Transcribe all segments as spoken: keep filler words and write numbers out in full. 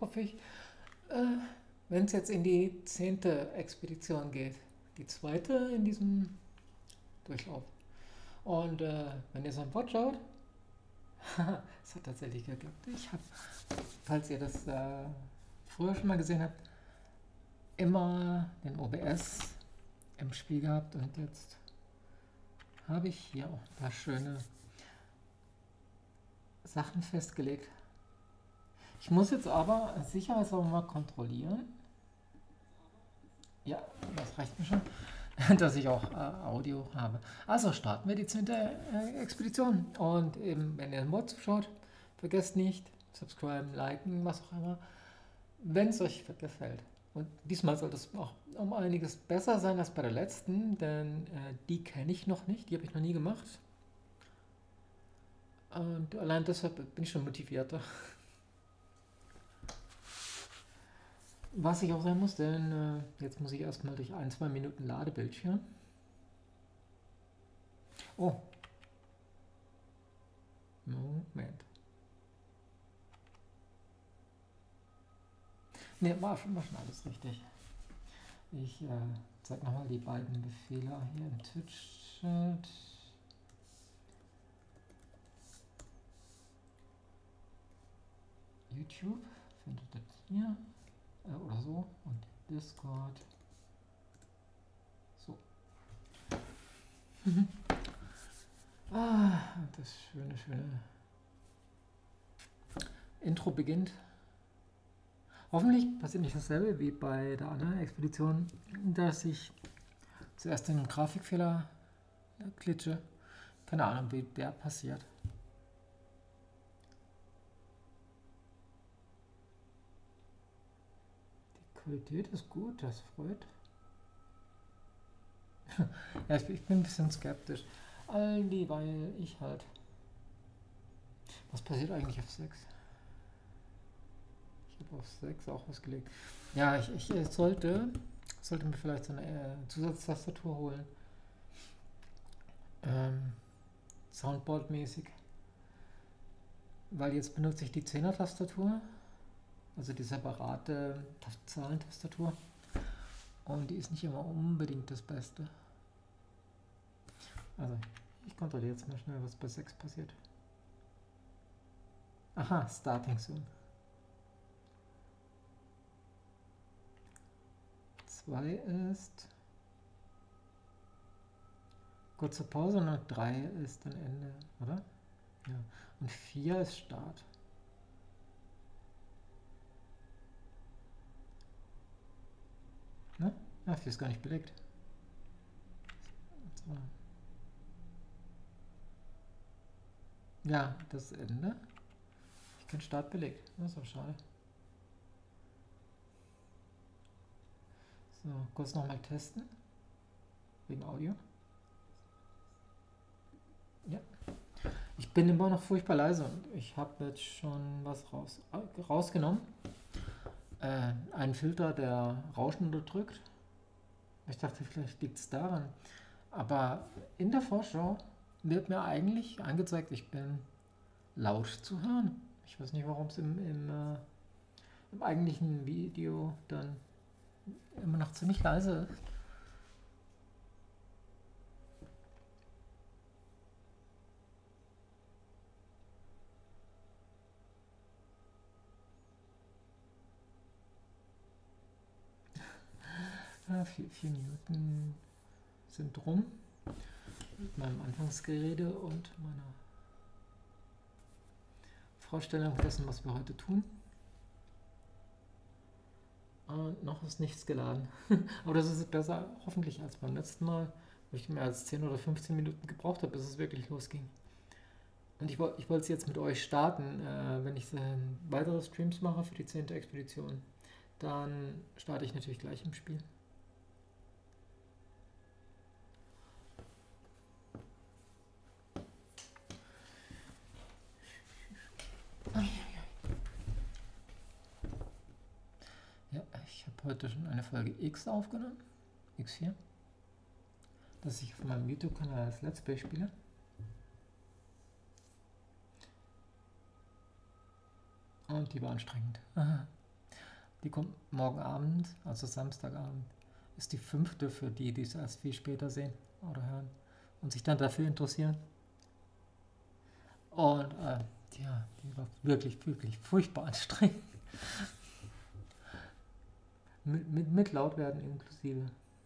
hoffe ich, äh, wenn es jetzt in die zehnte Expedition geht. Die zweite in diesem Durchlauf. Und äh, wenn ihr so ein Wort schaut, es hat tatsächlich geklappt. Ich habe, falls ihr das äh, früher schon mal gesehen habt, immer den O B S im Spiel gehabt und jetzt habe ich hier auch ein paar schöne Sachen festgelegt. Ich muss jetzt aber sicherheitshalber mal kontrollieren. Ja, das reicht mir schon, dass ich auch äh, Audio habe. Also starten wir die zehnte äh, Expedition. Und eben, wenn ihr den Mod zuschaut, vergesst nicht, subscriben, liken, was auch immer, wenn es euch gefällt. Und diesmal sollte es auch um einiges besser sein als bei der letzten, denn äh, die kenne ich noch nicht, die habe ich noch nie gemacht. Und allein deshalb bin ich schon motivierter. Was ich auch sein muss, denn äh, jetzt muss ich erstmal durch ein, zwei Minuten Ladebildschirm. Oh. Moment. Ne, war schon, war schon alles richtig. Ich äh, zeige nochmal die beiden Befehle hier im Twitch-Chat. YouTube findet ihr hier äh, oder so und Discord. So. Ah, das schöne, schöne Intro beginnt. Hoffentlich passiert nicht dasselbe wie bei der anderen Expedition, dass ich zuerst den Grafikfehler glitsche. Keine Ahnung, wie der passiert. Die Qualität ist gut, das freut. Ja, ich, ich bin ein bisschen skeptisch. Aldi, weil ich halt... Was passiert eigentlich auf sechs? Ich habe auf sechs auch was gelegt. Ja, ich, ich, ich sollte, sollte mir vielleicht so eine äh, Zusatztastatur holen. Ähm, Soundboard-mäßig. Weil jetzt benutze ich die zehner-Tastatur. Also die separate Zahlentastatur. Und die ist nicht immer unbedingt das Beste. Also, ich kontrolliere jetzt mal schnell, was bei sechs passiert. Aha, Starting Soon. zwei ist kurze Pause und drei ist dann Ende, oder? Ja. Und vier ist Start. Ne? Ja, vier ist gar nicht belegt. So. Ja, das Ende. Ich kann Start belegt. Das ist aber schade. So, kurz nochmal testen. Wegen Audio. Ja. Ich bin immer noch furchtbar leise und ich habe jetzt schon was raus, rausgenommen. Äh, einen Filter, der Rauschen unterdrückt. Ich dachte, vielleicht liegt es daran. Aber in der Vorschau wird mir eigentlich angezeigt, ich bin laut zu hören. Ich weiß nicht, warum es im, im, äh, im eigentlichen Video dann immer noch ziemlich leise ist. Ja, vier, vier Minuten sind rum mit meinem Anfangsgerede und meiner Vorstellung dessen, was wir heute tun. Und noch ist nichts geladen. Aber das ist besser, hoffentlich, als beim letzten Mal, wo ich mehr als zehn oder fünfzehn Minuten gebraucht habe, bis es wirklich losging. Und ich, ich wollte es jetzt mit euch starten, äh, wenn ich äh, weitere Streams mache für die zehnte Expedition. Dann starte ich natürlich gleich im Spiel. Ja, ich habe heute schon eine Folge X aufgenommen, X vier, das ich auf meinem YouTube-Kanal als Let's Play spiele. Und die war anstrengend. Aha. Die kommt morgen Abend, also Samstagabend. Ist die fünfte für die, die es erst viel später sehen oder hören und sich dann dafür interessieren. Und äh, ja, die war wirklich, wirklich furchtbar anstrengend. mit, mit, mit Lautwerden inklusive.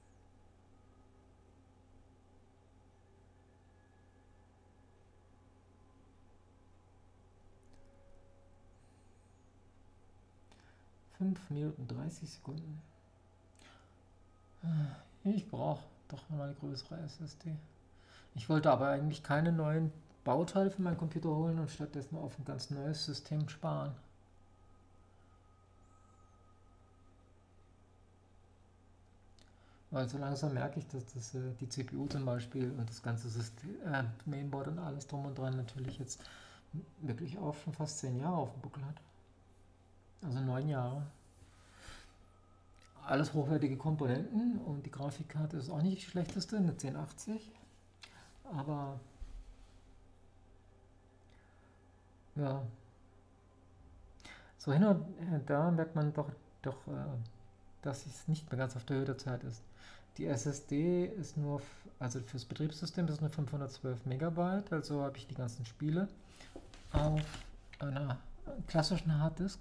fünf Minuten dreißig Sekunden. Ich brauche doch mal eine größere S S D. Ich wollte aber eigentlich keine neuen Bauteile für meinen Computer holen und stattdessen auf ein ganz neues System sparen. Weil so langsam merke ich, dass das, äh, die C P U zum Beispiel und das ganze System, äh, Mainboard und alles drum und dran natürlich jetzt wirklich auch schon fast zehn Jahre auf dem Buckel hat. Also neun Jahre. Alles hochwertige Komponenten und die Grafikkarte ist auch nicht die schlechteste, eine zehn achtzig. Aber ja, so hin und da merkt man doch, doch dass es nicht mehr ganz auf der Höhe der Zeit ist. Die S S D ist nur, also fürs Betriebssystem ist nur fünfhundertzwölf Megabyte, also habe ich die ganzen Spiele auf einer klassischen Harddisk.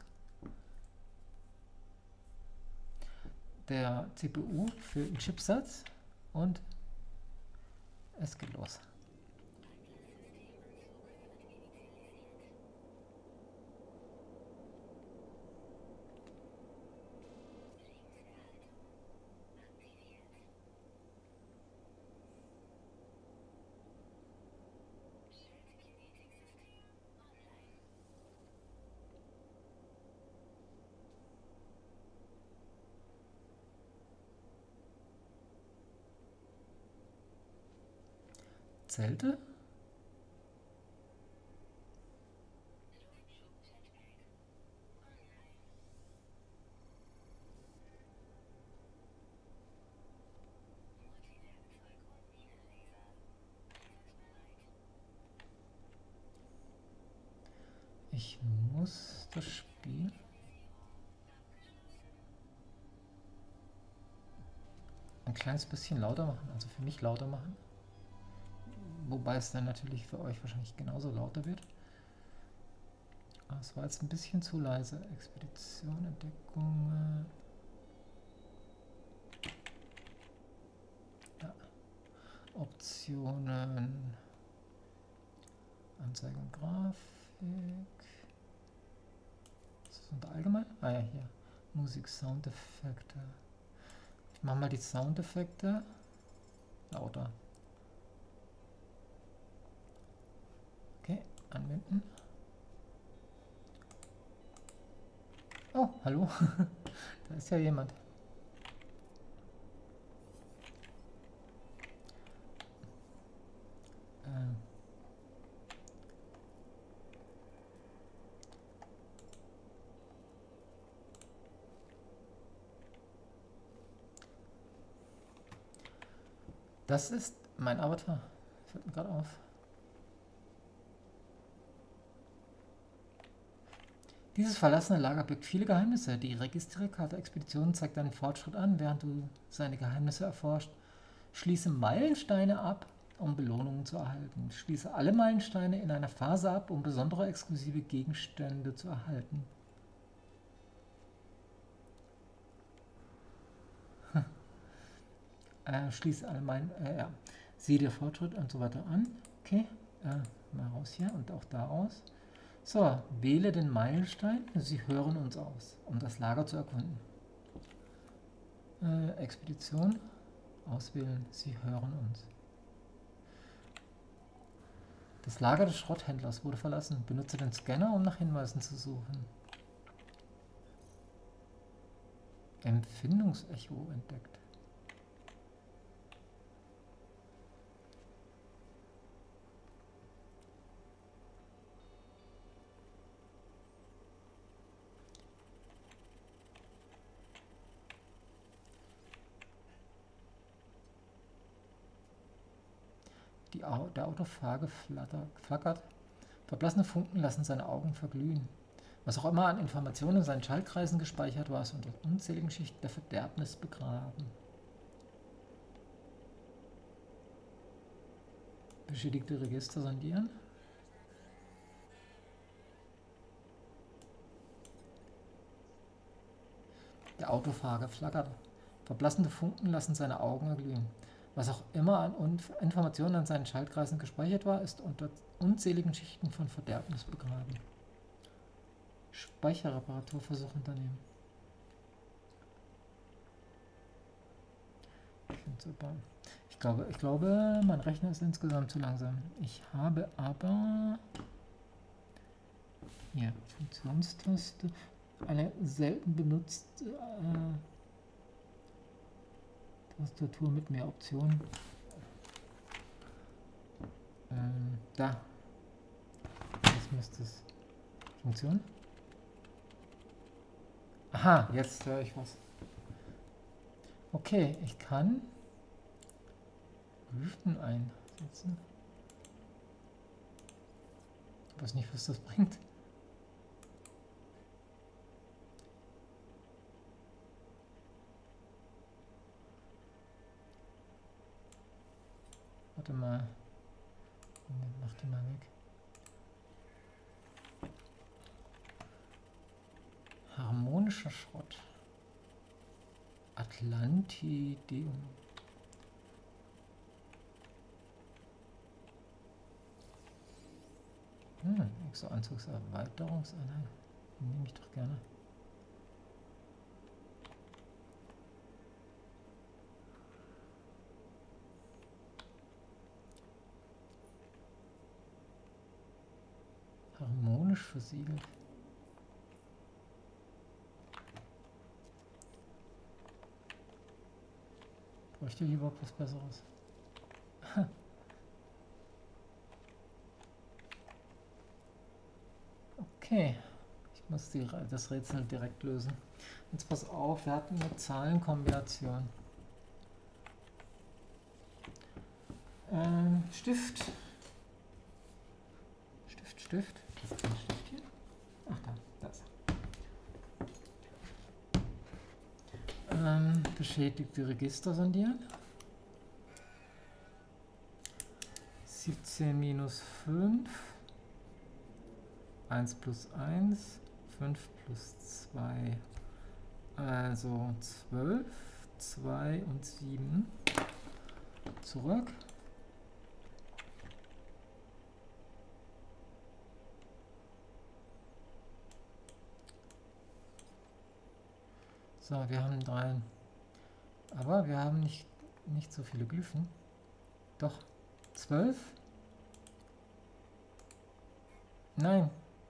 Der C P U für den Chipsatz und es geht los. Zelte? Ich muss das Spiel ein kleines bisschen lauter machen, also für mich lauter machen. Wobei es dann natürlich für euch wahrscheinlich genauso lauter wird. Aber es war jetzt ein bisschen zu leise. Expedition, Entdeckung. Ja. Optionen. Anzeige und Grafik. Ist das unter allgemein? Ah ja, hier. Musik, Soundeffekte. Ich mache mal die Soundeffekte lauter. Okay, anwenden. Oh, hallo. Da ist ja jemand. Ähm. Das ist mein Avatar. Fällt mir gerade auf. Dieses verlassene Lager birgt viele Geheimnisse. Die Registrierkarte Expedition zeigt deinen Fortschritt an, während du seine Geheimnisse erforscht. Schließe Meilensteine ab, um Belohnungen zu erhalten. Schließe alle Meilensteine in einer Phase ab, um besondere exklusive Gegenstände zu erhalten. äh, schließe alle Meilensteine, äh, ja. Sieh dir Fortschritt und so weiter an. Okay, äh, mal raus hier und auch da aus. So, wähle den Meilenstein. Sie hören uns aus, um das Lager zu erkunden. Äh, Expedition. Auswählen. Sie hören uns. Das Lager des Schrotthändlers wurde verlassen. Benutze den Scanner, um nach Hinweisen zu suchen. Empfindungsecho entdeckt. Die, der Autophage flattert, flackert. Verblassene Funken lassen seine Augen verglühen. Was auch immer an Informationen in seinen Schaltkreisen gespeichert war, ist unter unzähligen Schichten der Verderbnis begraben. Beschädigte Register sondieren. Der Autofahrer flackert. Verblassende Funken lassen seine Augen erglühen. Was auch immer an Informationen an seinen Schaltkreisen gespeichert war, ist unter unzähligen Schichten von Verderbnis begraben. Speicherreparaturversuch unternehmen. Ich finde super. Ich glaube, ich glaube, mein Rechner ist insgesamt zu langsam. Ich habe aber hier Funktionstaste, eine selten benutzte äh, Tastatur mit mehr Optionen. Ähm, da. Jetzt müsste es funktionieren. Aha, jetzt höre ich was. Okay, ich kann Glyphen einsetzen. Ich weiß nicht, was das bringt. Warte mal. Mach die mal weg. Harmonischer Schrott. Atlantideum. Hm, Exo-Anzugserweiterungseinheit. Nehme ich doch gerne. Harmonisch versiegelt. Bräuchte ich überhaupt was Besseres? Okay, ich muss die, das Rätsel direkt lösen. Jetzt pass auf, wir hatten eine Zahlenkombination. Ähm, Stift. Stift, Stift. Das ist ein Stift hier. Ach da, da ist er. Ähm, beschädigte Register sondieren. siebzehn minus fünf. eins plus eins. fünf plus zwei. Also zwölf, zwei und sieben. Zurück. So, wir haben drei. Aber wir haben nicht, nicht so viele Glyphen. Doch. zwölf. Nein.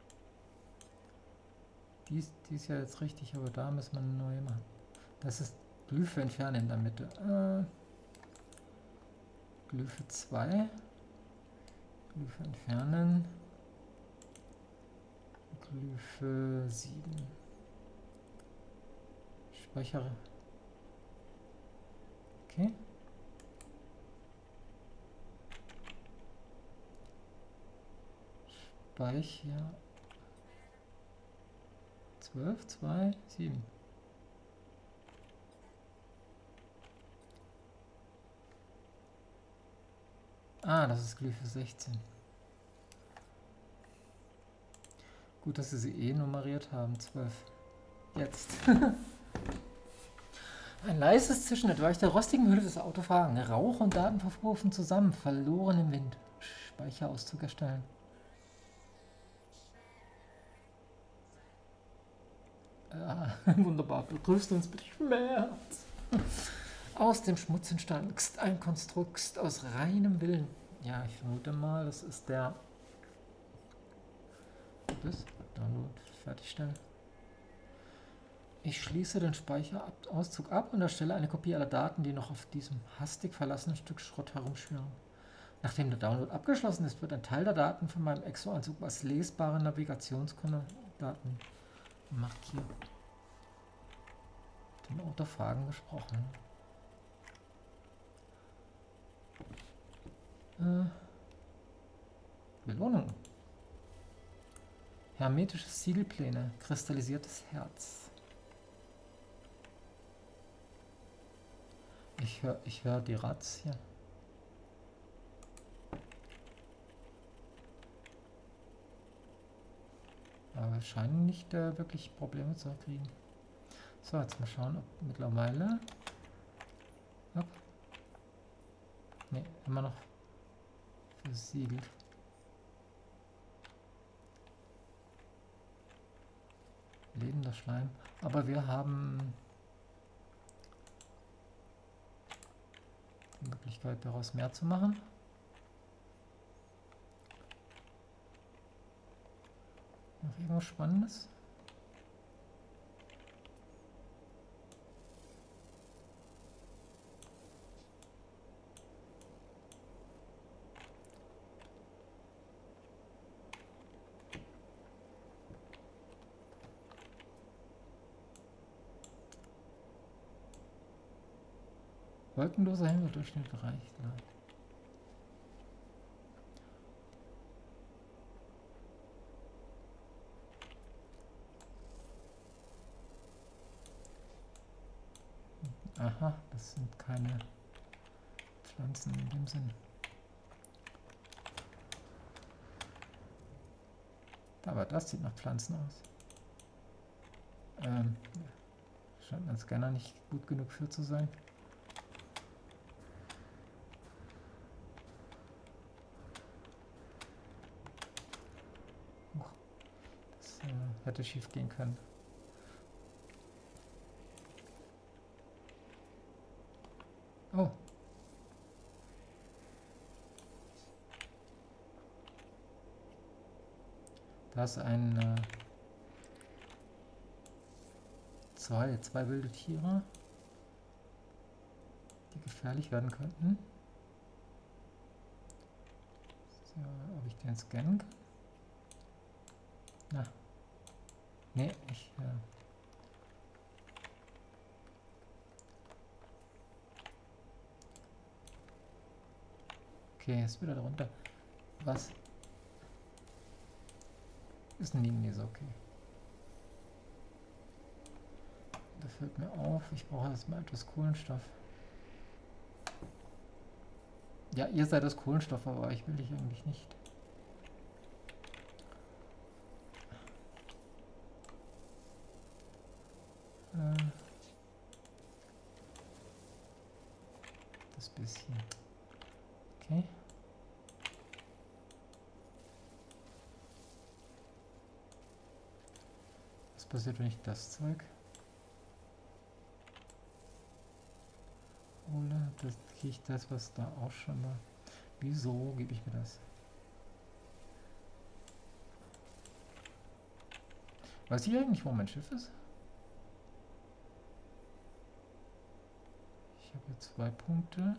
Die ist, die ist ja jetzt richtig, aber da müssen wir eine neue machen. Das ist Glyphe entfernen in der Mitte. Äh, Glyphe zwei. Glyphe entfernen. Glyphe sieben. Speichere. Okay. Speicher. zwölf, zwei, sieben. Ah, das ist Glyphe sechzehn. Gut, dass sie sie eh nummeriert haben. zwölf. Jetzt. Ein leises Zischen entweicht der rostigen Hülle des Autofahrers. Rauch und Daten verpuffen zusammen, verloren im Wind. Speicherauszug erstellen. Ah, wunderbar. Begrüßt uns mit Schmerz. Aus dem Schmutz entstand ein Konstrukt aus reinem Willen. Ja, ich vermute mal, das ist der. Das Download fertigstellen. Ich schließe den Speicherauszug ab und erstelle eine Kopie aller Daten, die noch auf diesem hastig verlassenen Stück Schrott herumschwirren. Nachdem der Download abgeschlossen ist, wird ein Teil der Daten von meinem Exo-Anzug als lesbare Navigationsdaten markiert. Den Autofahren gesprochen. Äh, Belohnung. Hermetische Siegelpläne. Kristallisiertes Herz. Ich höre ich hör die Rats hier. Aber wir scheinen nicht äh, wirklich Probleme zu kriegen. So, jetzt mal schauen, ob mittlerweile... Hopp. Ne, immer noch versiegelt. Lebender Schleim. Aber wir haben die Möglichkeit, daraus mehr zu machen. Noch irgendwas Spannendes? Wolkenloser Himmeldurchschnitt reicht. Nein. Aha, das sind keine Pflanzen in dem Sinn. Aber das sieht nach Pflanzen aus. Ähm, scheint mein Scanner nicht gut genug für zu sein. Huch, das äh, hätte schief gehen können. Oh. Da ist ein äh, zwei, zwei wilde Tiere, die gefährlich werden könnten. So, ob ich den scannen kann? Na. Nee, ich äh, okay, ist wieder darunter. Was? Ist ein Linie, so okay. Da fällt mir auf, ich brauche erstmal etwas Kohlenstoff. Ja, ihr seid das Kohlenstoff, aber ich will dich eigentlich nicht. Äh, das bisschen. Okay. Was passiert, wenn ich das Zeug hole? Das kriege ich das, was da auch schon war. Wieso gebe ich mir das? Weiß ich eigentlich, wo mein Schiff ist? Ich habe hier zwei Punkte.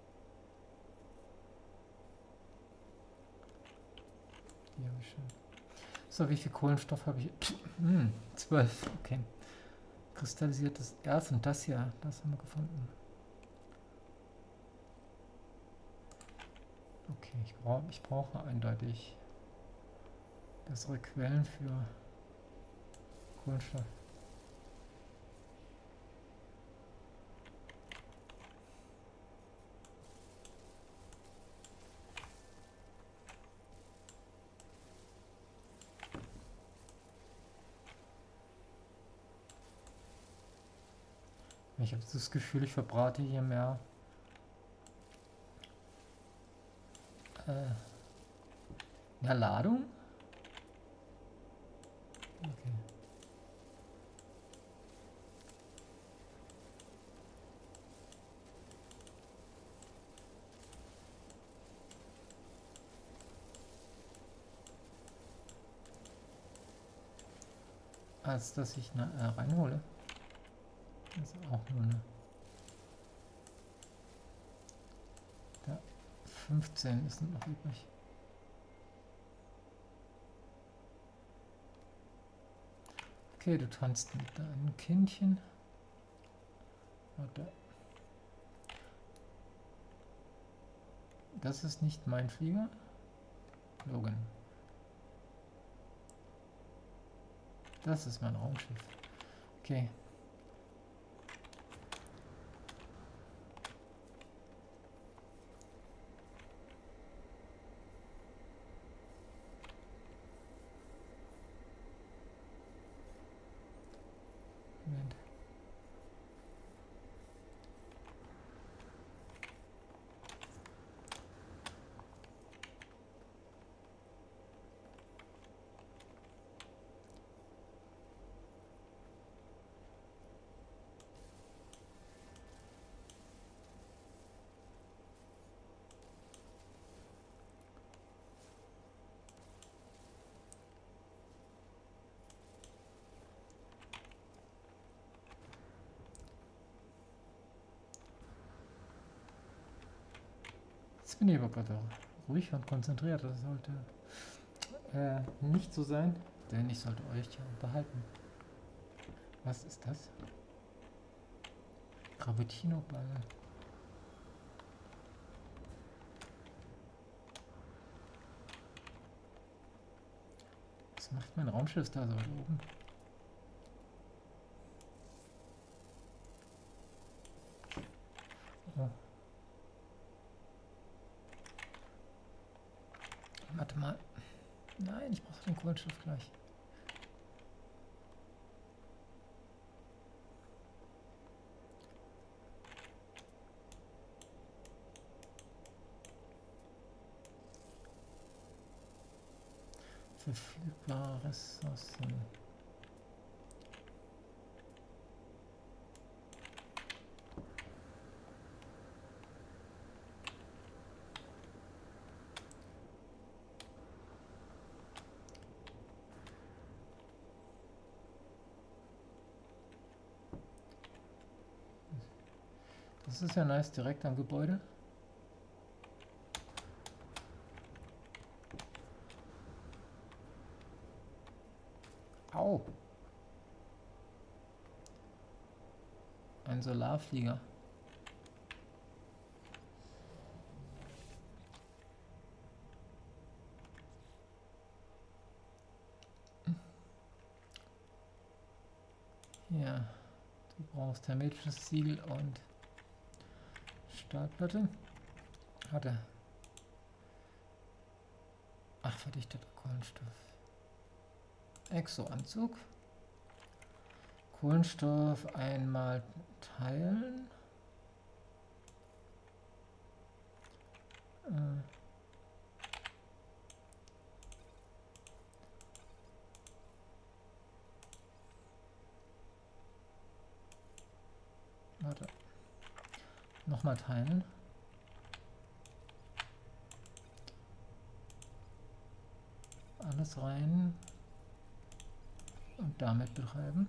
Die habe ich schon. So, wie viel Kohlenstoff habe ich? Hm, zwölf, okay. Kristallisiertes Erz und das hier, das haben wir gefunden. Okay, ich, brauch, ich brauche eindeutig bessere Quellen für Kohlenstoff. Ich habe das Gefühl, ich verbrate hier mehr äh, mehr Ladung. Okay. Als dass ich eine, äh, reinhole. Das ist auch nur eine. Da fünfzehn ist noch übrig. Okay, du tanzt mit deinem Kindchen. Warte. Das ist nicht mein Flieger. Logan. Das ist mein Raumschiff. Okay. Moment. Jetzt bin ich aber gerade ruhig und konzentriert. Das sollte äh, nicht so sein, denn ich sollte euch ja unterhalten. Was ist das? Gravitino-Ball. Was macht mein Raumschiff da so weit oben? Oh. Warte mal. Nein, ich brauche den Kohlenstoff gleich. Verfügbare Ressourcen. Das ist ja nice, direkt am Gebäude. Au! Ein Solarflieger. Ja, du brauchst hermetisches Siegel und Stahlplatte. Warte. Ach, verdichteter Kohlenstoff. Exo-Anzug. Kohlenstoff einmal teilen. Äh. Warte. Nochmal teilen. Alles rein. Und damit betreiben.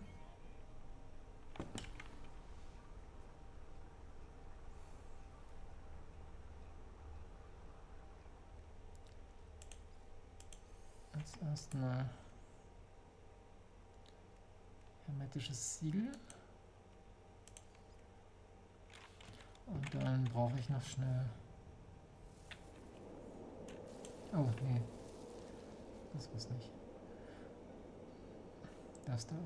Jetzt erstmal hermetisches Siegel. Und dann brauche ich noch schnell... Oh, nee. Das war's nicht. Das da.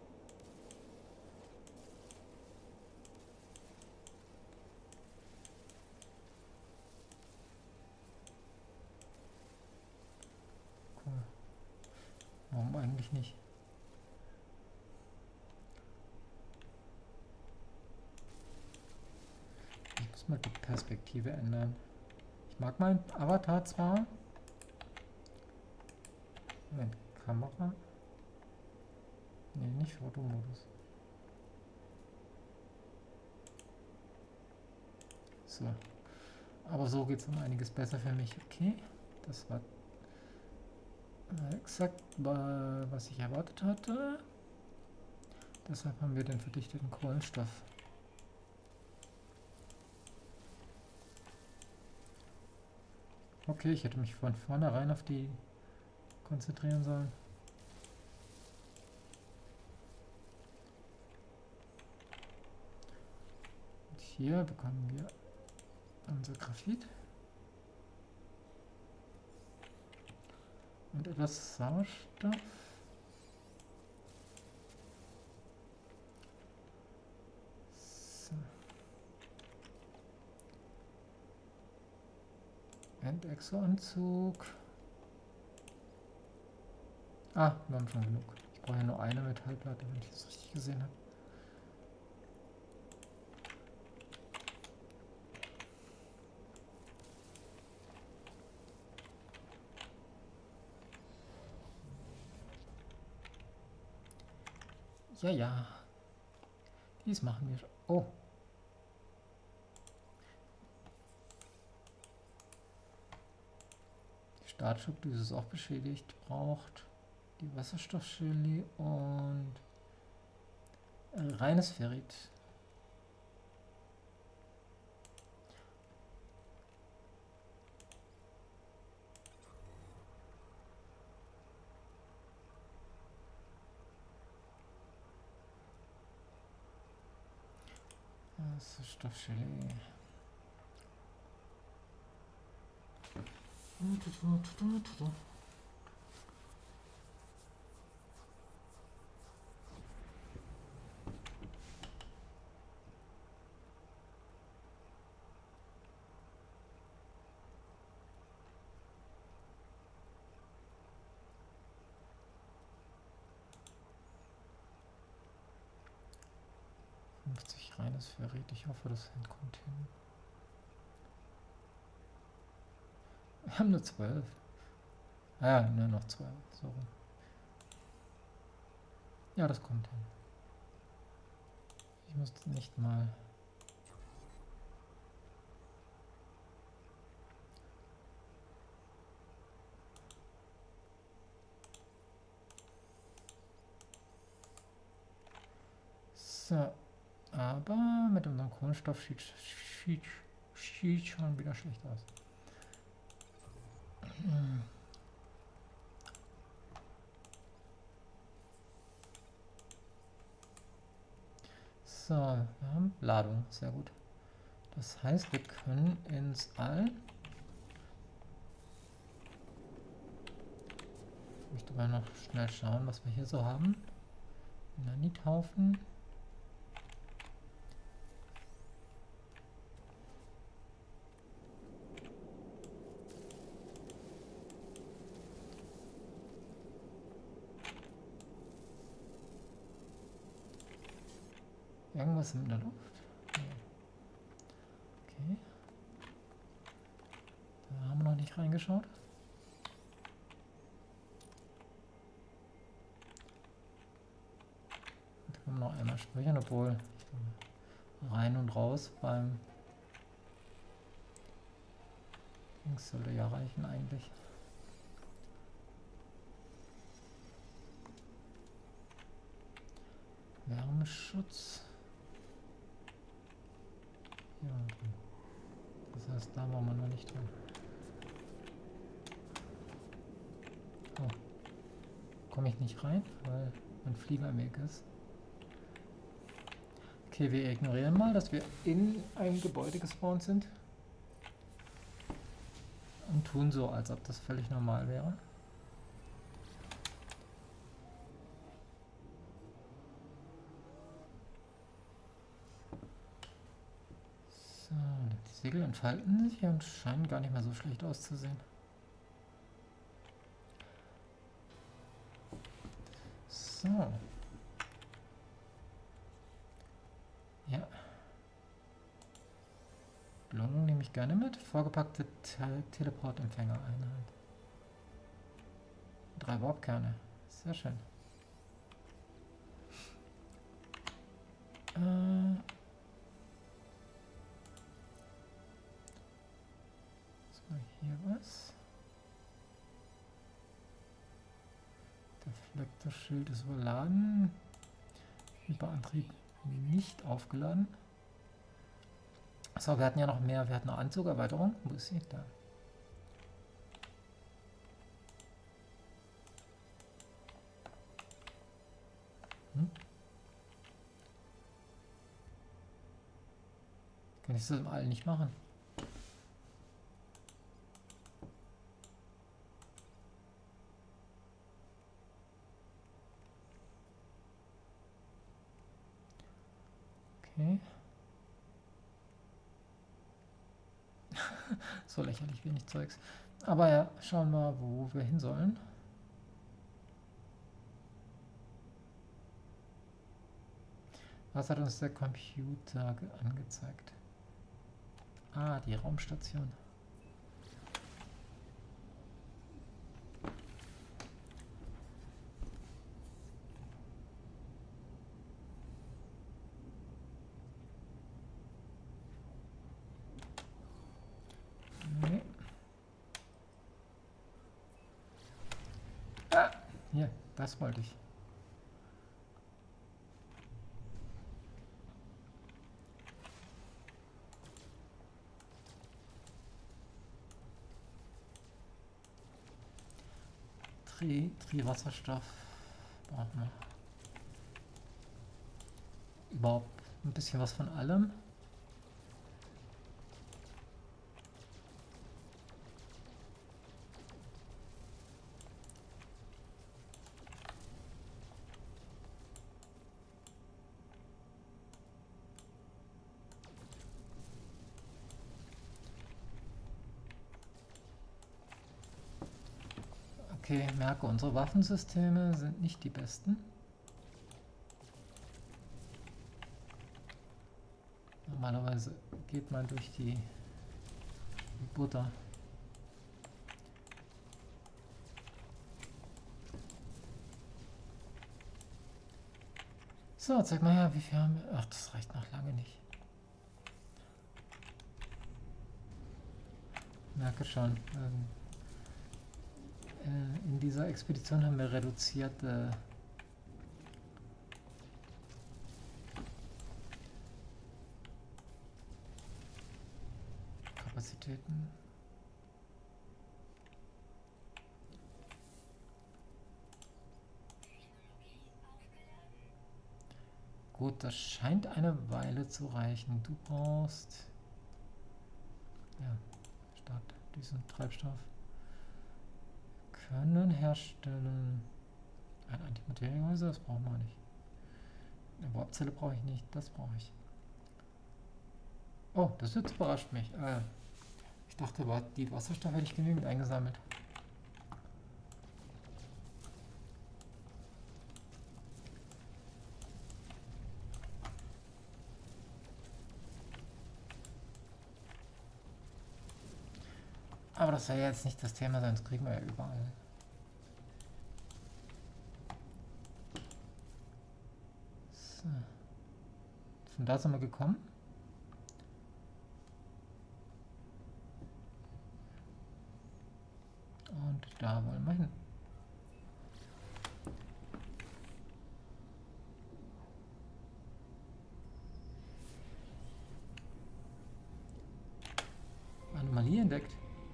Cool. Warum eigentlich nicht? Ich muss mal die Perspektive ändern. Ich mag meinen Avatar zwar. Moment, Kamera. Nee, nicht Fotomodus. So. Aber so geht es um einiges besser für mich. Okay, das war exakt, was ich erwartet hatte. Deshalb haben wir den verdichteten Kohlenstoff. Okay, ich hätte mich von vornherein auf die konzentrieren sollen. Und hier bekommen wir unser Graphit. Und etwas Sauerstoff. Endexo-Anzug. Ah, wir haben schon genug. Ich brauche ja nur eine Metallplatte, wenn ich das richtig gesehen habe. Ja, ja. Dies machen wir. Oh. Die Startschubdüse ist auch beschädigt. Braucht die Wasserstoffchili und äh, reines Ferrit. Wasserstoffchili. fünfzig reines Ferrit. Ich hoffe, das kommt hin. Wir haben nur zwölf. Ah ja, nur noch zwei. So. Ja, das kommt hin. Ich muss nicht mal... So. Aber mit unserem Kohlenstoff sieht, sieht, sieht schon wieder schlecht aus. Hm. So, wir haben Ladung, sehr gut. Das heißt, wir können ins All. Ich möchte mal noch schnell schauen, was wir hier so haben. Nanithaufen. Irgendwas in der Luft? Okay. Da haben wir noch nicht reingeschaut. Da können wir noch einmal sprechen, obwohl rein und raus beim Dings sollte ja reichen eigentlich. Wärmeschutz. Ja, drin. Das heißt, da waren wir noch nicht drin. Oh. Komme ich nicht rein, weil mein Flieger im Weg ist. Okay, wir ignorieren mal, dass wir in ein Gebäude gespawnt sind. Und tun so, als ob das völlig normal wäre. So, die Segel entfalten sich und scheinen gar nicht mehr so schlecht auszusehen. So. Ja. Belohnung nehme ich gerne mit. Vorgepackte Te Teleportempfänger-Einheit. Drei Warpkerne. Sehr schön. Äh. So, hier was. Deflektorschild ist überladen. Hyperantrieb nicht aufgeladen. So, wir hatten ja noch mehr. Wir hatten eine Anzugerweiterung. Wo ist sie? Da. Hm? Kann ich das im All nicht machen? Okay. So lächerlich wenig Zeugs. Aber ja, schauen wir, wo wir hin sollen. Was hat uns der Computer angezeigt? Ah, die Raumstation. Nee. Ah, hier, das wollte ich. Tri, Triwasserstoff brauchen wir. Überhaupt ein bisschen was von allem. Okay, merke, unsere Waffensysteme sind nicht die besten. Normalerweise geht man durch die Butter. So, zeig mal her, wie viel haben wir. Ach, das reicht noch lange nicht. Merke schon. Ähm, äh, in dieser Expedition haben wir reduzierte Kapazitäten. Gut, das scheint eine Weile zu reichen. Du brauchst ja, Start diesen Treibstoff. Können herstellen ein Antimateriegehäuse, das brauchen wir nicht. Eine Warpzelle brauche ich nicht, das brauche ich. Oh, das jetzt überrascht mich. Äh, ich dachte, die Wasserstoff hätte ich genügend eingesammelt. Aber das soll ja jetzt nicht das Thema sein, das kriegen wir ja überall. So. Von da sind wir gekommen. Und da wollen wir hin. Anomalie entdeckt.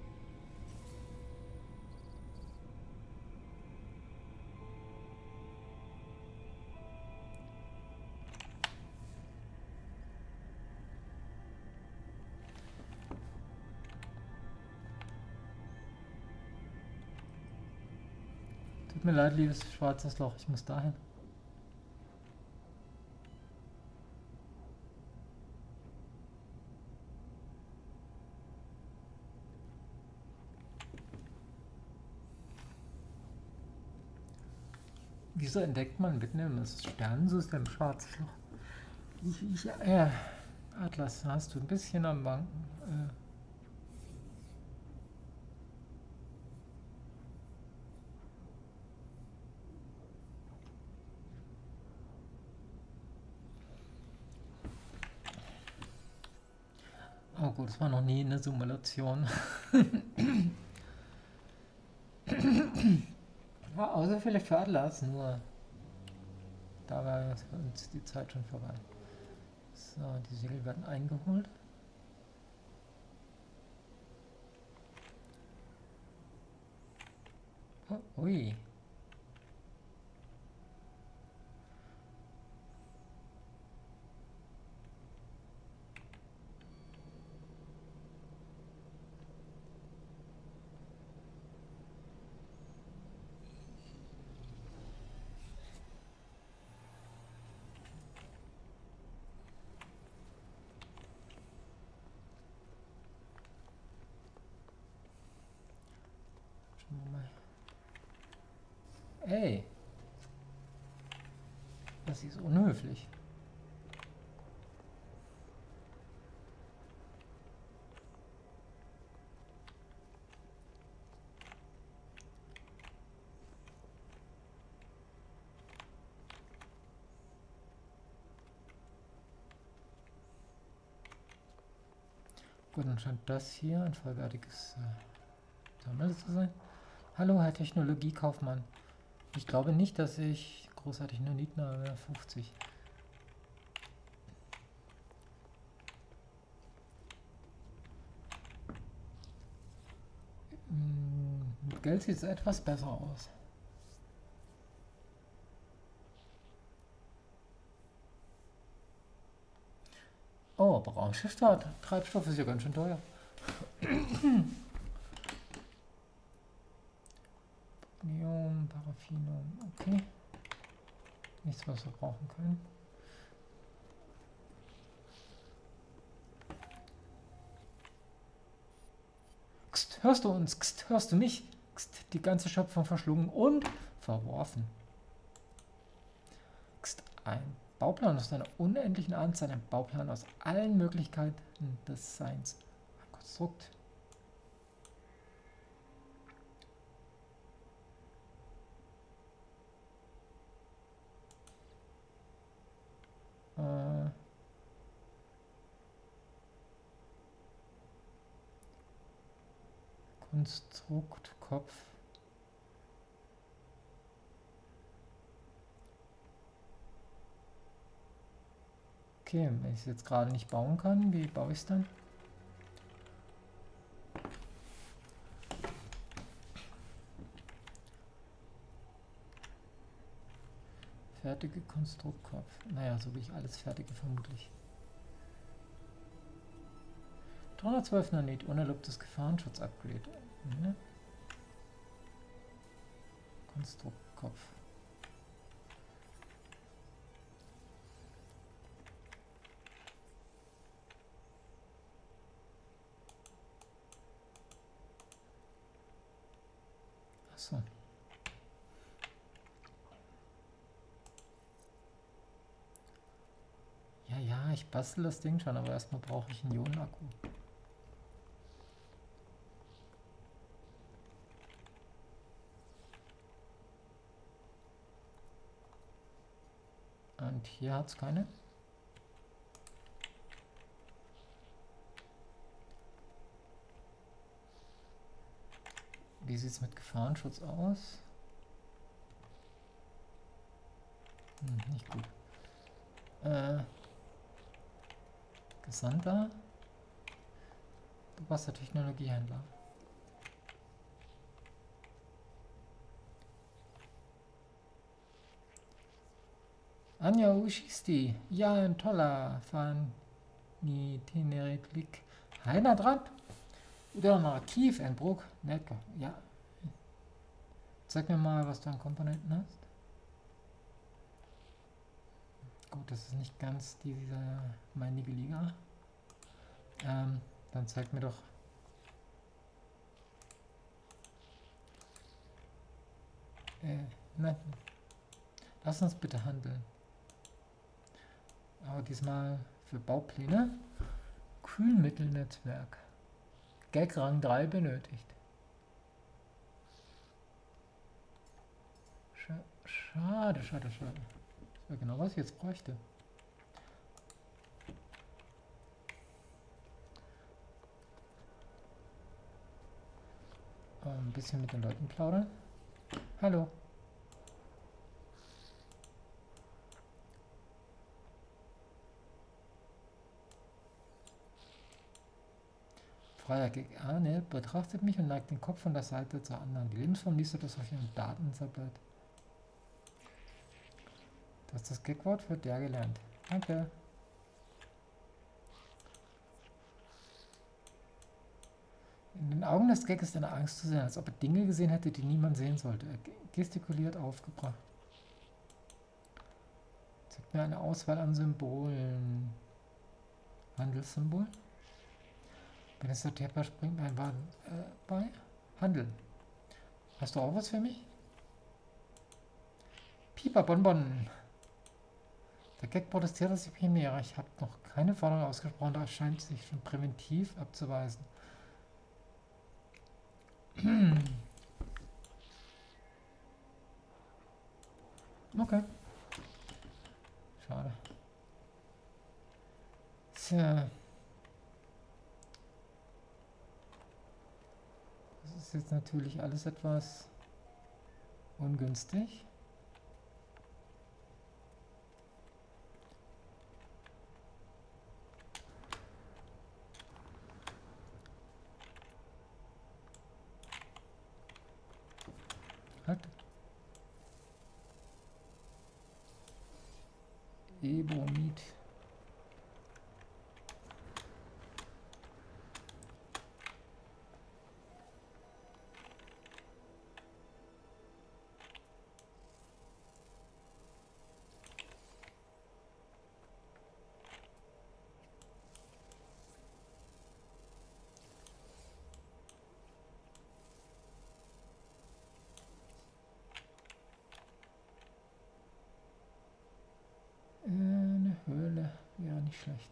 Tut mir leid, liebes schwarzes Loch, ich muss dahin. Wieso entdeckt man mitten in das Sternensystem schwarzes Loch? Ich, ich, äh, Atlas, hast du ein bisschen am Banken? Äh. Oh gut, das war noch nie eine Simulation. Ja, außer vielleicht für Atlas, nur da war jetzt für uns die Zeit schon vorbei. So, die Segel werden eingeholt. Oh, ui. Ey. Das ist unhöflich. Gut, dann scheint das hier ein vollwertiges äh, Sammel zu sein. Hallo, Herr Technologiekaufmann. Ich glaube nicht, dass ich großartig Naniten habe. fünfzig. Hm, mit Geld sieht es etwas besser aus. Oh, aber Raumschifffahrt. Treibstoff ist ja ganz schön teuer. Neon, Paraffinum, okay. Nichts, was wir brauchen können. Kst, hörst du uns? Kst, hörst du mich? Kst, die ganze Schöpfung verschlungen und verworfen. Kst, ein Bauplan aus einer unendlichen Anzahl, ein Bauplan aus allen Möglichkeiten des Seins. Ein Konstrukt. Äh. Konstrukt, Kopf. Okay, wenn ich es jetzt gerade nicht bauen kann, wie baue ich es dann? Fertige Konstruktkopf. Naja, so wie ich alles fertige vermutlich. dreihundertzwölf Nanit, unerlaubtes Gefahrenschutz-Upgrade. Ne? Konstruktkopf. Achso. Ja, ja, ich bastel das Ding schon, aber erstmal brauche ich einen Ionenakku. Und hier hat es keine. Wie sieht es mit Gefahrenschutz aus? Hm, nicht gut. Äh, Gesandter? Du warst der Technologiehändler. Anja Uschisti, ja, ein toller Fan. Niteneriklik. Heiner dran. Oder ein Archiv, ein Bruck. Netco. Ja. Zeig mir mal, was du an Komponenten hast. Gut, das ist nicht ganz diese meinige Liga. Ähm, dann zeig mir doch. Äh, nein. Lass uns bitte handeln. Aber diesmal für Baupläne. Kühlmittelnetzwerk. Gag Rang drei benötigt. Scha schade, schade, schade. Das wäre genau, was ich jetzt bräuchte. Ein bisschen mit den Leuten plaudern. Hallo. Freier Gag Arne betrachtet mich und neigt den Kopf von der Seite zur anderen. Die Lebensform liest das auf ihrem Datentablet. Du hast das Gagwort für der gelernt. Danke. In den Augen des Gag ist eine Angst zu sehen, als ob er Dinge gesehen hätte, die niemand sehen sollte. Er gestikuliert aufgebracht. Zeigt mir eine Auswahl an Symbolen. Handelssymbol. Wenn es der Tepper springt, ein Wagen äh, bei. Handeln. Hast du auch was für mich? Keeper Bonbon. Der Gag protestiert aus Primär. Ich habe noch keine Forderung ausgesprochen, da scheint sich schon präventiv abzuweisen. Okay. Schade. Tja. Das ist jetzt natürlich alles etwas ungünstig. Halt. Ebomit. Eine Höhle wäre nicht schlecht.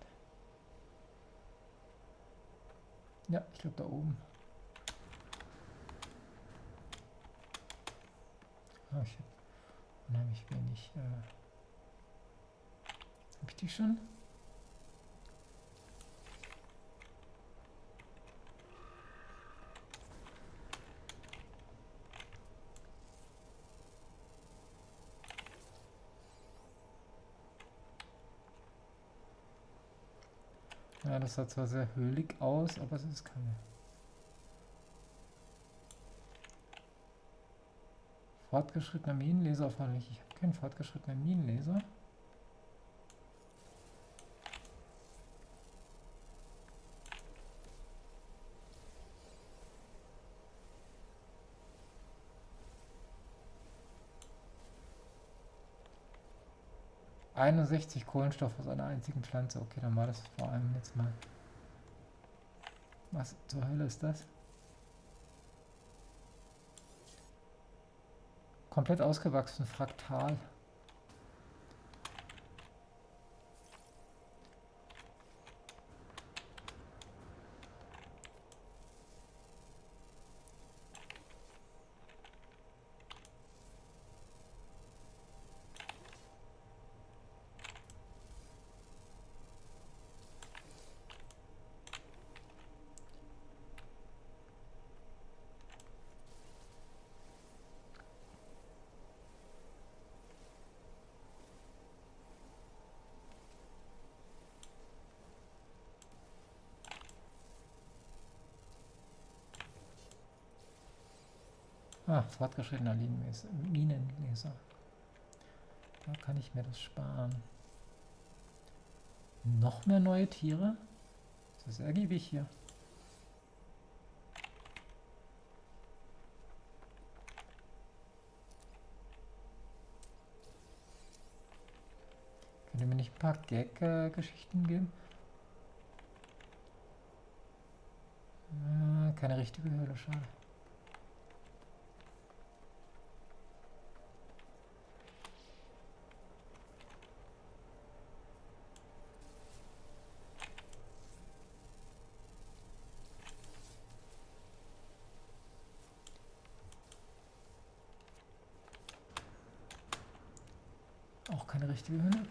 Ja, ich glaube da oben. Ah, ich habe unheimlich wenig. Äh, habe ich die schon? Ja, das sah zwar sehr höhlig aus, aber es ist keine. Fortgeschrittener Minenleser erforderlich. Ich habe keinen fortgeschrittenen Minenleser. einundsechzig Kohlenstoff aus einer einzigen Pflanze. Okay, dann war das vor allem jetzt mal. Was zur Hölle ist das? Komplett ausgewachsen, fraktal. Ah, fortgeschrittener Minenleser. Da kann ich mir das sparen. Noch mehr neue Tiere? Das ist ergiebig hier. Könnt ihr mir nicht ein paar Gag-Geschichten geben? Äh, keine richtige Höhle, schade. Auch keine richtige Höhle.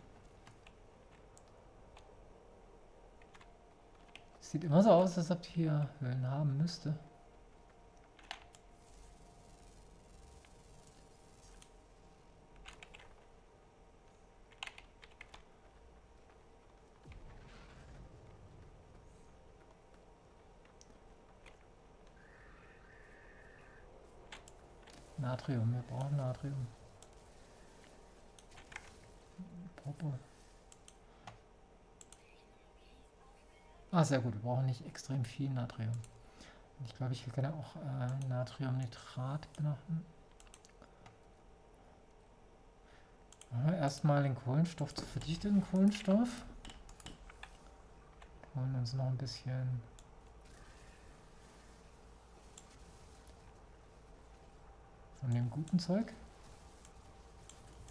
Sieht immer so aus, als ob ich hier Höhlen haben müsste. Natrium, wir brauchen Natrium. Popo. Ah, sehr gut, wir brauchen nicht extrem viel Natrium. Ich glaube, ich kann ja auch äh, Natriumnitrat benutzen. Ja, erstmal den Kohlenstoff zu verdichteten Kohlenstoff. Holen uns noch ein bisschen von dem guten Zeug.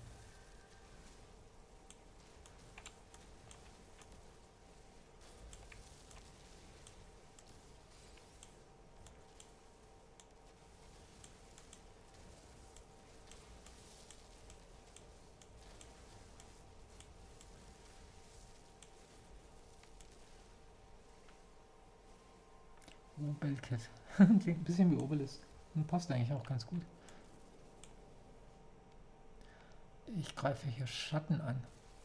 Obelkit. Klingt ein bisschen wie Obelisk. Und passt eigentlich auch ganz gut. Ich greife hier Schatten an.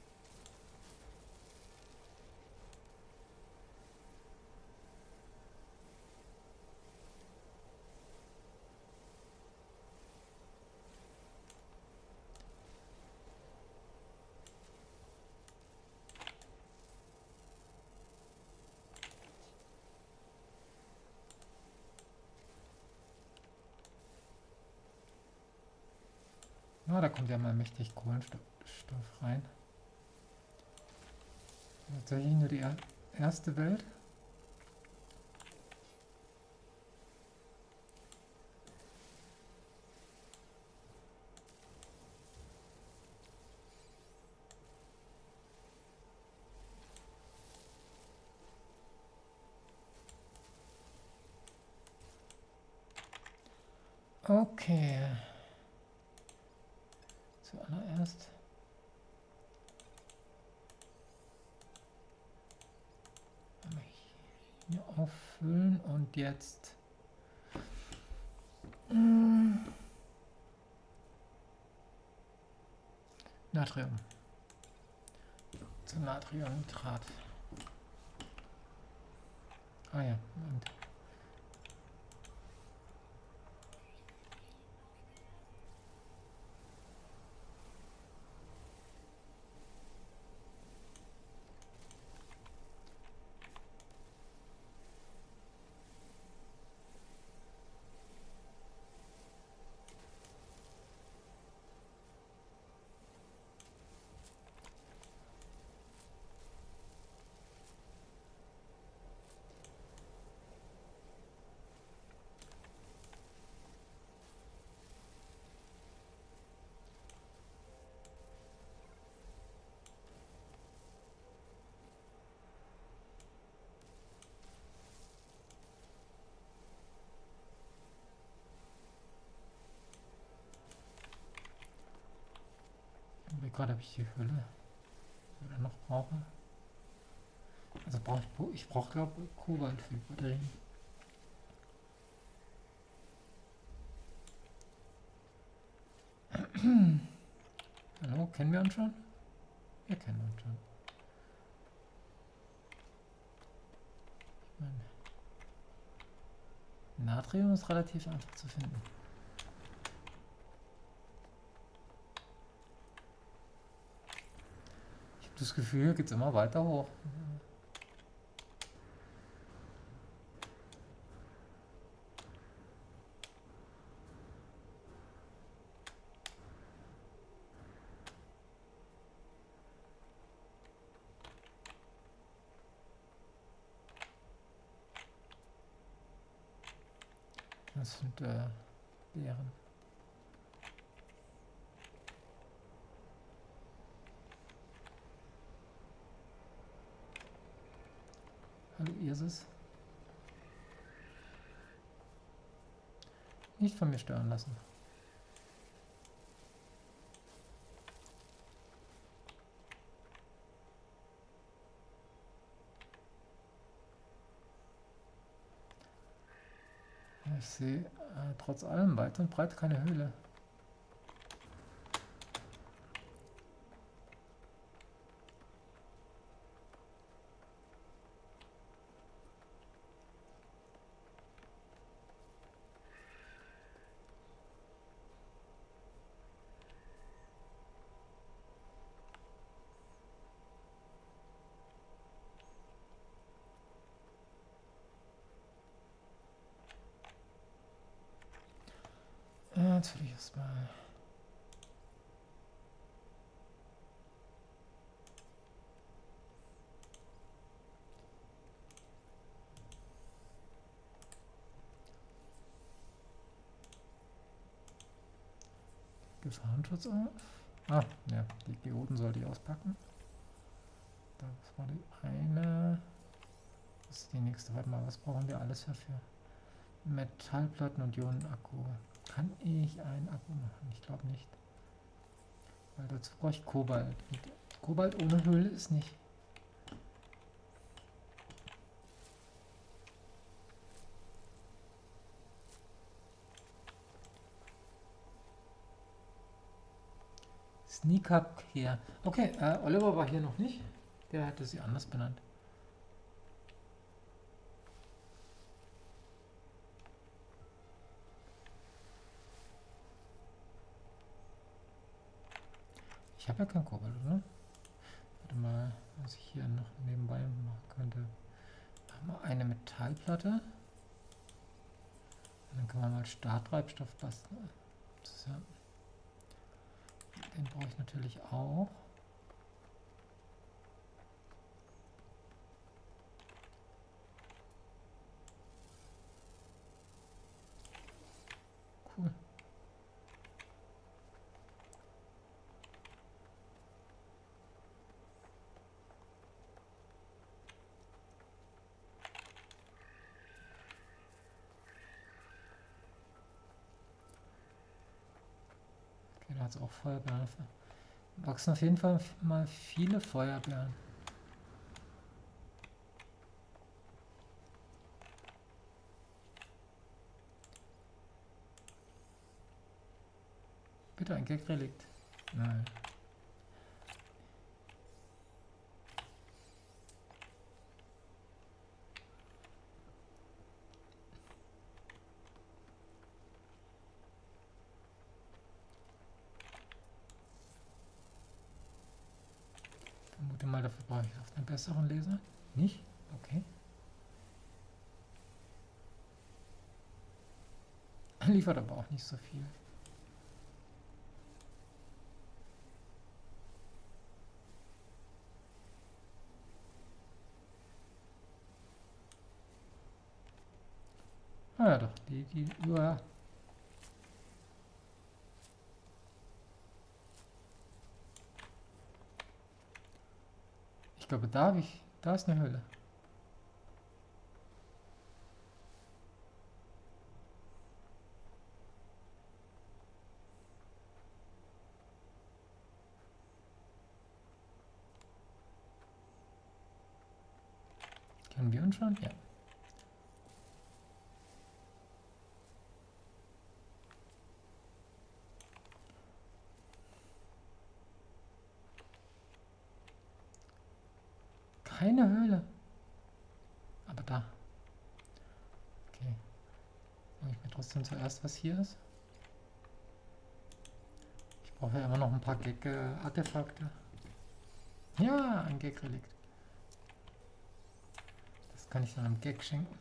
Ah, da kommt ja mal mächtig Kohlenstoff rein. Tatsächlich nur die er erste Welt. Okay. Zuallererst hier auffüllen und jetzt mm, Natrium zu Natriumnitrat. Ah ja, und gerade habe ich die Hülle, die ich noch brauche. Also brauche ich, ich brauche glaube ich Kobalt für Batterien. Hallo, kennen wir uns schon? Wir kennen uns schon. Ich meine, Natrium ist relativ einfach zu finden. Ich habe das Gefühl, hier geht es immer weiter hoch. Das sind äh, Beeren. Hallo Isis. Nicht von mir stören lassen. Ich sehe äh, trotz allem weit und breit keine Höhle. Ja, jetzt will ich erstmal. Gefahrenschutz auf. Ah, ja, die Geoden sollte ich auspacken. Das war die eine. Das ist die nächste. Warte mal, was brauchen wir alles dafür? Metallplatten und Ionenakku. Kann ich einen Akku machen? Ich glaube nicht. Weil dazu brauche ich Kobalt. Und Kobalt ohne Höhle ist nicht. Sneak Up hier. Okay, äh, Oliver war hier noch nicht. Der hatte sie anders benannt. Ich habe ja kein Kobold, oder? Warte mal, was ich hier noch nebenbei machen könnte. Machen wir eine Metallplatte. Und dann können wir mal Starttreibstoff basteln. So. Den brauche ich natürlich auch. Cool. Okay, da hat es auch Feuerbeeren. Wachsen auf jeden Fall mal viele Feuerbeeren. Bitte ein Gag-Relikt. Nein. Vermute mal, dafür brauche ich auf einen besseren Laser. Nicht? Okay. Liefert aber auch nicht so viel. Ah ja, doch, die, die, uah. Ich glaube, da habe ich, da ist eine Höhle. Kennen wir uns schon? Ja. Keine Höhle. Aber da. Okay. Sag ich mir trotzdem zuerst, was hier ist. Ich brauche ja immer noch ein paar Gag-Artefakte. Ja, ein Gag-Relikt. Das kann ich dann am Gag schenken.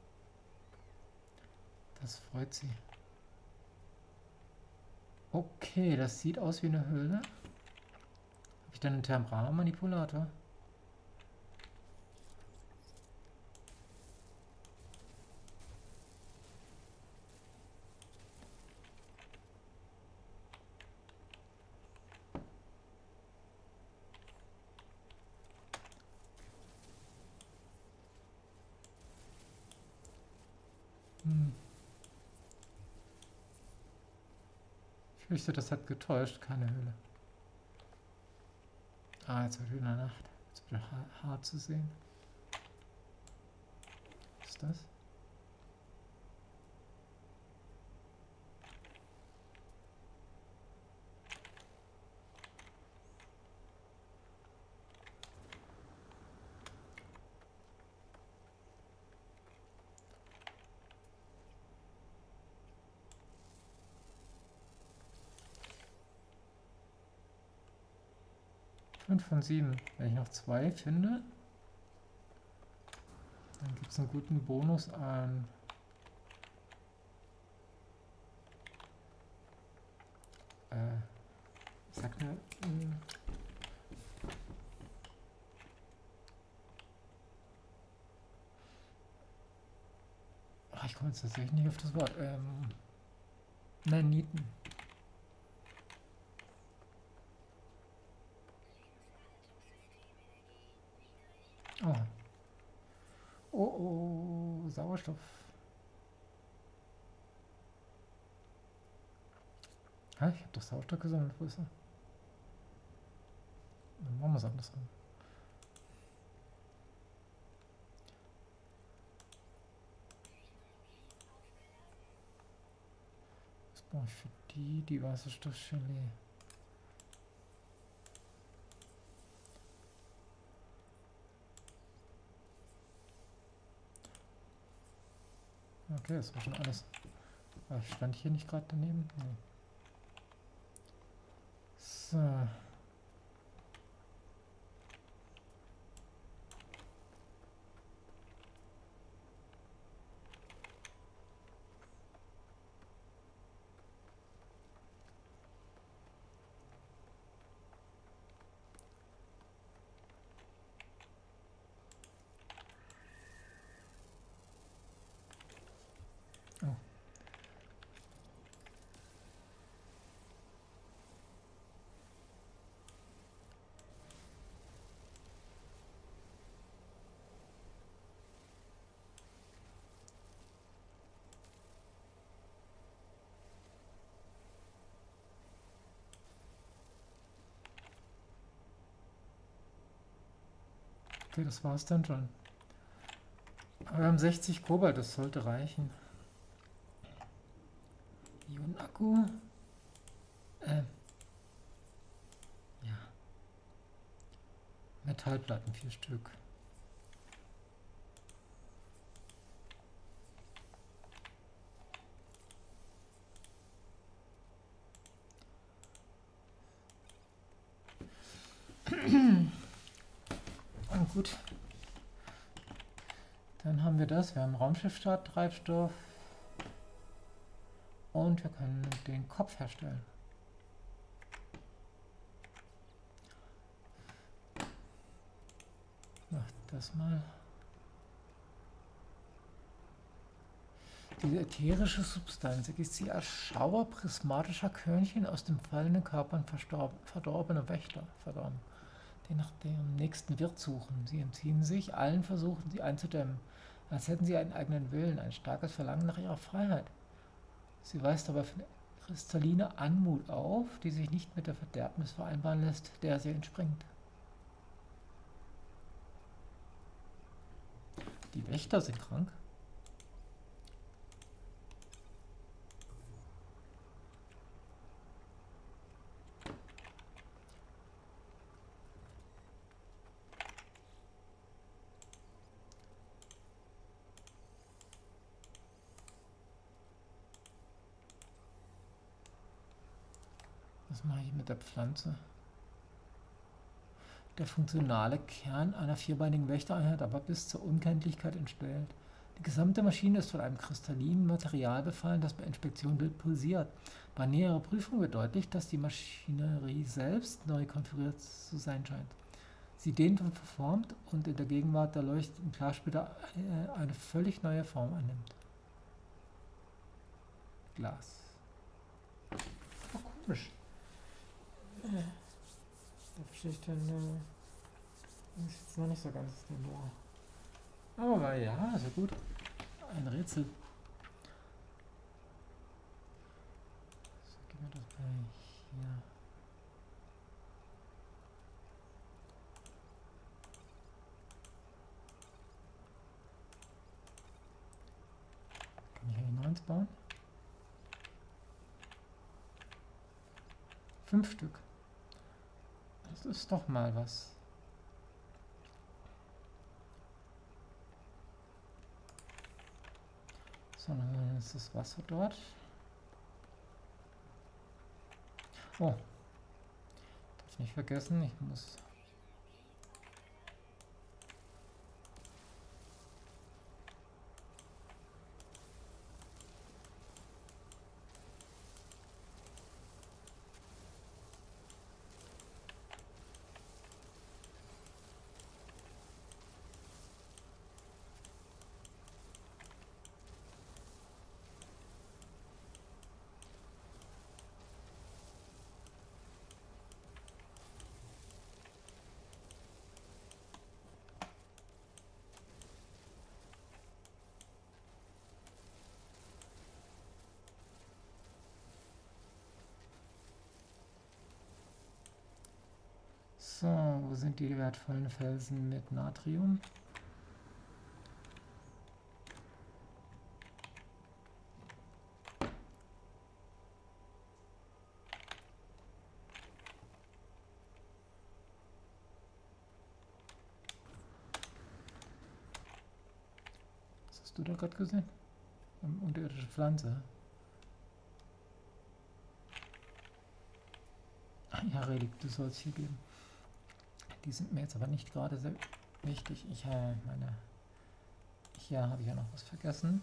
Das freut sie. Okay, das sieht aus wie eine Höhle. Habe ich dann einen Thermalmanipulator? Hm. Ich fürchte, das hat getäuscht. Keine Höhle. Ah, jetzt wird wieder Nacht. Jetzt wird hart zu sehen. Was ist das? fünf von sieben. Wenn ich noch zwei finde, dann gibt es einen guten Bonus an äh, sag mir, äh, ach, ich komme jetzt tatsächlich nicht auf das Wort. Ähm, nein, Nieten. Oh. Oh, oh, Sauerstoff. Ja, ich habe doch Sauerstoff gesammelt. Wo ist er? Dann machen wir es andersrum. Was brauche ich für die? Die Wasserstoffgelee. Okay, das war schon alles. Aber stand ich hier nicht gerade daneben? Nee. So. Oh. Okay, das war's dann schon. Aber wir haben sechzig Kobalt, das sollte reichen. Ionenakku. Äh. Ja. Metallplatten, vier Stück. Und gut. Dann haben wir das. Wir haben Raumschiffstarttreibstoff. Und wir können den Kopf herstellen. Mach das mal. Diese ätherische Substanz ist die Erschauer prismatischer Körnchen aus dem fallenden Körpern verdorbener Wächter, verdorben, die nach dem nächsten Wirt suchen. Sie entziehen sich allen Versuchen, sie einzudämmen, als hätten sie einen eigenen Willen, ein starkes Verlangen nach ihrer Freiheit. Sie weist dabei für eine kristalline Anmut auf, die sich nicht mit der Verderbnis vereinbaren lässt, der sie entspringt. Die Wächter sind krank. Was mache ich mit der Pflanze? Der funktionale Kern einer vierbeinigen Wächtereinheit aber bis zur Unkenntlichkeit entstellt. Die gesamte Maschine ist von einem kristallinen Material befallen, das bei Inspektion wild pulsiert. Bei näherer Prüfung wird deutlich, dass die Maschinerie selbst neu konfiguriert zu sein scheint. Sie dehnt und verformt und in der Gegenwart der leuchtenden Glassplitter eine völlig neue Form annimmt. Glas. Oh, komisch. Da verstehe ich dann, äh, das ist jetzt noch nicht so ganz der Bohr. Aber ja, ist ja gut. Ein Rätsel. So, gib mir das mal hier. Kann ich hier noch eins bauen? Fünf Stück. Das ist doch mal was. So, dann ist das Wasser dort. Oh. Darf nicht vergessen, ich muss... So, wo sind die wertvollen Felsen mit Natrium? Was hast du da gerade gesehen? Um, unterirdische Pflanze. Ja, Relikte soll es hier geben. Die sind mir jetzt aber nicht gerade sehr wichtig. Ich habe meine... Hier habe ich ja noch was vergessen.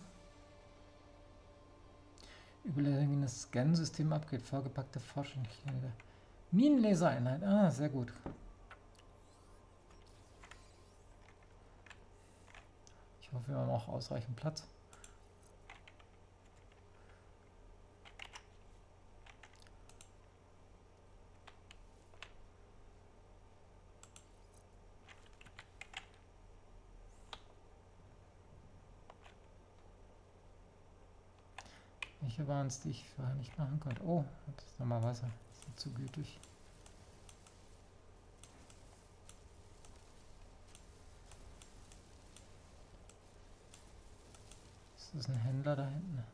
Überlegenes Scan-System-Upgrade, vorgepackte Forschung. Minenlasereinheit. Ah, sehr gut. Ich hoffe, wir haben auch ausreichend Platz. Welche waren es, die ich vorher nicht machen konnte? Oh, das ist nochmal Wasser. Das ist zu gütig. Das ist ein Händler da hinten.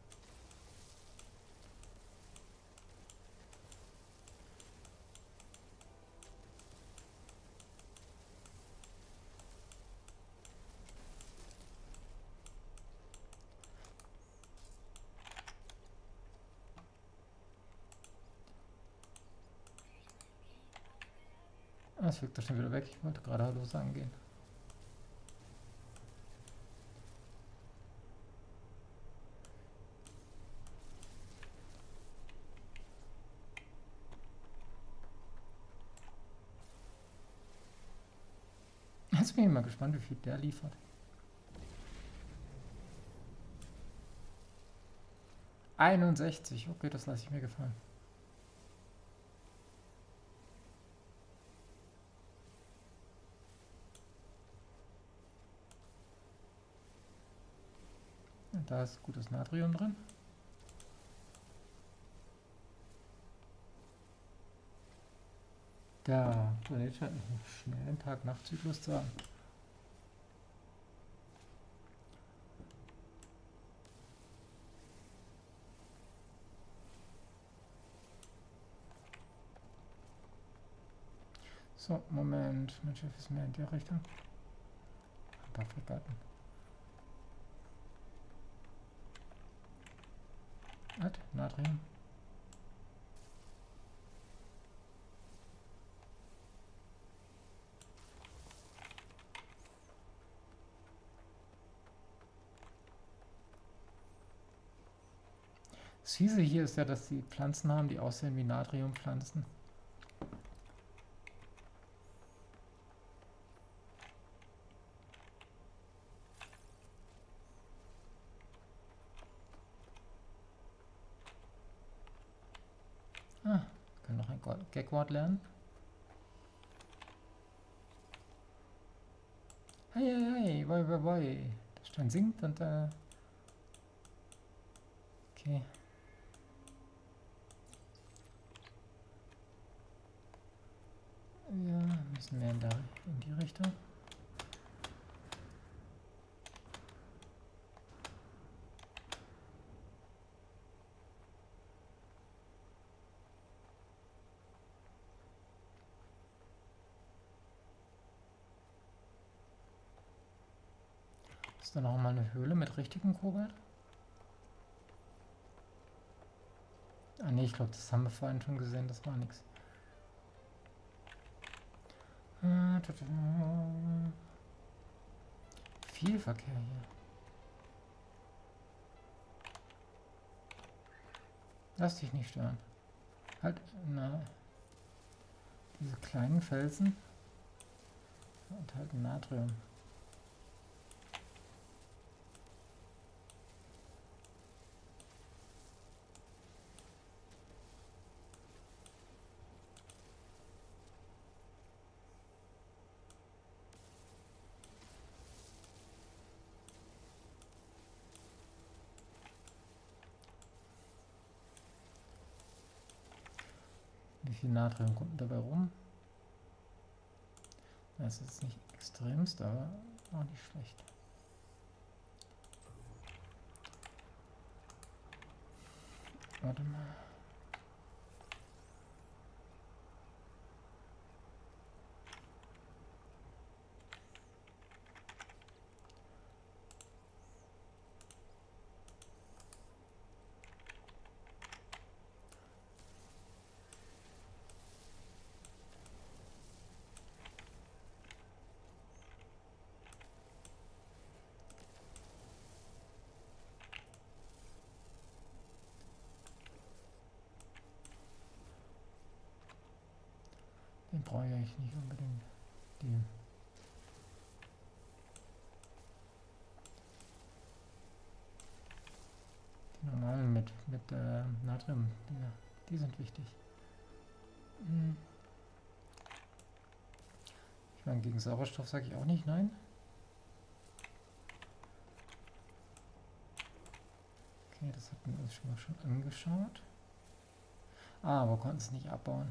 Ah, es wirkt doch schon wieder weg. Ich wollte gerade Hallo sagen gehen. Jetzt bin ich mal gespannt, wie viel der liefert. einundsechzig, okay, das lasse ich mir gefallen. Und da ist gutes Natrium drin. Der Planet scheint einen schnellen Tag-Nacht-Zyklus zu haben. So, Moment, mein Schiff ist mehr in die Richtung. Ein paar Fregatten. Halt, Natrium. Das Fiese hier ist ja, dass die Pflanzen haben, die aussehen wie Natriumpflanzen. Ah, wir können noch ein Gagwort lernen. Hey, hey, hey, woi, woi, woi. Der Stein sinkt und äh. Okay. Wir müssen mehr in, der, in die Richtung. Ist da noch mal eine Höhle mit richtigem Kobalt? Ah ne, ich glaube, das haben wir vorhin schon gesehen, das war nichts. Viel Verkehr hier. Lass dich nicht stören. Halt, na. Diese kleinen Felsen enthalten Natrium. Wie viel Natrium kommt dabei rum? Das ist nicht extremst, aber auch nicht schlecht. Warte mal. brauche ich eigentlich nicht unbedingt. Die. Die normalen mit, mit äh, Natrium, die, die sind wichtig. Hm. Ich meine, gegen Sauerstoff sage ich auch nicht nein. Okay, das hatten wir uns schon mal schon angeschaut. Ah, aber konnten es nicht abbauen.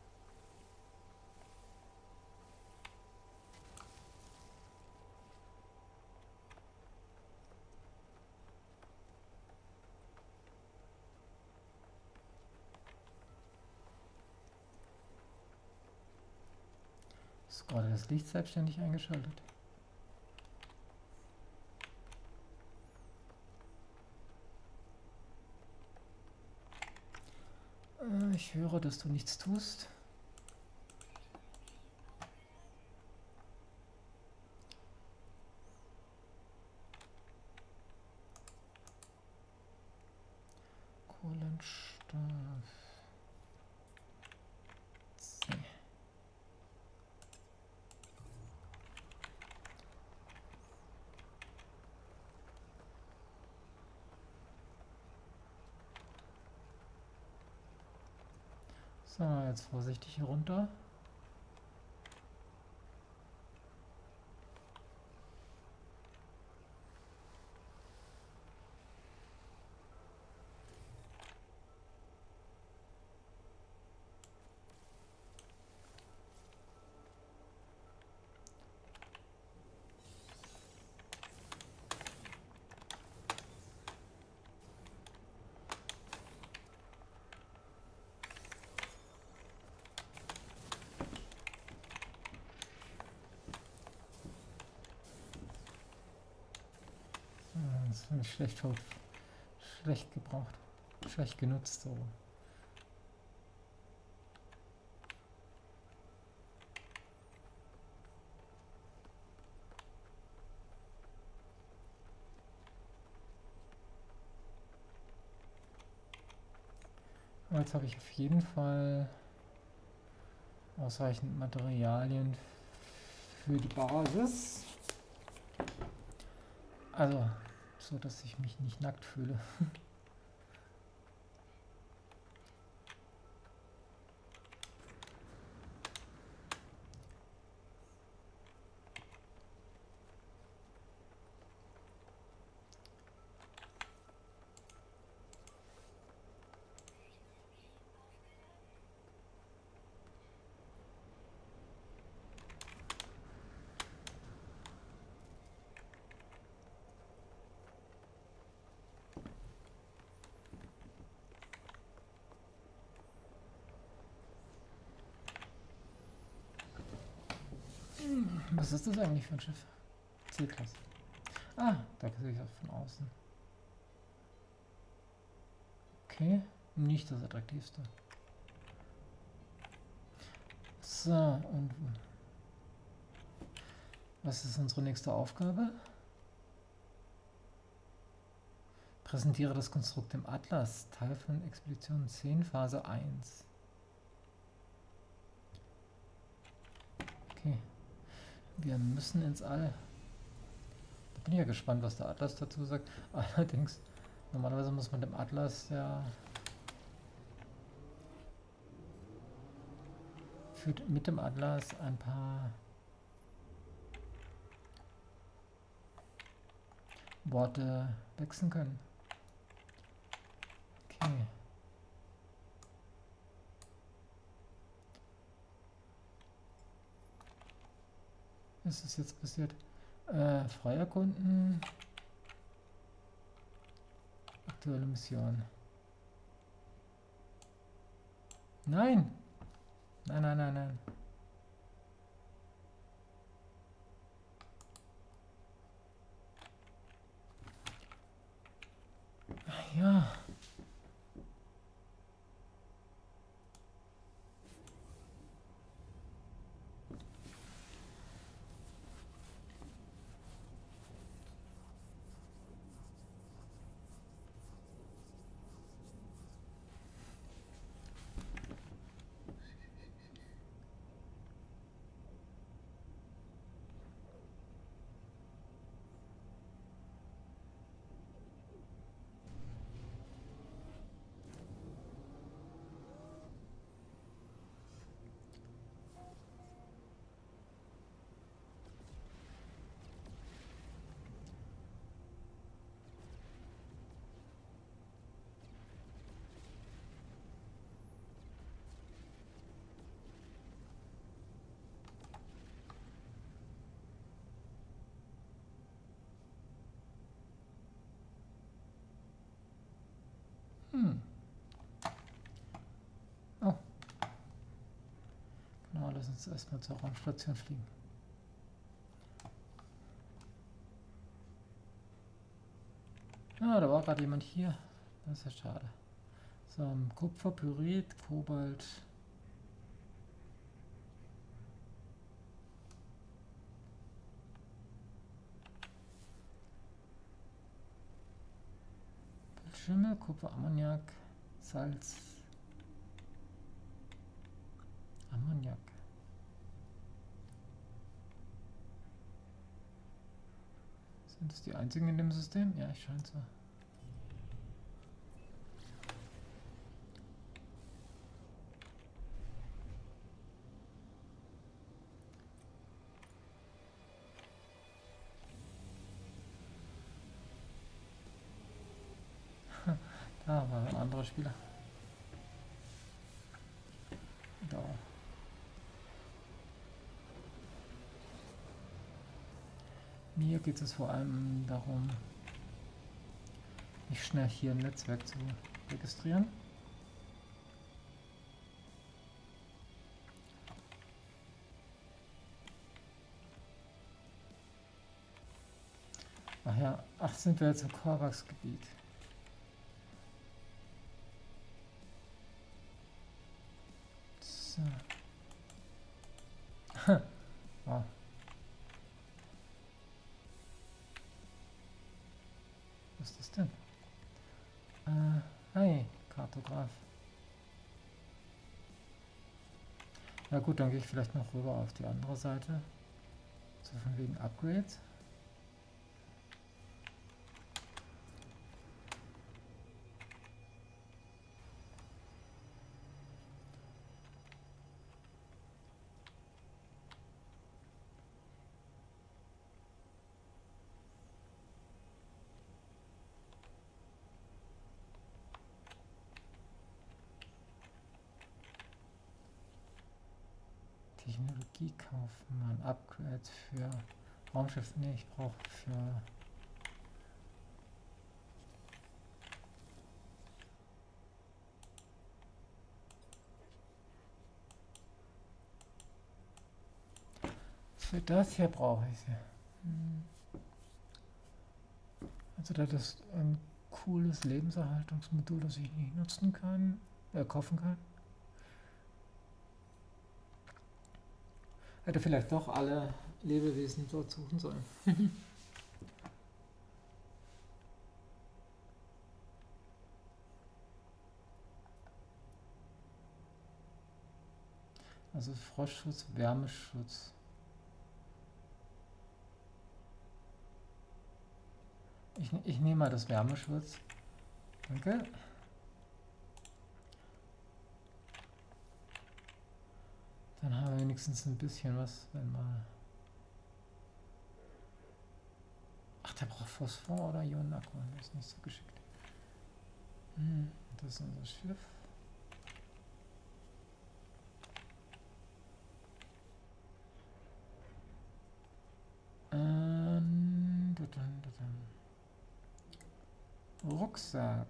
Ist gerade das Licht selbstständig eingeschaltet? Äh, ich höre, dass du nichts tust. Kohlenstoff. C. So, jetzt vorsichtig hier runter. Das ist schlecht, schlecht gebraucht, schlecht genutzt. So. Aber jetzt habe ich auf jeden Fall ausreichend Materialien für die Basis. Also, so dass ich mich nicht nackt fühle. Was ist das eigentlich für ein Schiff? C-Klasse. Ah, da sehe ich das von außen. Okay, nicht das attraktivste. So, und was ist unsere nächste Aufgabe? Präsentiere das Konstrukt im Atlas, Teil von Expedition zehn, Phase eins. Okay. Wir müssen ins All. Da bin ich ja gespannt, was der Atlas dazu sagt. Allerdings, normalerweise muss man dem Atlas ja für, mit dem Atlas ein paar Worte wechseln können. Okay. Was ist jetzt passiert? Äh, frei erkunden. Aktuelle Mission. Nein! Nein, nein, nein, nein. Ja. Hm. Oh. Genau, lass uns erstmal zur Raumstation fliegen. Ah, da war gerade jemand hier. Das ist ja schade. So, Kupfer, Pyrit, Kobalt. Schimmel, Kupfer, Ammoniak, Salz. Ammoniak. Sind das die einzigen in dem System? Ja, ich scheint so. Da war ein anderer Spieler. Da. Mir geht es vor allem darum, mich schnell hier im Netzwerk zu registrieren. Ach ja, ach, sind wir jetzt im Korvax-Gebiet. So. Wow. Was ist das denn? Äh, hi, Kartograf. Ja gut, dann gehe ich vielleicht noch rüber auf die andere Seite. So von wegen Upgrades. Technologiekaufmann, Upgrades für Raumschiff. Ne, ich brauche für für das hier brauche ich sie. Hm. Also das ist ein cooles Lebenserhaltungsmodul, das ich nicht nutzen kann, äh, kaufen kann. Hätte vielleicht doch alle Lebewesen dort suchen sollen. Also Frostschutz, Wärmeschutz. Ich, ich nehme mal das Wärmeschutz. Danke. Dann haben wir wenigstens ein bisschen was, wenn mal... Ach, der braucht Phosphor oder Ionenakku, das ist nicht so geschickt. Hm, das ist unser Schiff. Ähm, da dann, da dann. Rucksack.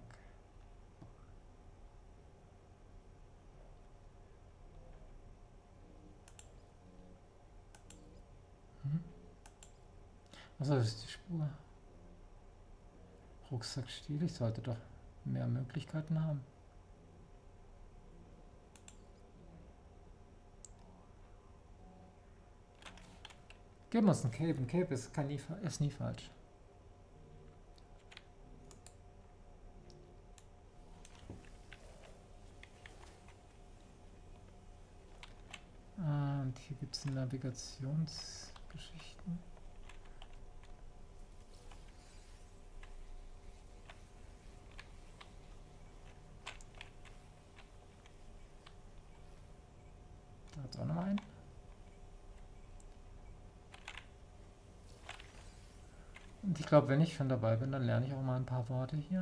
Hm? Also das ist die Spur. Rucksackstiel, ich sollte doch mehr Möglichkeiten haben. Geben wir uns ein Cape. Ein Cape ist, kann nie, ist nie falsch. Und hier gibt es Navigationsgeschichten. Da hat es auch noch einen. Und ich glaube, wenn ich schon dabei bin, dann lerne ich auch mal ein paar Worte hier.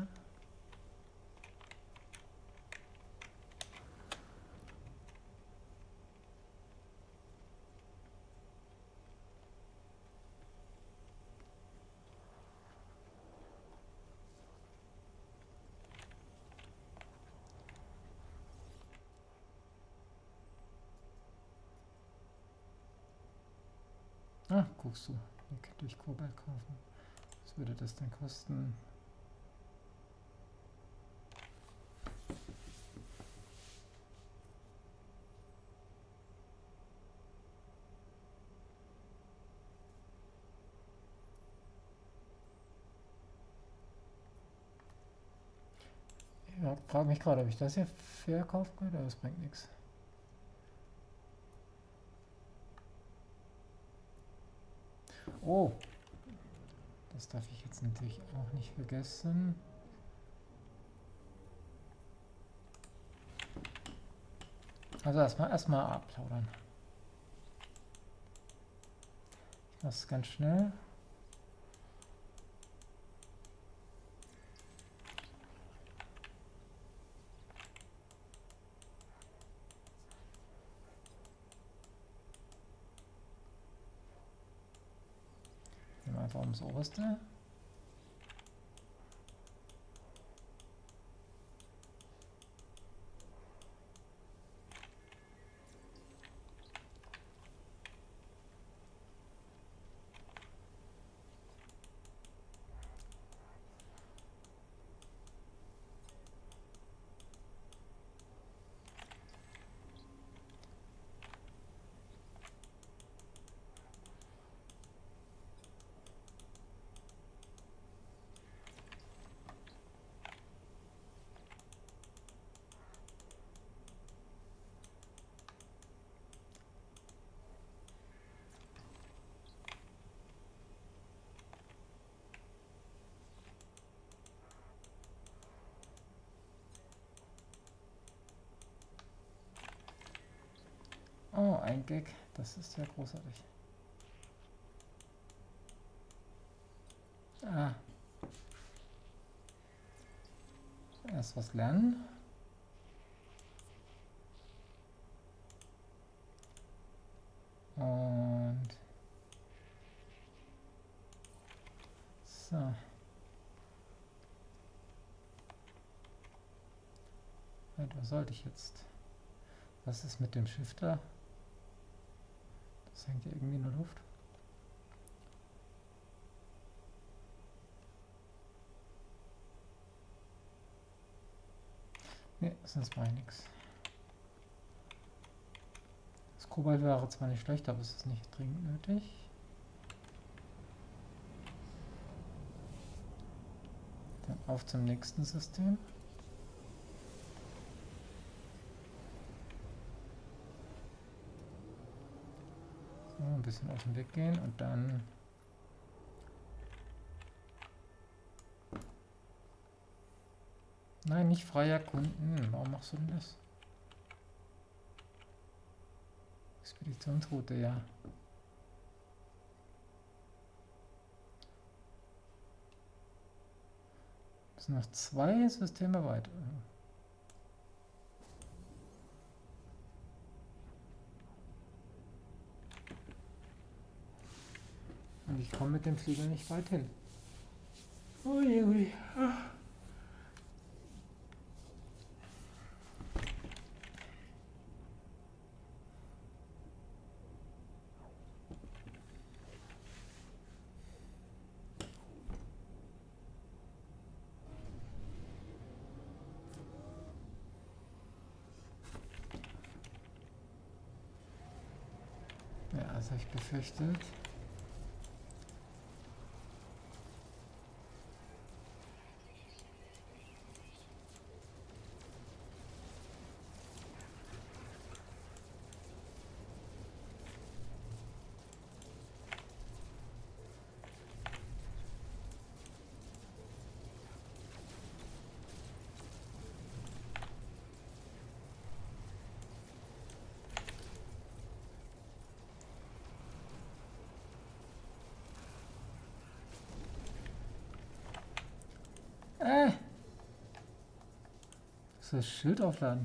Ah, guckst du. Nick, durch Kobalt kaufen. Was würde das denn kosten? Ja, frage mich gerade, ob ich das hier verkaufen könnte, aber das bringt nichts. Oh, das darf ich jetzt natürlich auch nicht vergessen. Also erstmal erstmal abplaudern. Ich mache es ganz schnell. Nehmen wir einfach ums Oberste. Oh, ein Gag. Das ist ja großartig. Ah. Erst was lernen. Und so. Und was sollte ich jetzt? Was ist mit dem Shifter? Das hängt ja irgendwie in der Luft. Ne, sonst mache ich nichts. Das Kobalt wäre zwar nicht schlecht, aber es ist nicht dringend nötig. Dann auf zum nächsten System. So, ein bisschen aus dem Weg gehen und dann nein, nicht frei erkunden. Warum machst du denn das? Expeditionsroute, ja. Das sind noch zwei Systeme weiter. Und ich komme mit dem Flieger nicht weit hin. Ui, ui. Ja, das habe ich befürchtet. Äh! Das das Schild aufladen.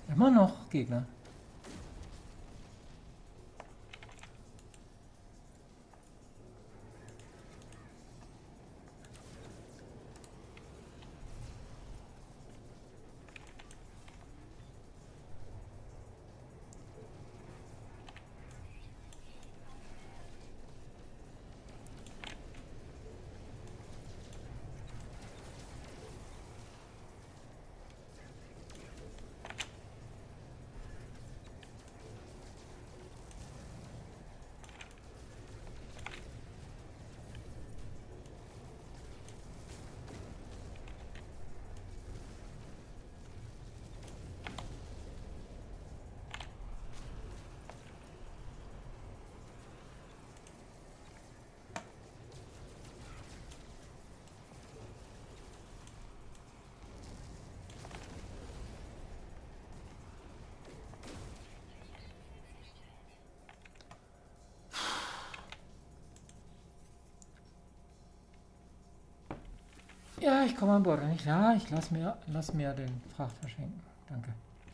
Immer noch Gegner. Ja, ich komme an Bord. Ja, ich lass mir, lass mir den Fracht verschenken. Danke.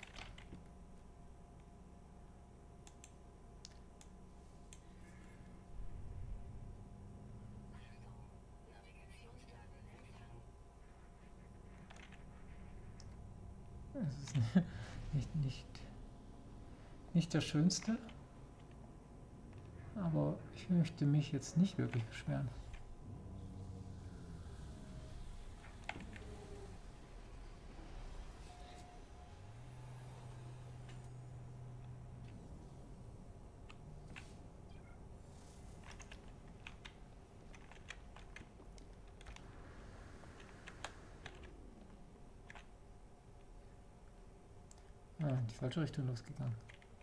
Es ist nicht, nicht, nicht das Schönste, aber ich möchte mich jetzt nicht wirklich beschweren. Ah, in die falsche Richtung losgegangen.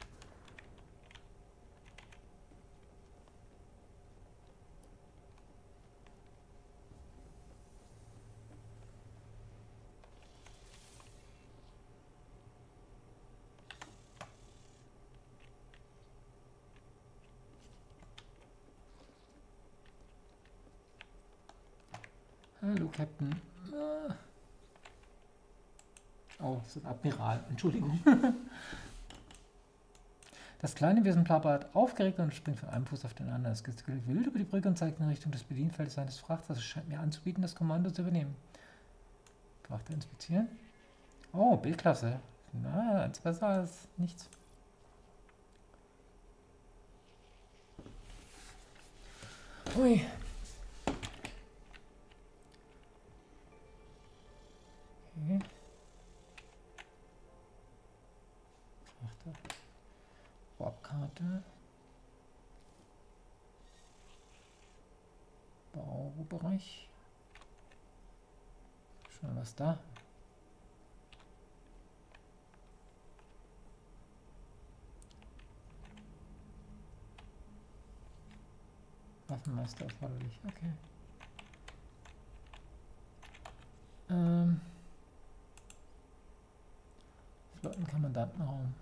Hallo, Captain. Ah. Oh, das ist ein Admiral. Entschuldigung. Das kleine Wesen plappert aufgeregt und springt von einem Fuß auf den anderen. Es gestikuliert wild über die Brücke und zeigt in Richtung des Bedienfeldes seines Frachters. Es scheint mir anzubieten, das Kommando zu übernehmen. Frachter inspizieren. Oh, B-Klasse. Na, eins besser als nichts. Hui. Okay. Frachter. Warpkarte. Baubereich. Schon was da. Waffenmeister erforderlich. Okay. Ähm. Flottenkommandantenraum.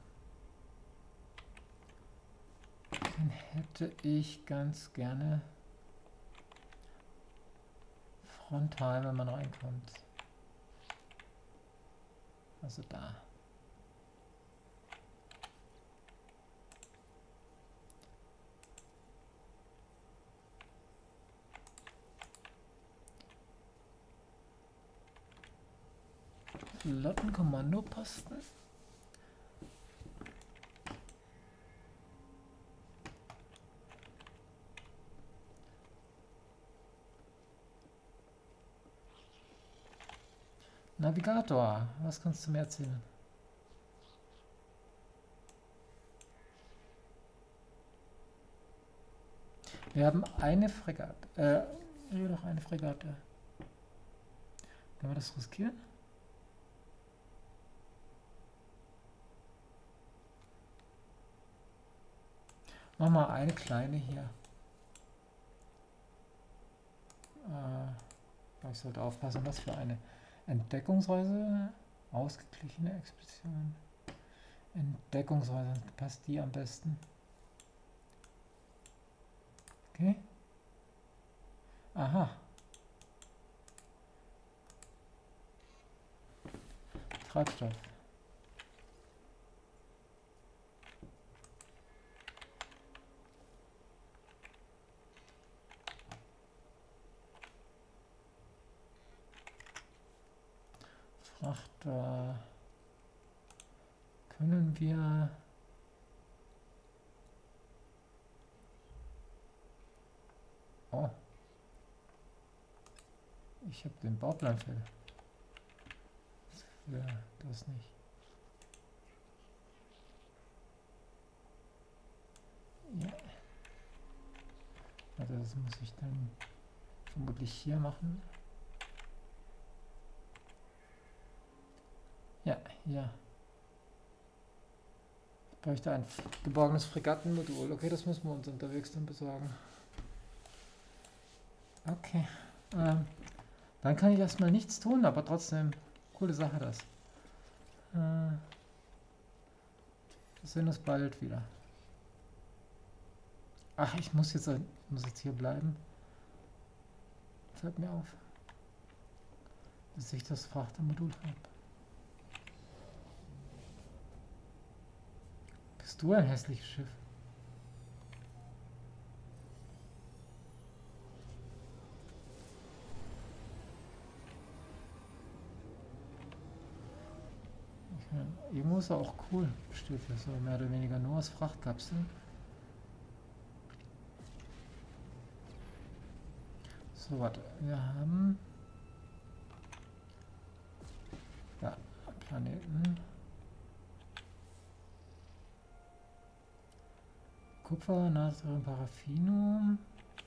Den hätte ich ganz gerne frontal, wenn man reinkommt. Also da. Flottenkommandoposten. Navigator, was kannst du mir erzählen? Wir haben eine Fregatte. Äh, nur noch eine Fregatte. Können wir das riskieren? Mach mal eine kleine hier. Äh, ich sollte aufpassen, was für eine Entdeckungsreise. Ausgeglichene Expedition. Entdeckungsreise, passt die am besten. Okay. Aha. Treibstoff. Frachter können wir oh, ich habe den Bauplan für, für das nicht. Ja. Also das muss ich dann vermutlich hier machen. Ja, hier. Ich bräuchte ein geborgenes Fregattenmodul. Okay, das müssen wir uns unterwegs dann besorgen. Okay. Ähm, dann kann ich erstmal nichts tun, aber trotzdem, coole Sache das. Äh, wir sehen uns bald wieder. Ach, ich muss jetzt, muss jetzt hier bleiben. Fällt mir auf. Bis ich das Frachtermodul habe. Bist du ein hässliches Schiff? Ich meine, irgendwo ist er auch cool. Besteht ja so mehr oder weniger nur aus Frachtkapseln. So, warte. Wir haben... Ja, Planeten. Kupfer, Natrium, Paraffinum.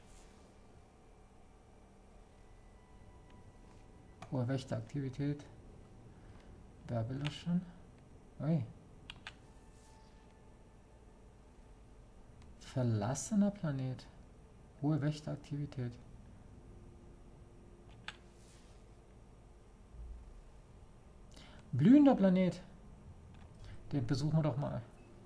Hohe Wächteraktivität. Wer will das schon? Ui. Verlassener Planet. Hohe Wächteraktivität. Blühender Planet. Den besuchen wir doch mal.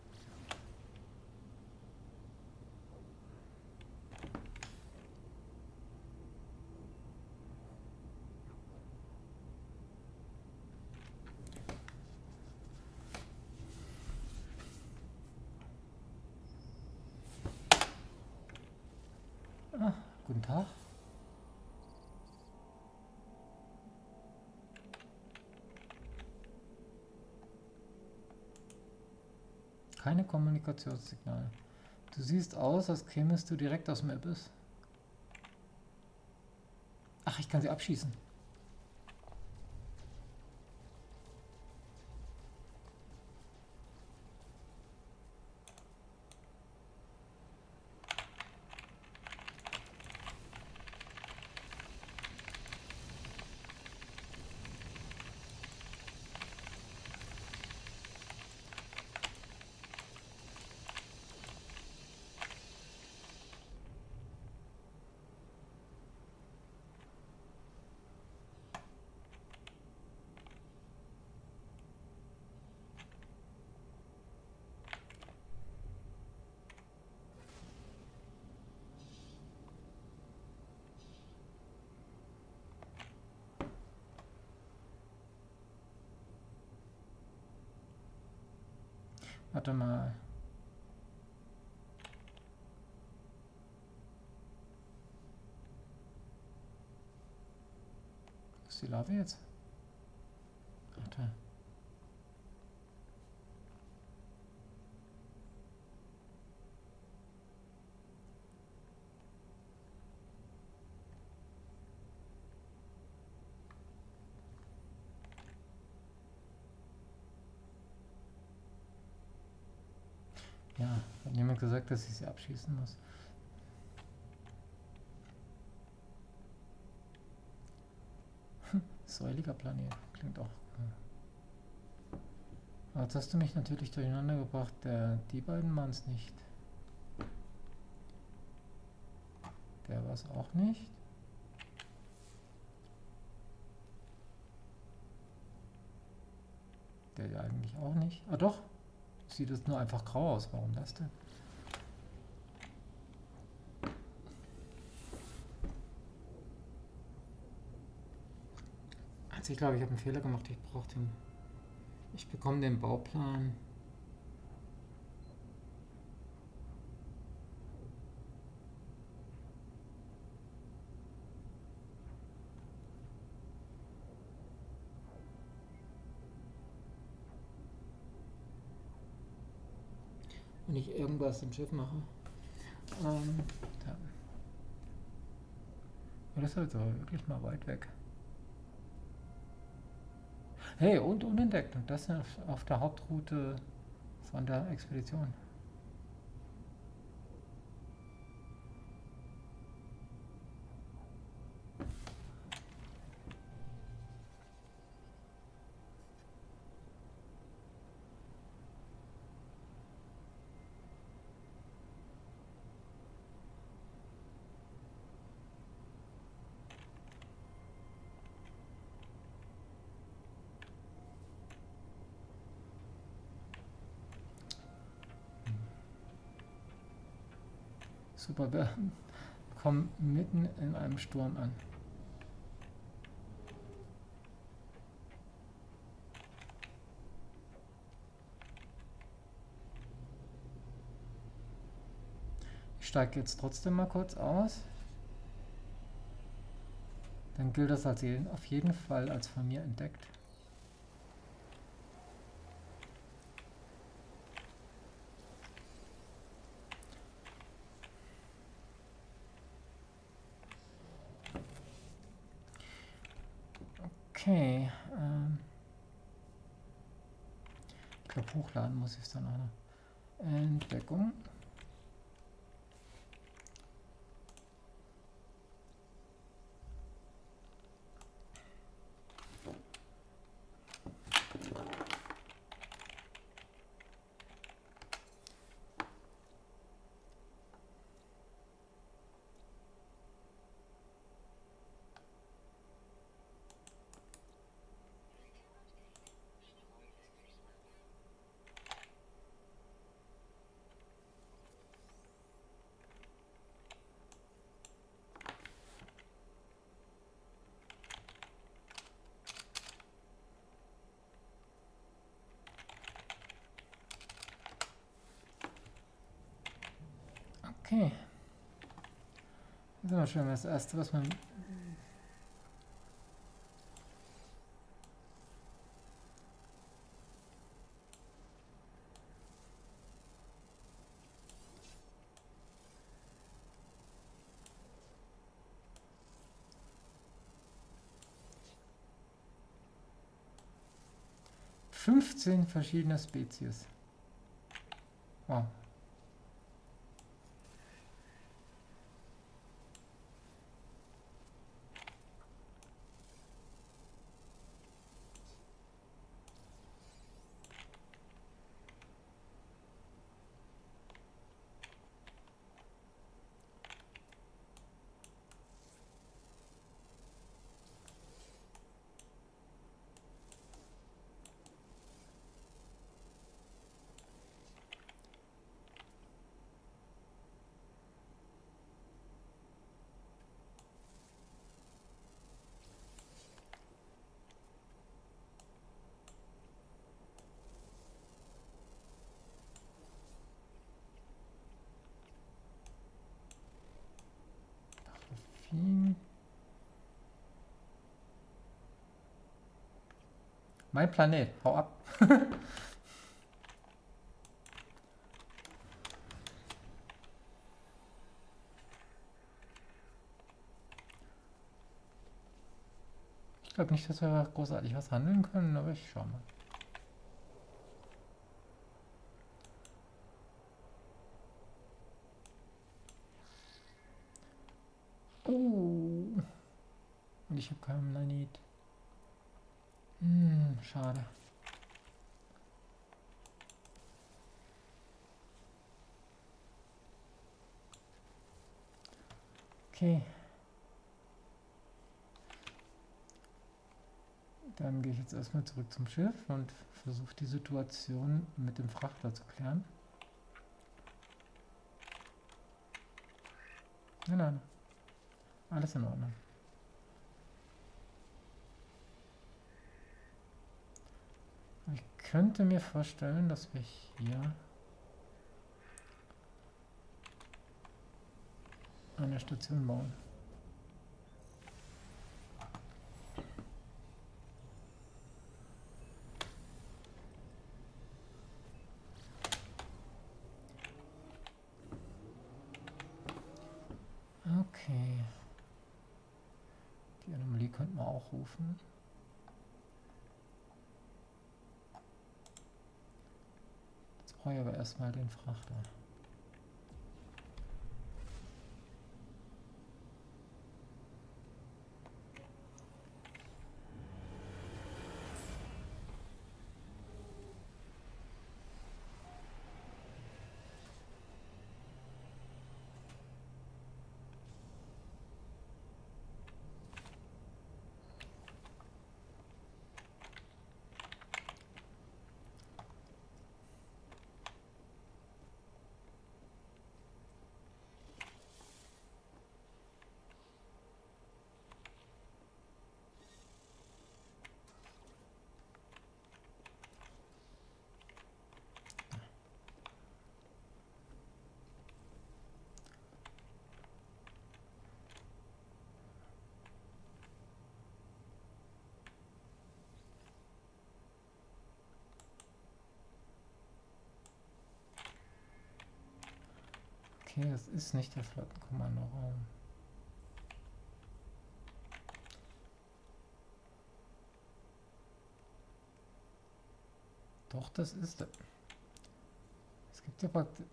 Ah, guten Tag. Keine Kommunikationssignale. Du siehst aus, als kämest du direkt aus dem Abyss. Ach, ich kann sie abschießen. Warte mal. Wo ist die Lava jetzt? Warte. Ja, hat jemand gesagt, dass ich sie abschießen muss. Säuliger Planet. Klingt auch cool. Aber jetzt hast du mich natürlich durcheinander gebracht. Der, die beiden waren es nicht. Der war es auch nicht. Der ja eigentlich auch nicht. Ah doch. Sieht es nur einfach grau aus. Warum das denn? Also ich glaube, ich habe einen Fehler gemacht. Ich brauche den. Ich bekomme den Bauplan. wenn ich irgendwas im Schiff mache. Ähm, ja. Das ist also wirklich mal weit weg. Hey, und unentdeckt. Und das auf, auf der Hauptroute von der Expedition. Super, wir kommen mitten in einem Sturm an. Ich steige jetzt trotzdem mal kurz aus. Dann gilt das als jeden, auf jeden Fall als von mir entdeckt. Okay. Ähm ich glaube, hochladen muss ich es dann auch noch. Entdeckung. Okay. Das ist immer schön, das erste, was man. fünfzehn verschiedene Spezies. Wow. Mein Planet, hau ab. Ich glaube nicht, dass wir großartig was handeln können, aber ich schau mal. Oh. Und ich habe keinen Planet. Hm, schade. Okay. Dann gehe ich jetzt erstmal zurück zum Schiff und versuche die Situation mit dem Frachter zu klären. Nein, nein. Alles in Ordnung. Ich könnte mir vorstellen, dass wir hier eine Station bauen. rufen. Jetzt brauche ich aber erstmal den Frachter. Okay, das ist nicht der Flottenkommandoraum. Doch, das ist er. Es gibt ja praktisch...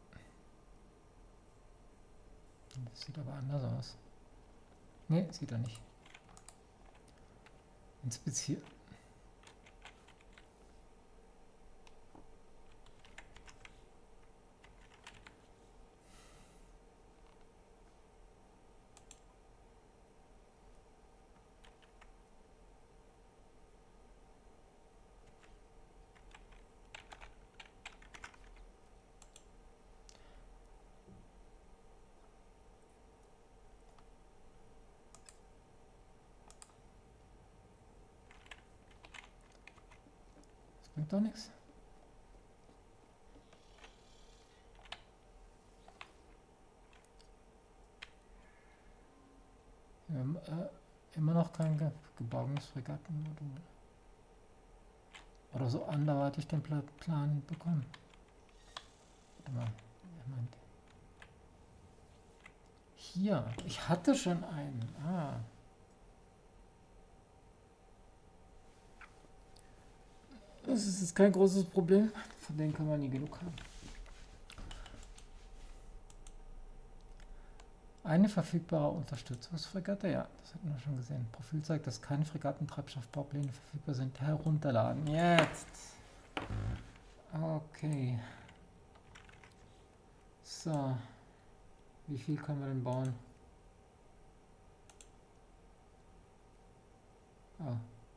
Das sieht aber anders aus. Ne, sieht er nicht. Inspizieren. Bringt doch nichts. Wir haben äh, immer noch kein Ge Geborgungsfregattenmodul. Oder so anderweitig den Pla Plan bekommen. Warte mal, er meint. Hier, ich hatte schon einen. Ah. Das ist jetzt kein großes Problem, von denen kann man nie genug haben. Eine verfügbare Unterstützungsfregatte, ja, das hatten wir schon gesehen. Profil zeigt, dass keine Fregattentreibstoffbaupläne verfügbar sind. Herunterladen. Jetzt! Okay. So. Wie viel können wir denn bauen? Oh.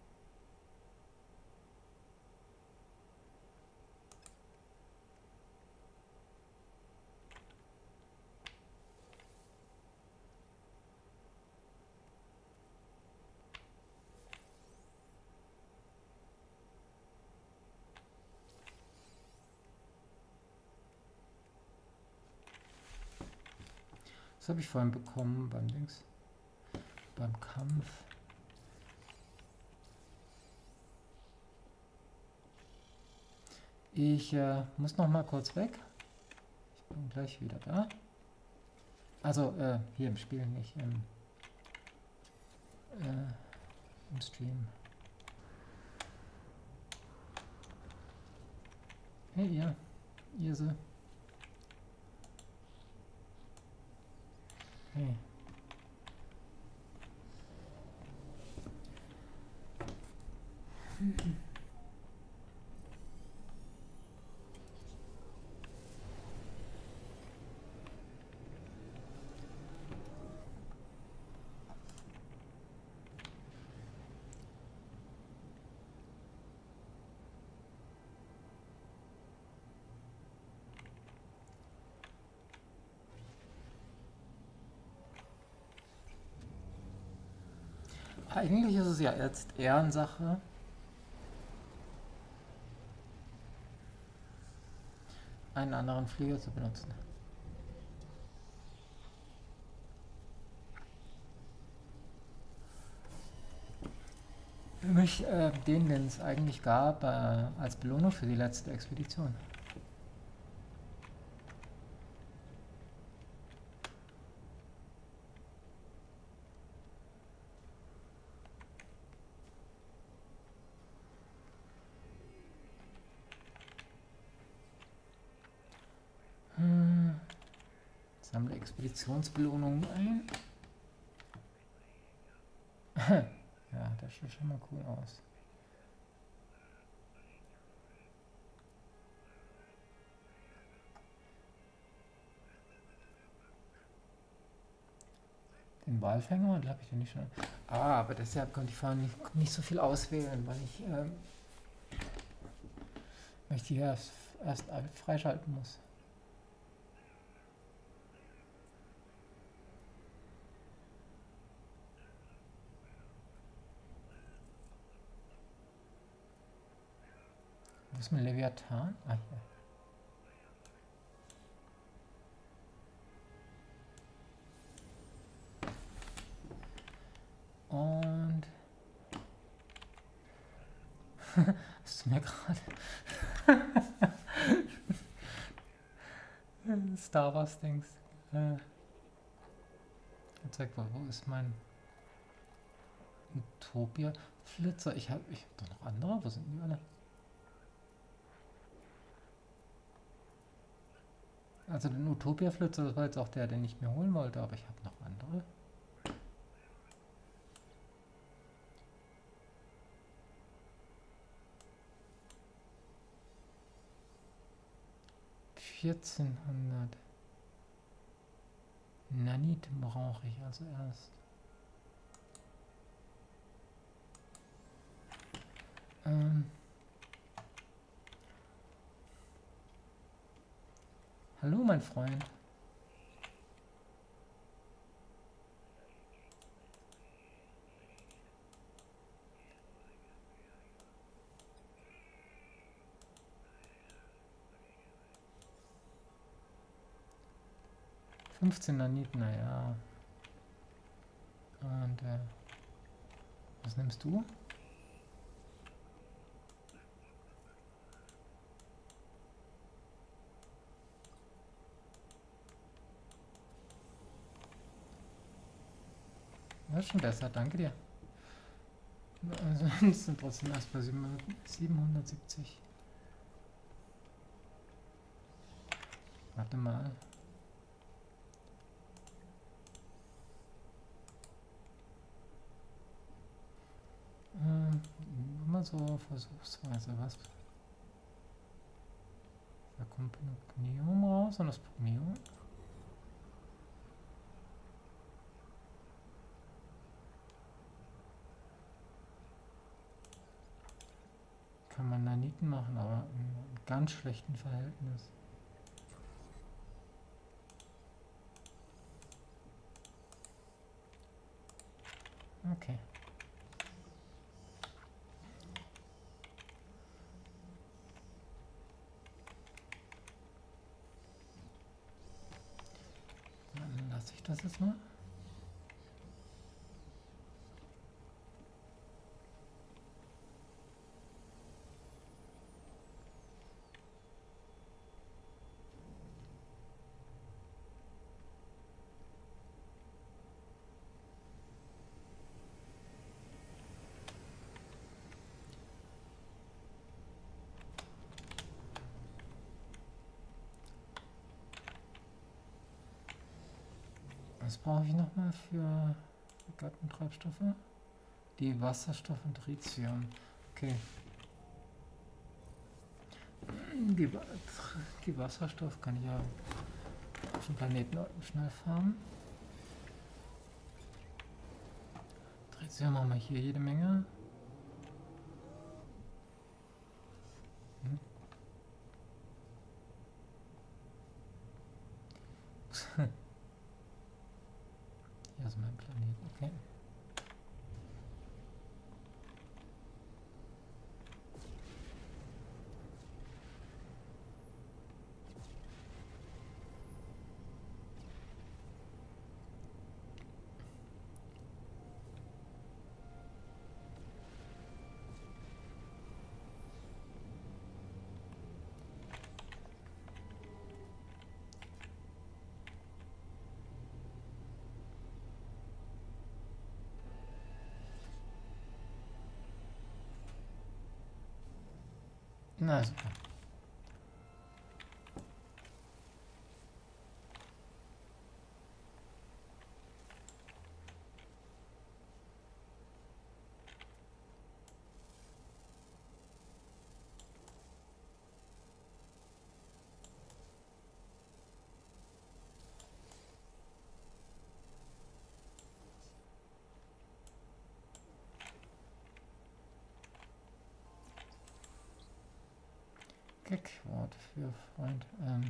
Das habe ich vorhin bekommen beim Dings. Beim Kampf. Ich äh, muss noch mal kurz weg. Ich bin gleich wieder da. Also äh, hier im Spiel, nicht im, äh, im Stream. Hey ihr, ihr so. Hey. Mhm. Eigentlich ist es ja jetzt Ehrensache, einen anderen Flieger zu benutzen. Nämlich äh, den, den es eigentlich gab, äh, als Belohnung für die letzte Expedition. Sammle Expeditionsbelohnungen ein. Ja, das sieht schon mal cool aus. Den Walfänger, den habe ich ja nicht schon. Ah, aber deshalb konnte ich vorhin nicht, nicht so viel auswählen, weil ich, ähm, weil ich die erst, erst freischalten muss. Wo ist mein Leviathan? Ah, hier. Und hast du mir gerade Star Wars Dings äh, gezeigt, wo ist mein Utopia Flitzer? Ich habe ich hab doch noch andere, wo sind die alle? Also den Utopia Flitzer, das war jetzt auch der, den ich mir holen wollte, aber ich habe noch andere. vierzehnhundert. Nanit brauche ich also erst. Ähm. Hallo, mein Freund. fünfzehn Nanit, naja. Und äh, was nimmst du? Das ist schon besser, danke dir. Also, es sind trotzdem erst bei siebenhundertsiebzig. Warte mal. Ähm, immer so versuchsweise, was? Da kommt Pugnium raus und das Pugnium. Kann man Naniten machen, aber in ganz schlechten Verhältnis. Okay. Dann lasse ich das jetzt mal. Was brauche ich nochmal für Gattentreibstoffe? Die Wasserstoff und Tritium. Okay. Die, die Wasserstoff kann ich ja auf dem Planeten schnell farmen. Tritium haben wir hier jede Menge. Hm. Hier ist mein Planet, okay. Na super. Keckwort für Freund. Ähm.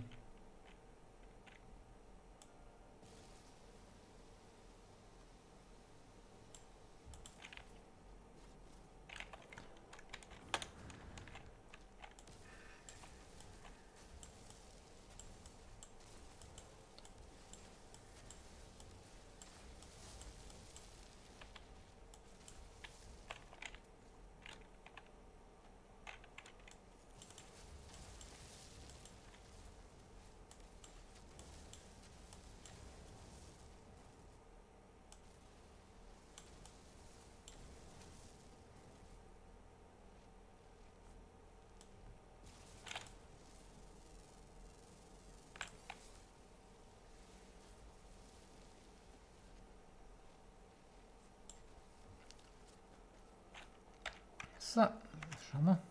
So, schauen wir.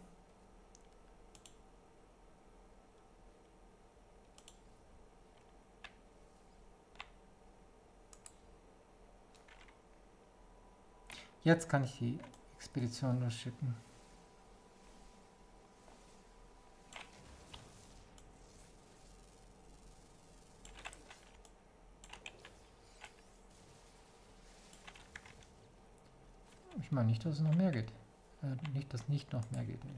Jetzt kann ich die Expedition losschicken. Ich meine nicht, dass es noch mehr geht. Äh, nicht, dass nicht noch mehr geht. Nee.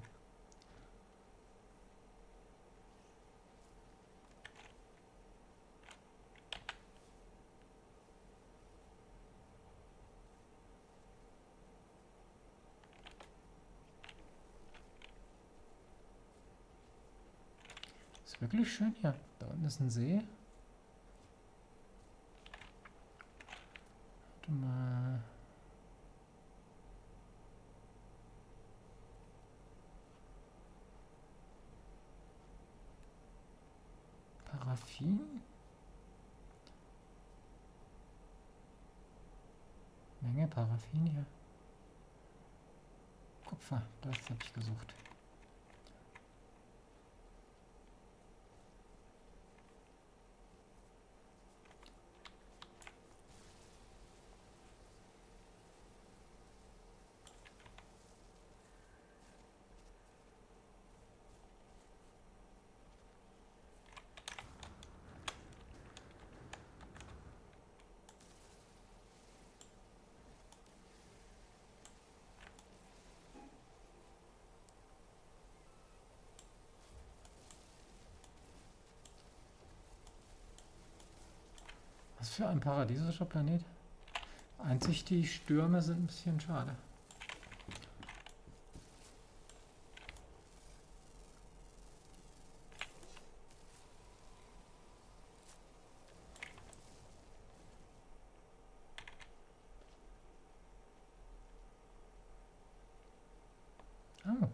Ist wirklich schön hier. Da unten ist ein See. Warte mal. Paraffin? Menge Paraffin hier. Kupfer, das habe ich gesucht. Was für ein paradiesischer Planet. Einzig die Stürme sind ein bisschen schade. Oh.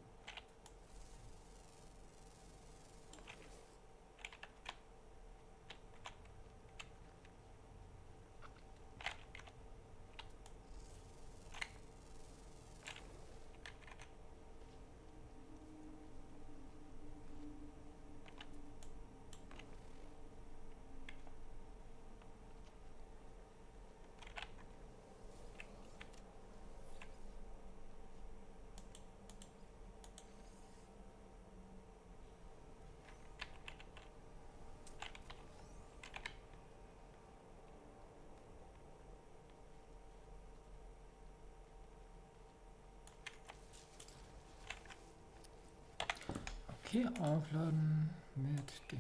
Okay, aufladen mit dem.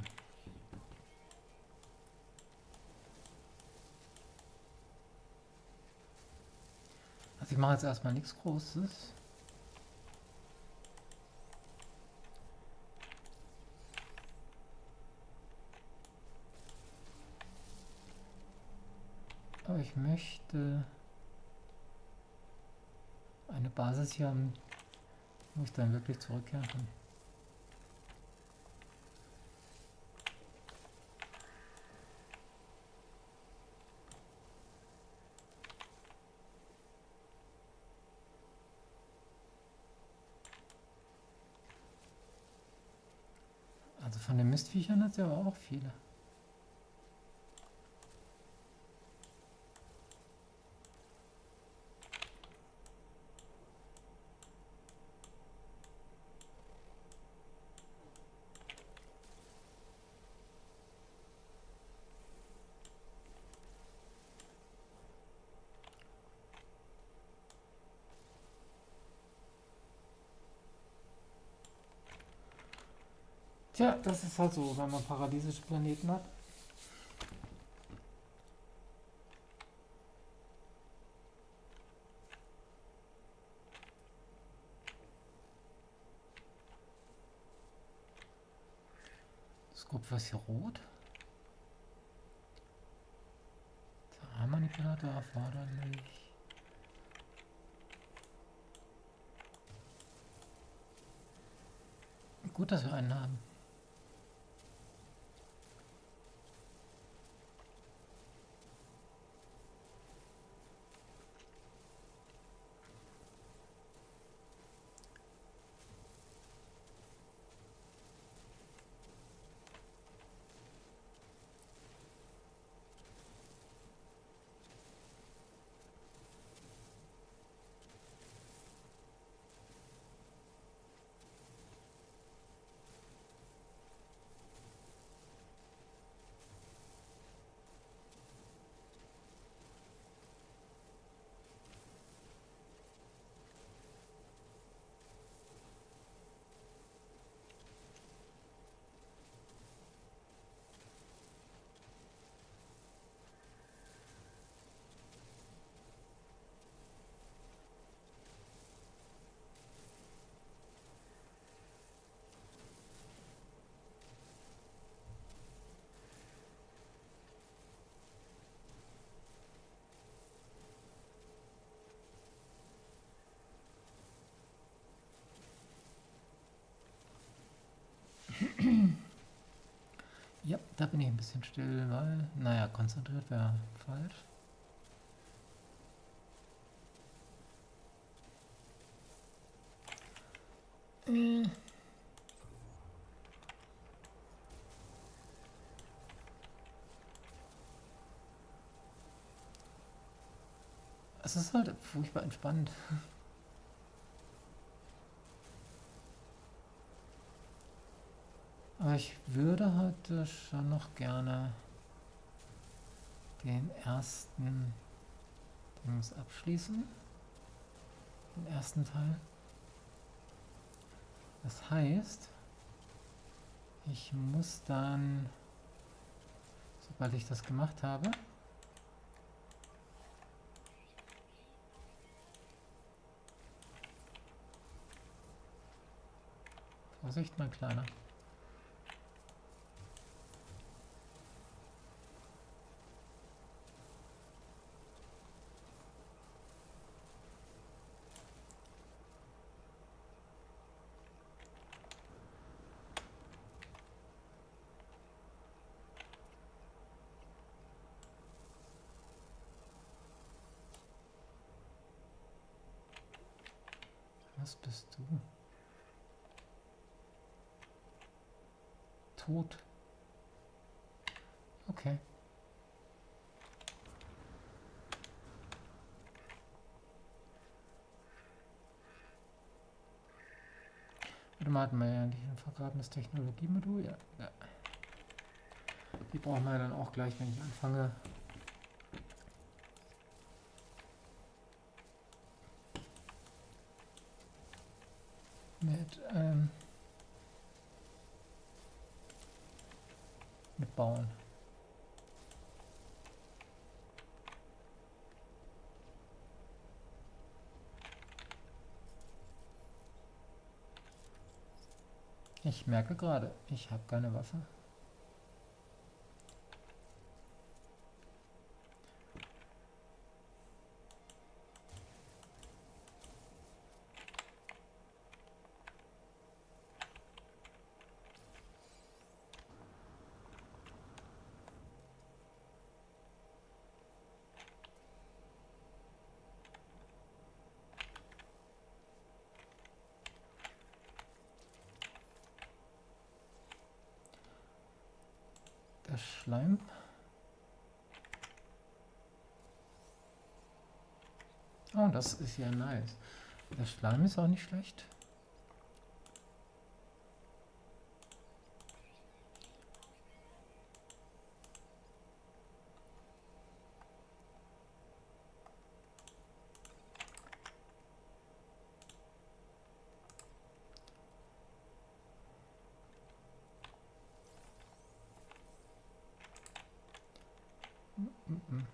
Also ich mache jetzt erstmal nichts Großes. Aber ich möchte eine Basis hier haben, wo ich dann wirklich zurückkehren kann. Also von den Mistviechern hat es ja aber auch viele. Tja, das ist halt so, wenn man paradiesische Planeten hat. Das Kupfer ist hier rot. Der Manipulator erforderlich. Gut, dass wir einen haben. Ja, da bin ich ein bisschen still, weil, naja, konzentriert wäre falsch. Äh. Es ist halt furchtbar entspannt. Aber ich würde heute schon noch gerne den ersten Dings abschließen. Den ersten Teil. Das heißt, ich muss dann, sobald ich das gemacht habe, Vorsicht, mein Kleiner. Was bist du? Tot. Okay. Warte mal, hatten wir ja nicht ein vergrabenes Technologiemodul? Ja. ja. Die brauchen wir dann auch gleich, wenn ich anfange. Mit, ähm, mit Bauen. Ich merke gerade, ich habe keine Waffe. Der Schleim. Oh, das ist ja nice. Der Schleim ist auch nicht schlecht. Mm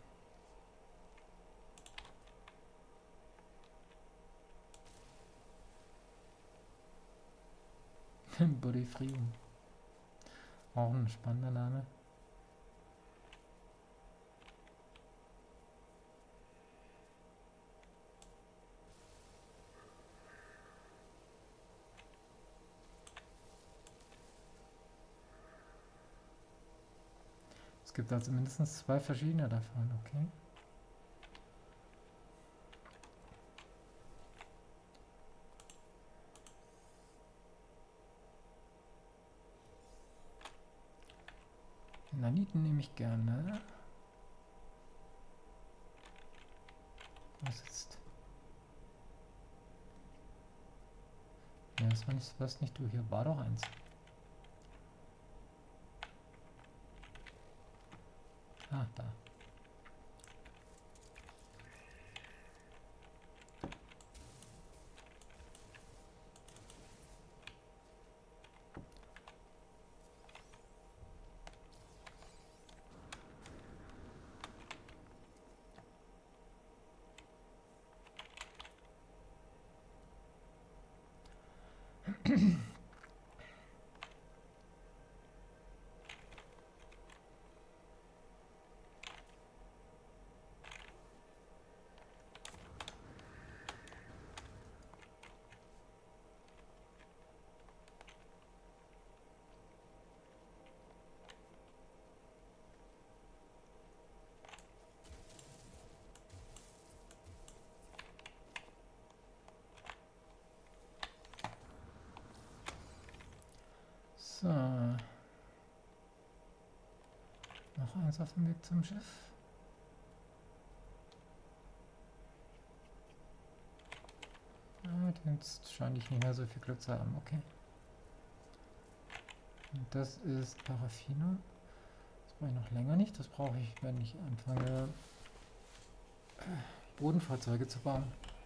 -mm. Bodyfrium. Auch ein spannender Name. Es gibt also mindestens zwei verschiedene davon, okay. Naniten nehme ich gerne. Was jetzt? Ja, das war nicht, was nicht du. Hier war doch eins. Ah, da. So. Noch eins auf dem Weg zum Schiff. Ah, jetzt scheine ich nicht mehr so viel Glück zu haben. Okay. Und das ist Paraffino. Das brauche ich noch länger nicht. Das brauche ich, wenn ich anfange, Bodenfahrzeuge zu bauen.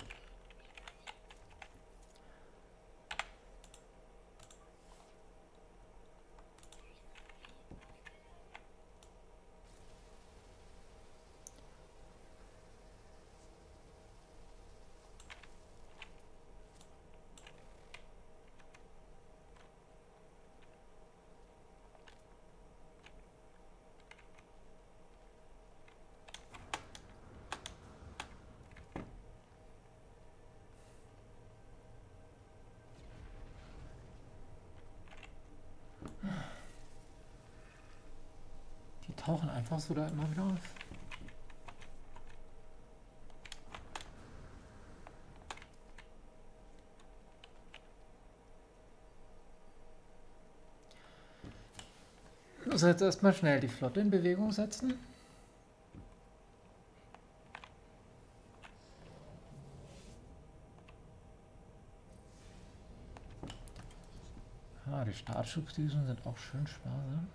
Tauchen einfach so da immer wieder auf. Ich muss jetzt erstmal schnell die Flotte in Bewegung setzen. Ah, die Startschubdüsen sind auch schön sparsam.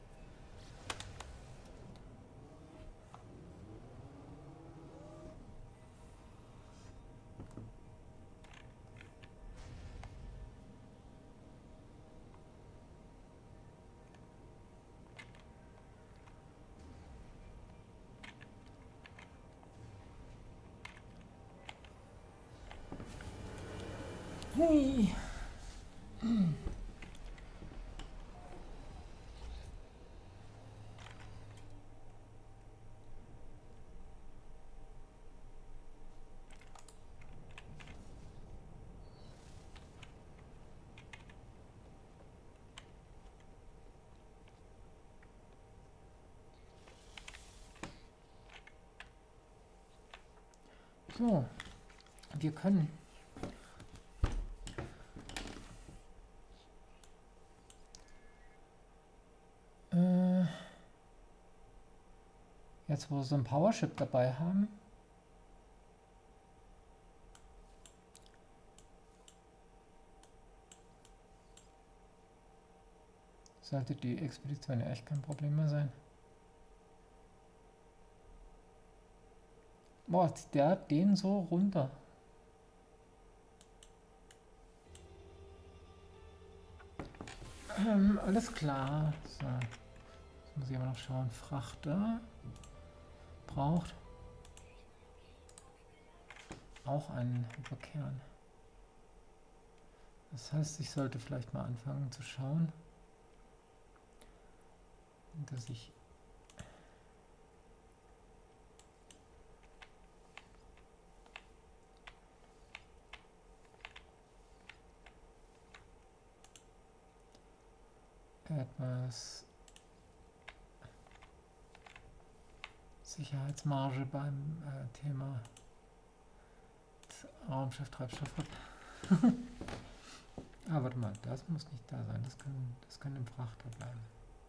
Hey. So, wir können äh, jetzt, wo wir so ein Powership dabei haben, sollte die Expedition ja echt kein Problem mehr sein. Boah, der hat den so runter. Ähm, alles klar. So. Jetzt muss ich aber noch schauen. Frachter. braucht auch einen Hyperkern. Das heißt, ich sollte vielleicht mal anfangen zu schauen, dass ich etwas Sicherheitsmarge beim äh, Thema Raumschiff-Treibstoff habe. Ah, warte mal, das muss nicht da sein. Das kann, das kann im Frachter bleiben.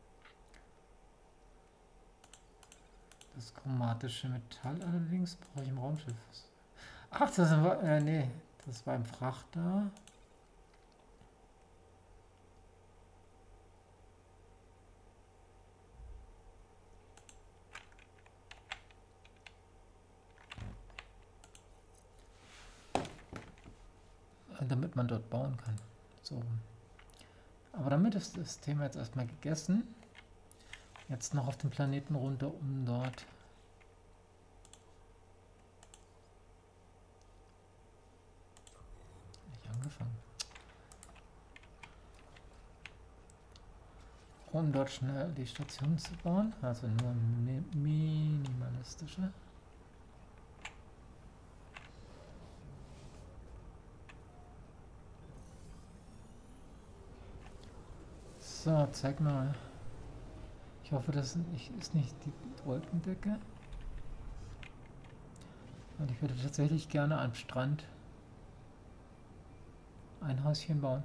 Das chromatische Metall allerdings brauche ich im Raumschiff. Ach, das war, äh, nee, das war im Frachter. Damit man dort bauen kann. So. Aber damit ist das Thema jetzt erstmal gegessen. Jetzt noch auf den Planeten runter, um dort nicht angefangen. Um dort schnell die Station zu bauen. Also nur mi minimalistische. So, zeig mal. Ich hoffe, das ist nicht die Wolkendecke. Und ich würde tatsächlich gerne am Strand ein Häuschen bauen.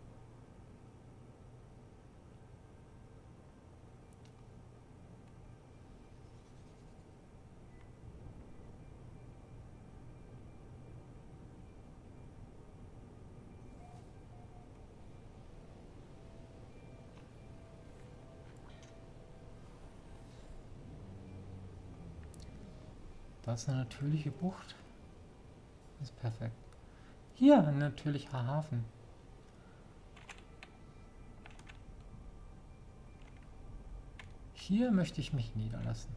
Das ist eine natürliche Bucht. Das ist perfekt. Hier ein natürlicher Hafen. Hier möchte ich mich niederlassen.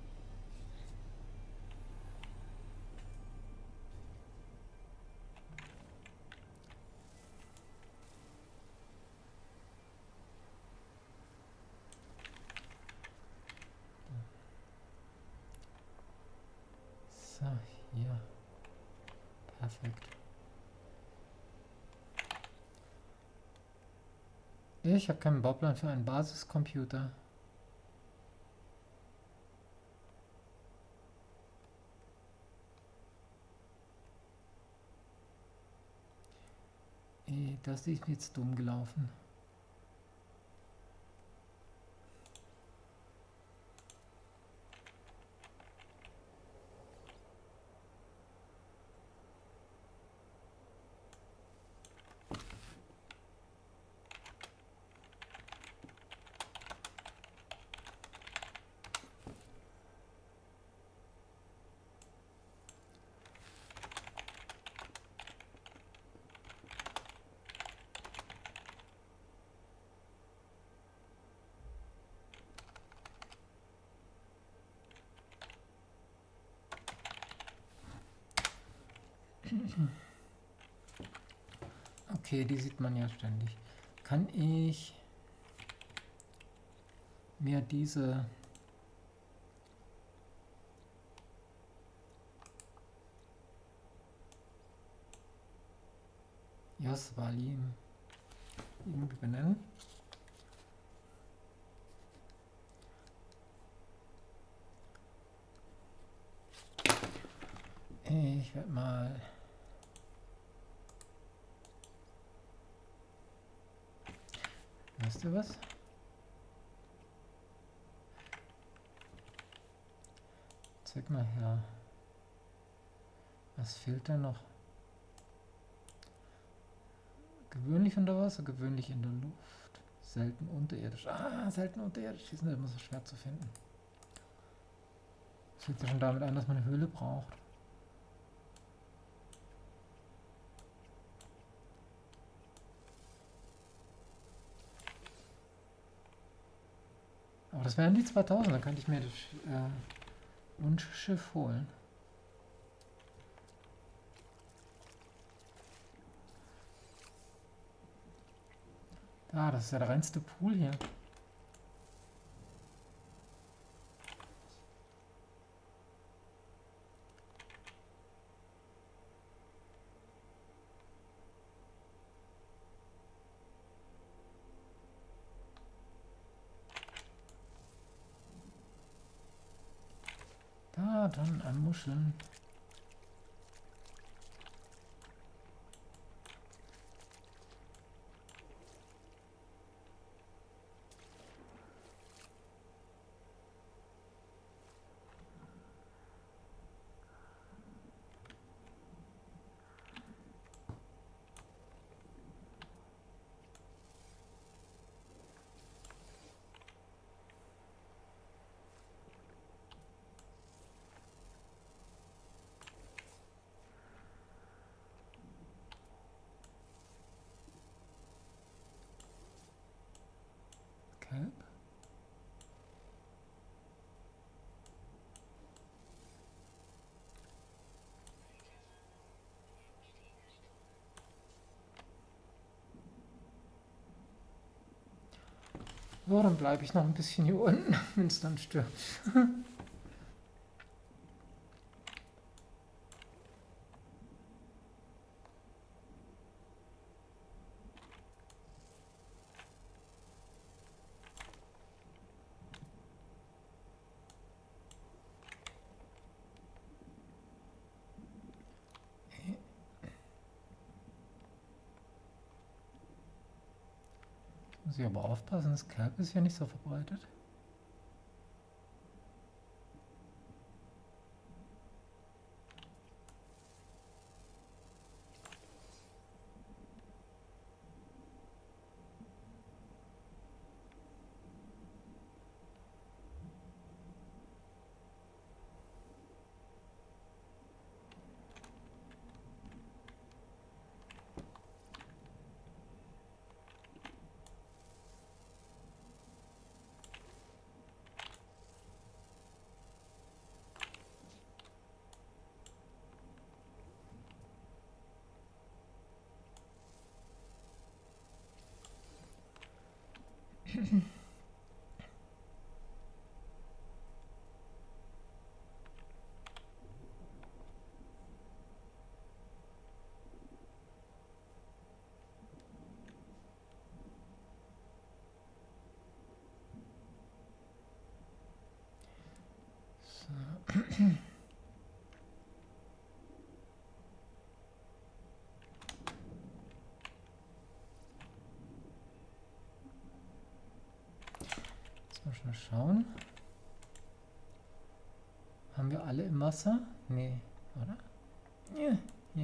So, hier. Perfekt. Ich habe keinen Bauplan für einen Basiscomputer. Das ist jetzt dumm gelaufen. Okay, die sieht man ja ständig. Kann ich mir diese Josvali irgendwie benennen? Ich werde mal weißt du was? Zeig mal her. Was fehlt da noch? Gewöhnlich unter Wasser, gewöhnlich in der Luft. Selten unterirdisch. Ah, selten unterirdisch. Die sind immer so schwer zu finden. Das liegt ja schon damit an, dass man eine Höhle braucht. Aber das wären die zweitausend, dann könnte ich mir das, äh, Und Schiff holen. Da, das ist ja der reinste Pool hier. Da, dann an Muscheln. Kalb. So, dann bleibe ich noch ein bisschen hier unten, wenn es dann stürmt. Muss ich aber aufpassen, das Kalb ist ja nicht so verbreitet. Jetzt mal schnell schauen. Haben wir alle im Wasser? Nee, oder? Ja, hier.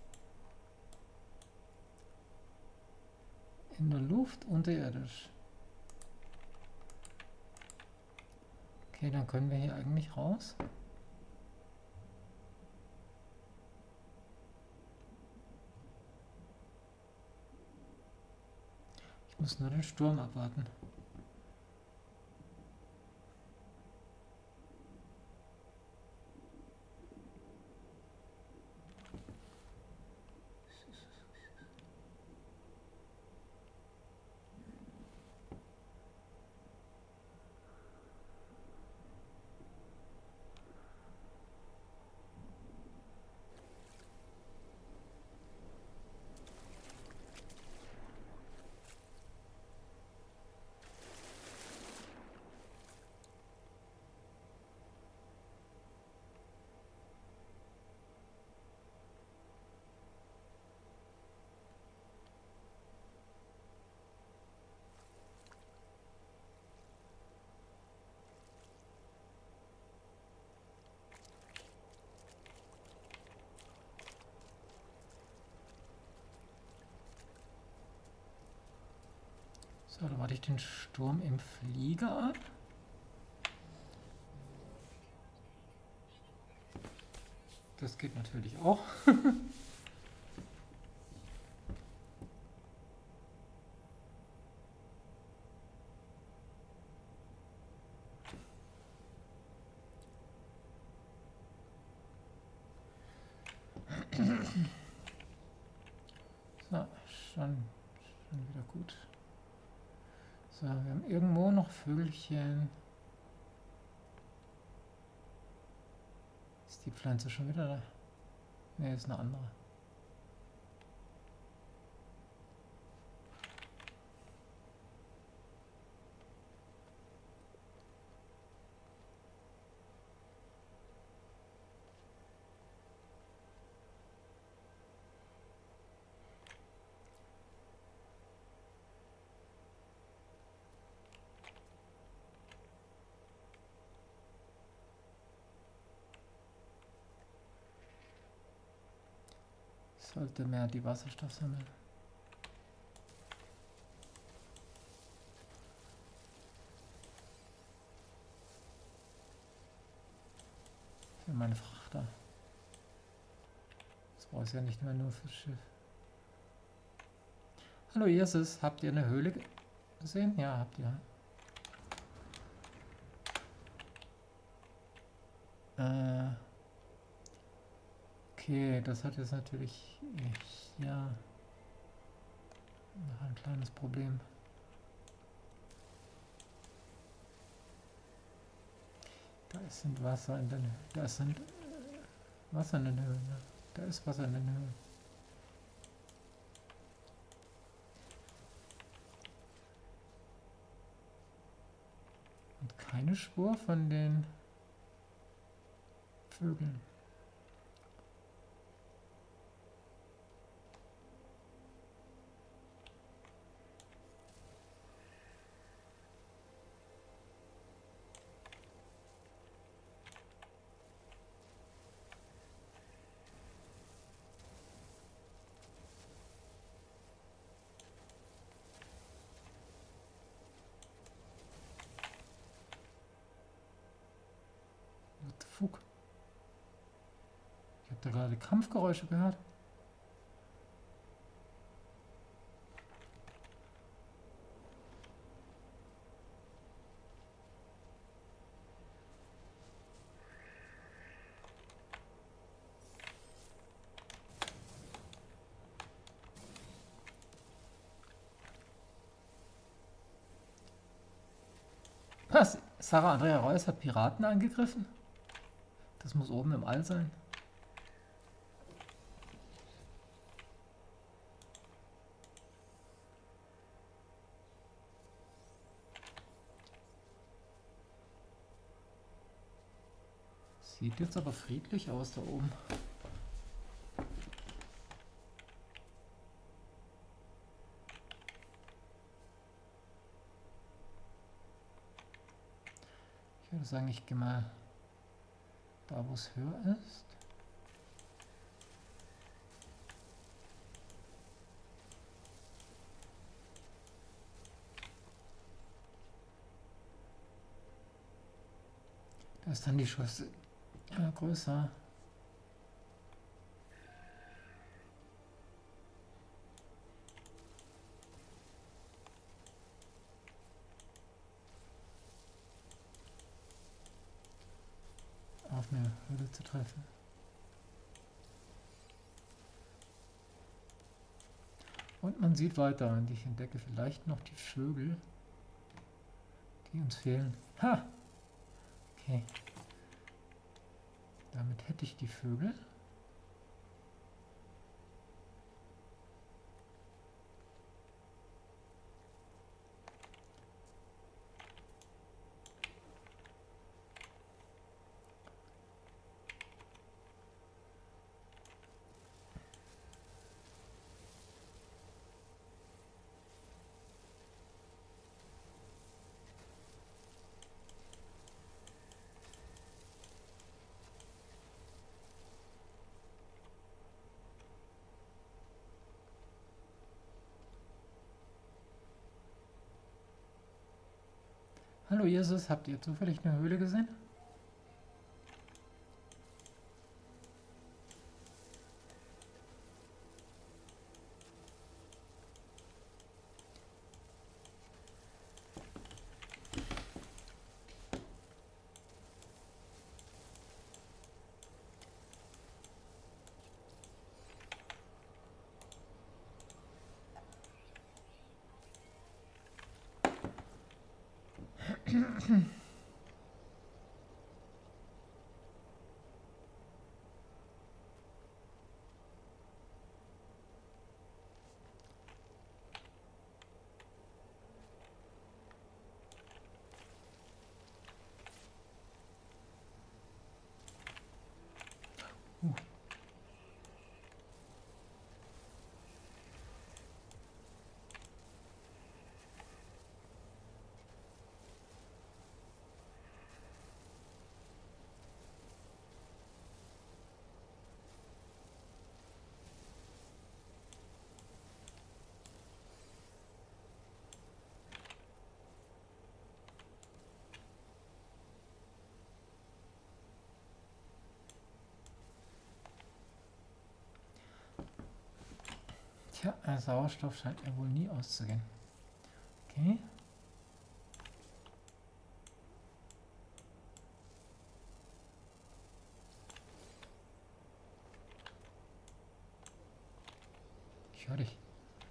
In der Luft, unterirdisch. Okay, dann können wir hier eigentlich raus. Ich muss nur den Sturm abwarten. So, dann warte ich den Sturm im Flieger ab. Das geht natürlich auch. So, schon, schon wieder gut. So, wir haben irgendwo noch Vögelchen. Ist die Pflanze schon wieder da? Ne, ist eine andere. Sollte mehr die Wasserstoff sammeln. Für meine Frachter. Das brauche ich ja nicht mehr nur fürs Schiff. Hallo Jesus, habt ihr eine Höhle gesehen? Ja, habt ihr. Äh, okay, das hat jetzt natürlich ja noch ein kleines Problem. Da sind Wasser in den Höhlen. Da sind Wasser in den Höhlen. Ja. Da ist Wasser in den Höhlen. Und keine Spur von den Vögeln. What the fuck? Ich habe da gerade Kampfgeräusche gehört. Was? Sarah Andrea Reuss hat Piraten angegriffen? Das muss oben im All sein. Sieht jetzt aber friedlich aus da oben. Ich würde sagen, ich gehe mal da, wo es höher ist. Da ist dann die Chance ja, größer. Auf eine Höhle zu treffen. Und man sieht weiter und ich entdecke vielleicht noch die Vögel, die uns fehlen. Ha! Okay. Damit hätte ich die Vögel. Hallo Jesus, habt ihr zufällig eine Höhle gesehen? Uh. Tja, äh, Sauerstoff scheint ja wohl nie auszugehen. Okay. Ich höre dich.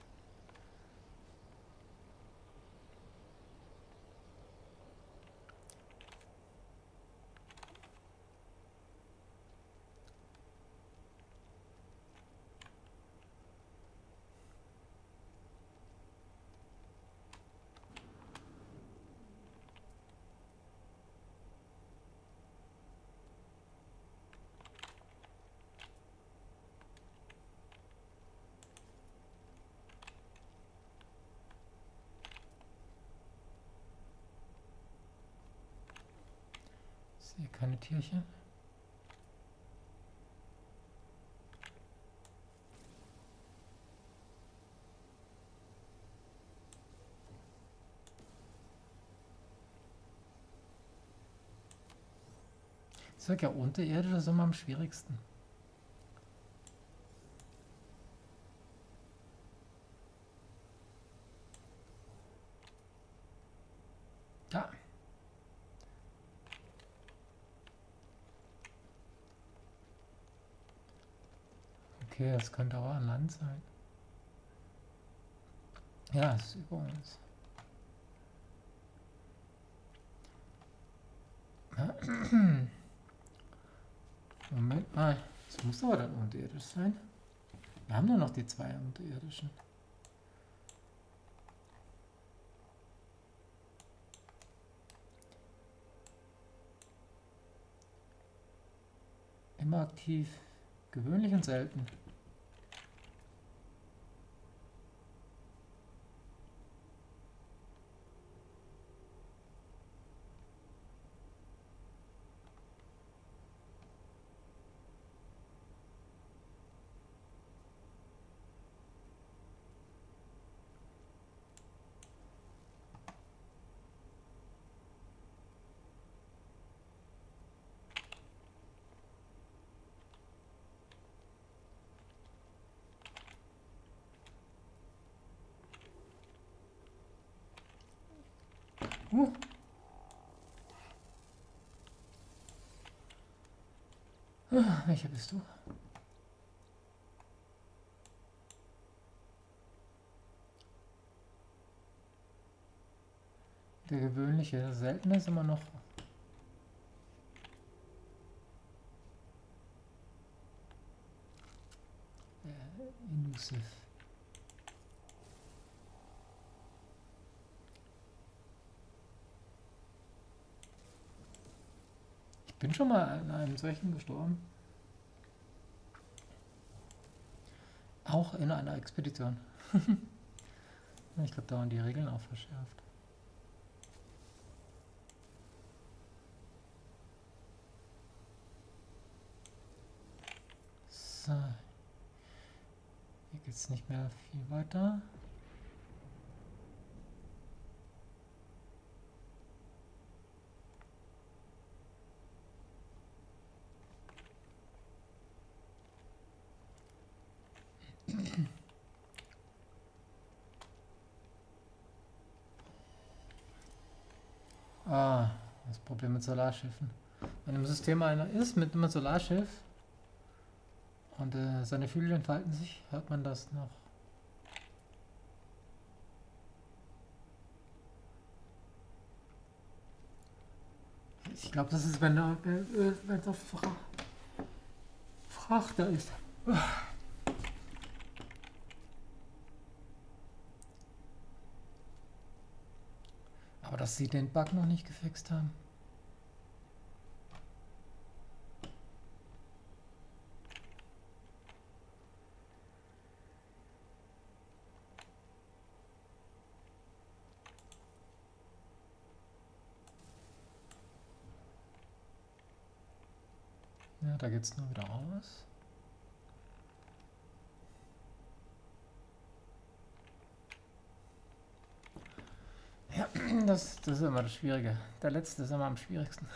Ich sehe keine Tierchen. Ich sag ja, unterirdisch ist immer am schwierigsten. Ja. Okay, das könnte auch an Land sein. Ja, es ist über uns. Moment mal, das muss aber dann unterirdisch sein. Wir haben nur noch die zwei unterirdischen. Immer aktiv, gewöhnlich und selten. Uh. Ah, welcher bist du? Der gewöhnliche, der seltene ist immer noch. Äh, elusive. Ich bin schon mal an einem solchen gestorben. Auch in einer Expedition. Ich glaube, da waren die Regeln auch verschärft. So. Hier geht es nicht mehr viel weiter. Ah, das Problem mit Solarschiffen. Wenn im System einer ist mit einem Solarschiff und äh, seine Flügel entfalten sich, hört man das noch. Ich glaube, das ist, wenn er wenn es auf Fra Frachter ist. Aber dass sie den Bug noch nicht gefixt haben. Ja, da geht's nur wieder raus. Ja, das, das ist immer das Schwierige. Der letzte ist immer am schwierigsten.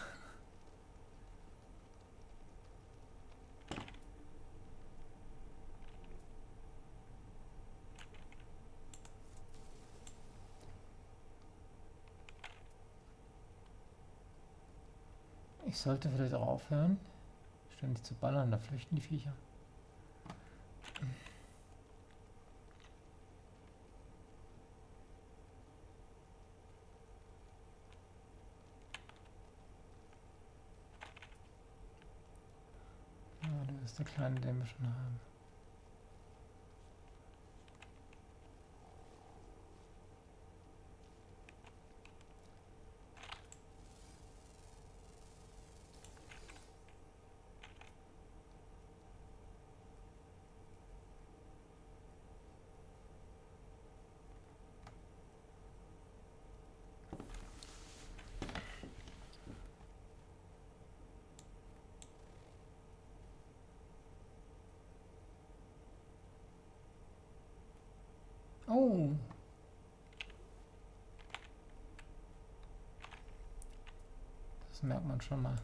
Ich sollte vielleicht auch aufhören, ständig zu ballern, da flüchten die Viecher. Ja, der ist der kleine, den wir schon haben. Oh! Das merkt man schon mal.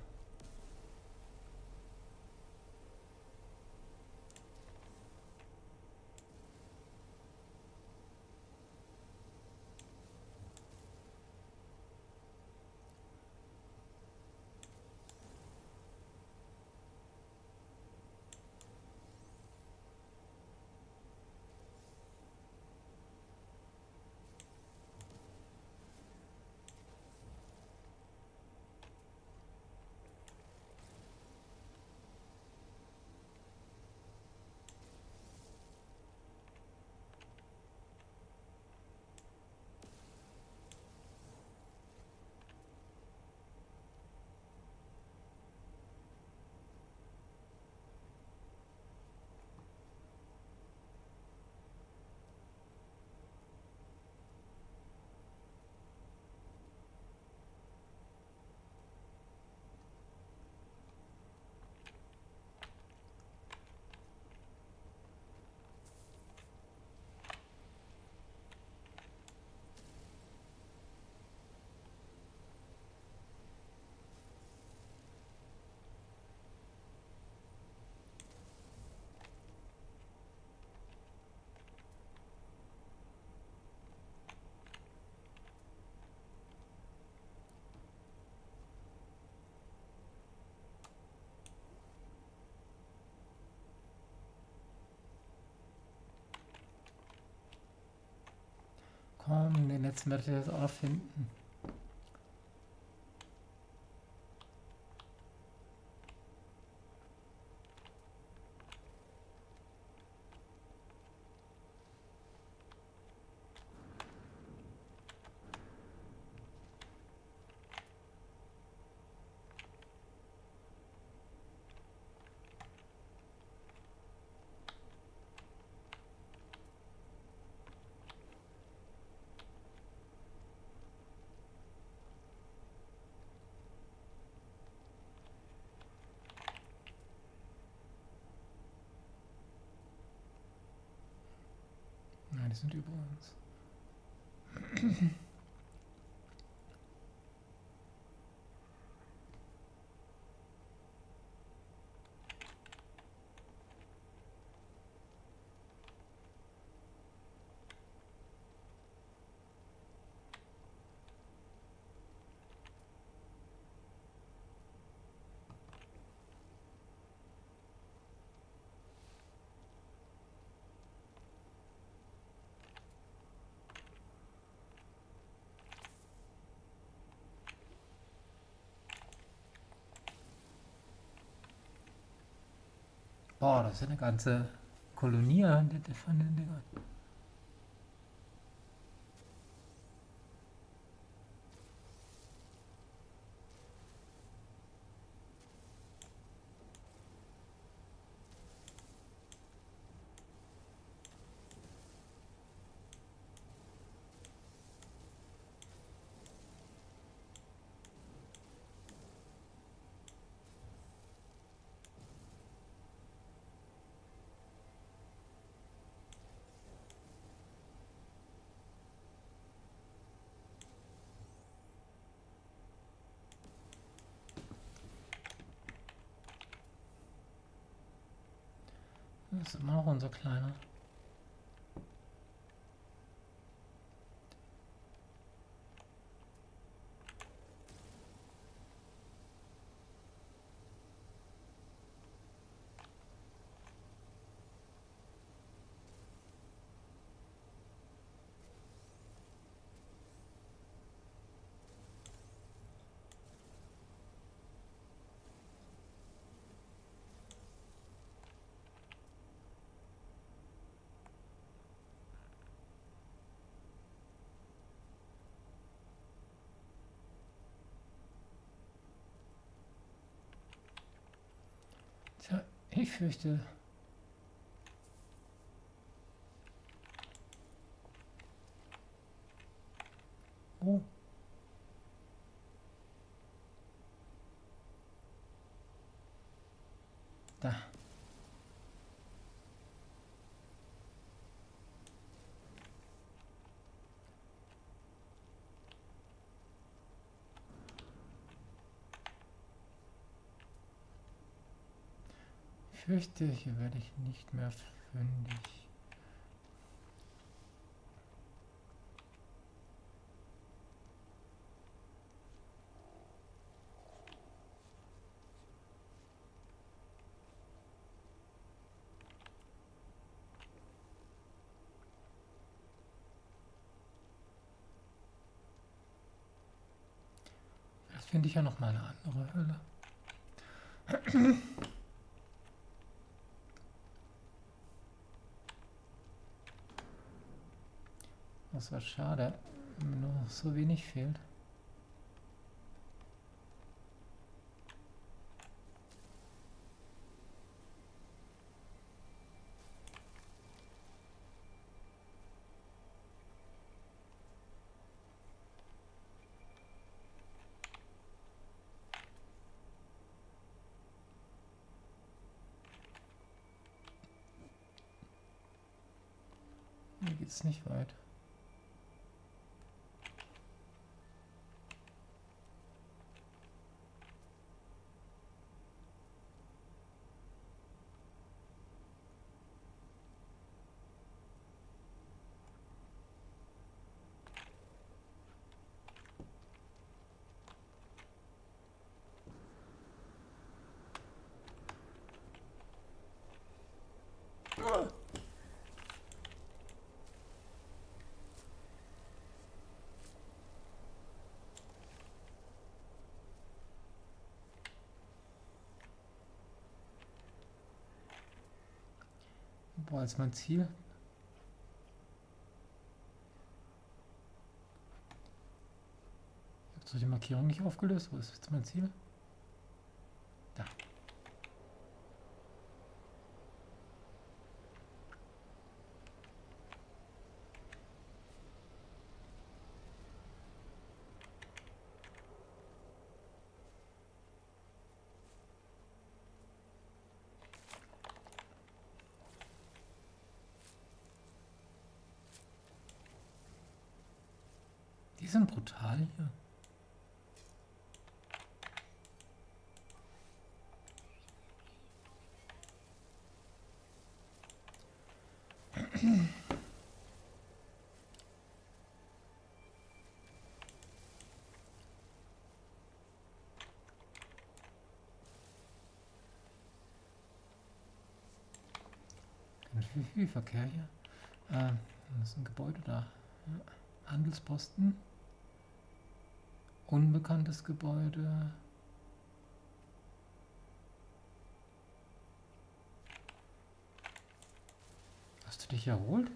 Komm, den letzten werde ich jetzt auch noch finden. Nein, die sind über uns. Boah, das ist ja eine ganze Kolonie von den Dingern. Das ist immer noch unser kleiner. Tja, ich fürchte... Oh. Da. Ich fürchte, hier werde ich nicht mehr fündig. Jetzt finde ich ja noch mal eine andere Höhle. Das war schade, wenn nur noch so wenig fehlt. Hier geht's nicht weit. Boah, ist mein Ziel. Ich habe die Markierung nicht aufgelöst. Wo ist jetzt mein Ziel? Da. Die sind brutal hier. Viel, viel Verkehr hier. Äh, das ist ein Gebäude da. Ja. Handelsposten. Unbekanntes Gebäude. Hast du dich erholt?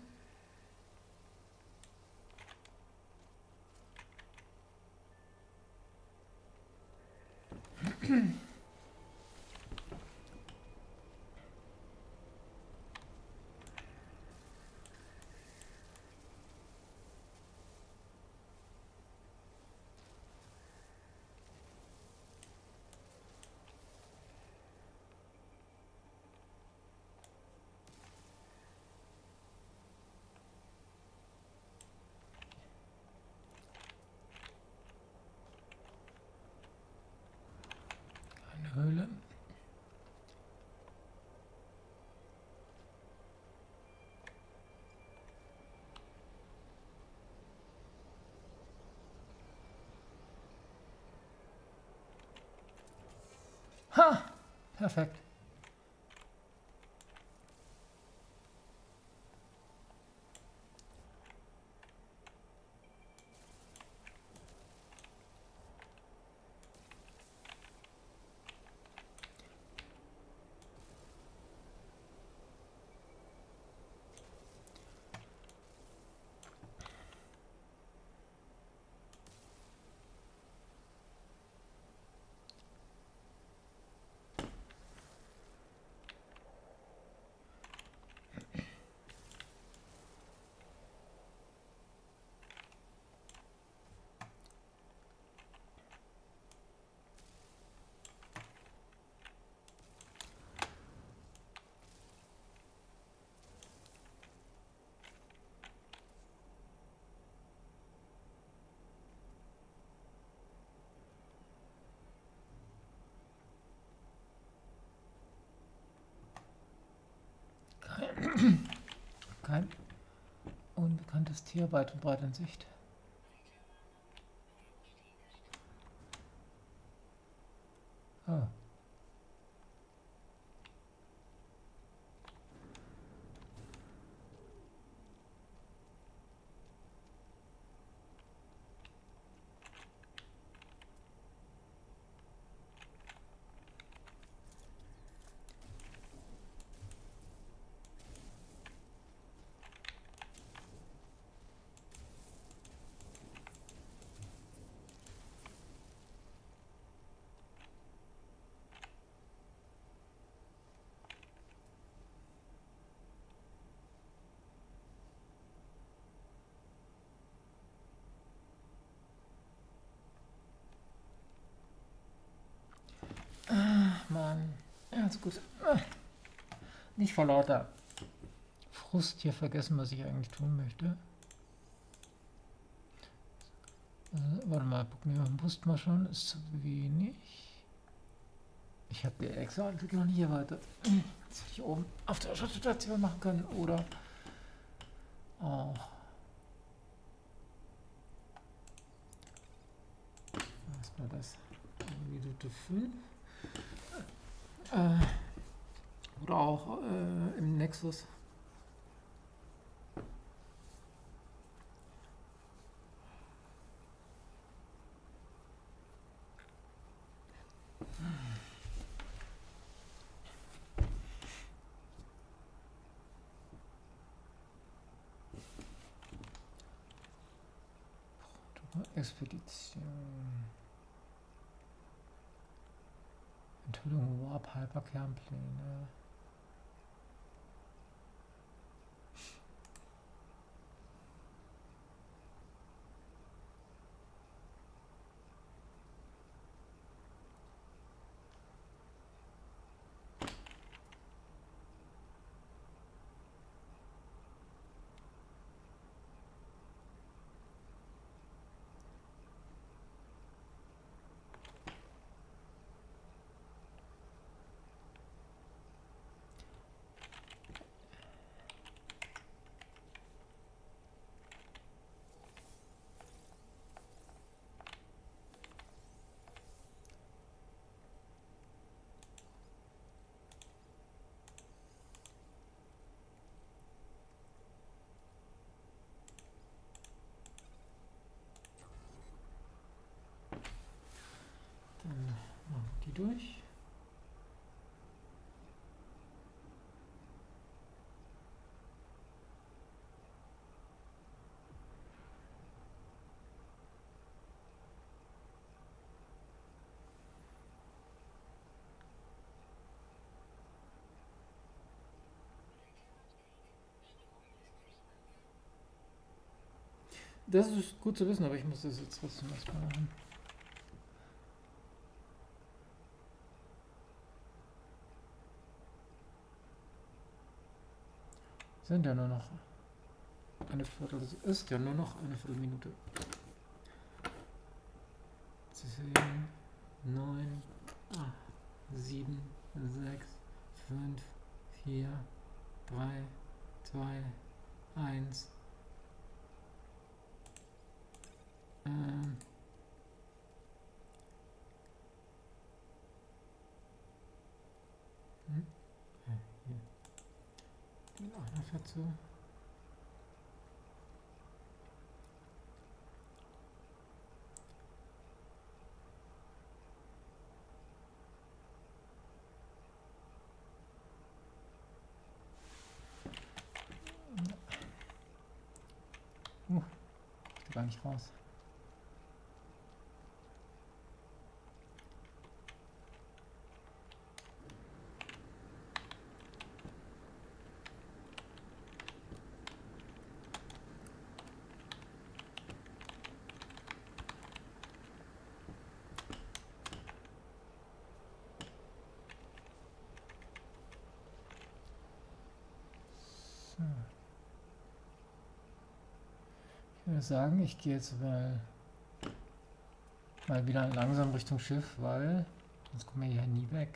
Eine Höhle. Ha! Perfekt. Kein unbekanntes Tier weit und breit in Sicht. Oh. Mann, also gut. Nicht vor lauter Frust hier vergessen, was ich eigentlich tun möchte. Also, warte mal, gucken wir auf den Brust mal schon. Ist zu wenig. Ich habe die Excel-Artikel noch nicht erweitert. Das hätte ich oben auf der Station machen können oder auch. Was war das? Minute fünf. Äh, oder auch äh, im Nexus. Expedition. Enthüllung Warp Hyperkernpläne. Dann machen wir die durch. Das ist gut zu wissen, aber ich muss das jetzt trotzdem erstmal machen. Sind ja nur noch eine Viertel, das ist ja nur noch eine Viertelminute. zehn, neun, acht, sieben, sechs, fünf, vier, drei, zwei, eins. Ähm. Hm? Ja, hier. Den auch noch dazu. Uh, ich gar nicht raus. So. Ich würde sagen, ich gehe jetzt mal, mal wieder langsam Richtung Schiff, weil sonst kommen wir hier nie weg.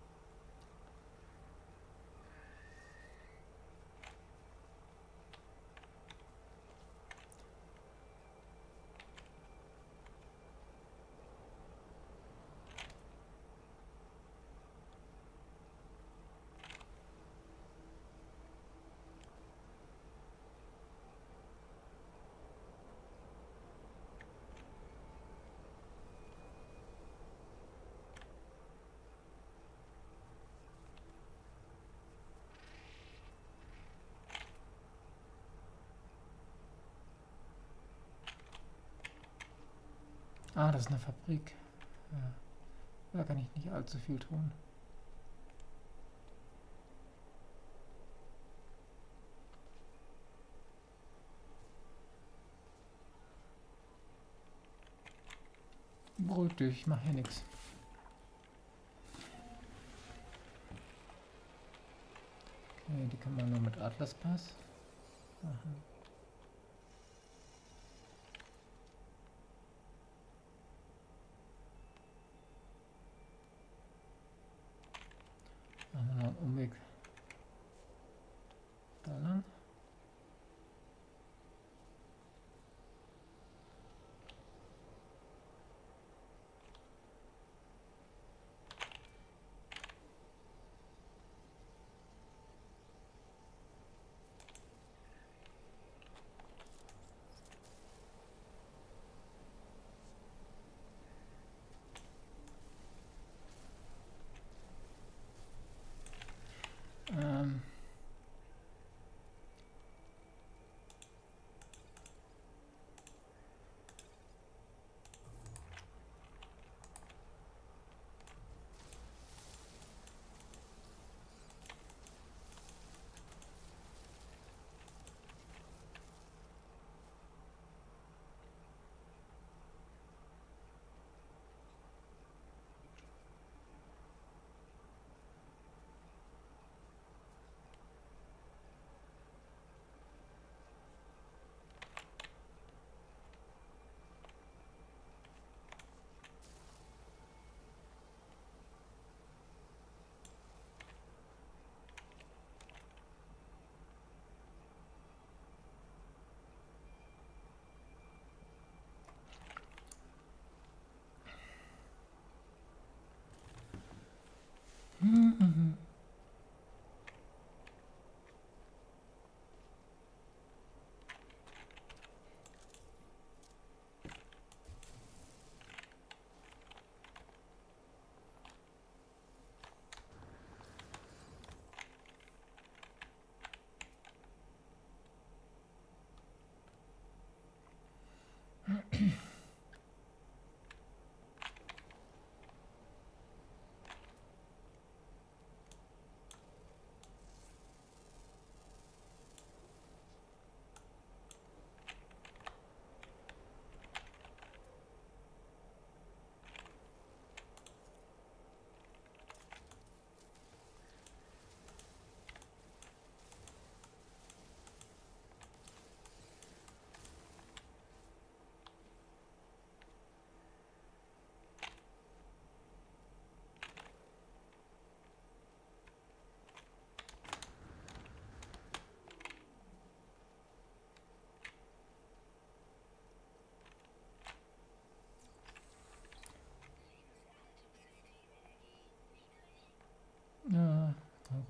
Ah, das ist eine Fabrik. Ja, da kann ich nicht allzu viel tun. Beruhig dich, ich mache hier nichts. Okay, die kann man nur mit Atlaspass machen. Machen wir noch einen Umweg da lang.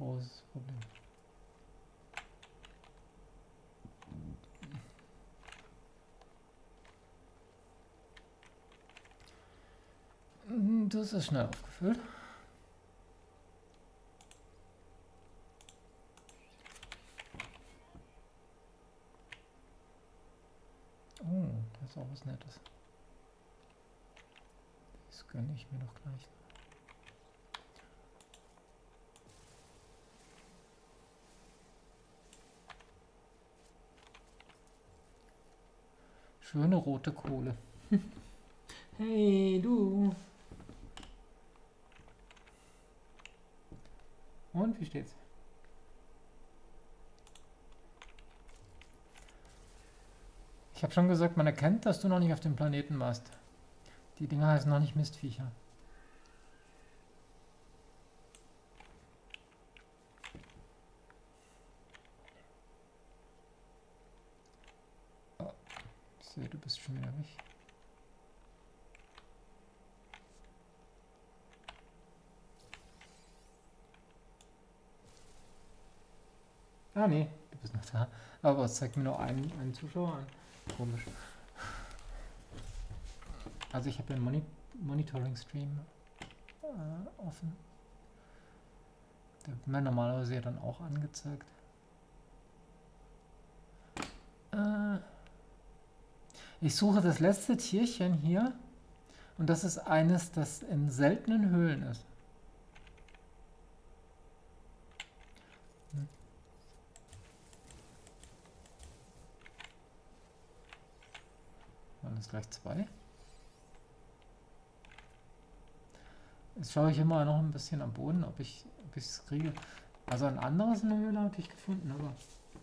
großes Problem. Das ist schnell aufgefüllt. Oh, das ist auch was Nettes. Das gönne ich mir doch gleich. Schöne rote Kohle. Hey, du. Und, wie steht's? Ich habe schon gesagt, man erkennt, dass du noch nicht auf dem Planeten warst. Die Dinger heißen noch nicht Mistviecher. Oh, ich sehe, du bist schon wieder weg. Ah, nee, du bist noch da. Aber es zeigt mir nur einen, einen Zuschauer an. Komisch. Also ich habe den Moni Monitoring-Stream äh, offen. Der wird mir normalerweise ja dann auch angezeigt. Äh, ich suche das letzte Tierchen hier. Und das ist eines, das in seltenen Höhlen ist. Hm. Waren das gleich zwei? Jetzt schaue ich immer noch ein bisschen am Boden, ob ich ob ich es kriege. Also ein anderes in der Höhle habe ich gefunden, aber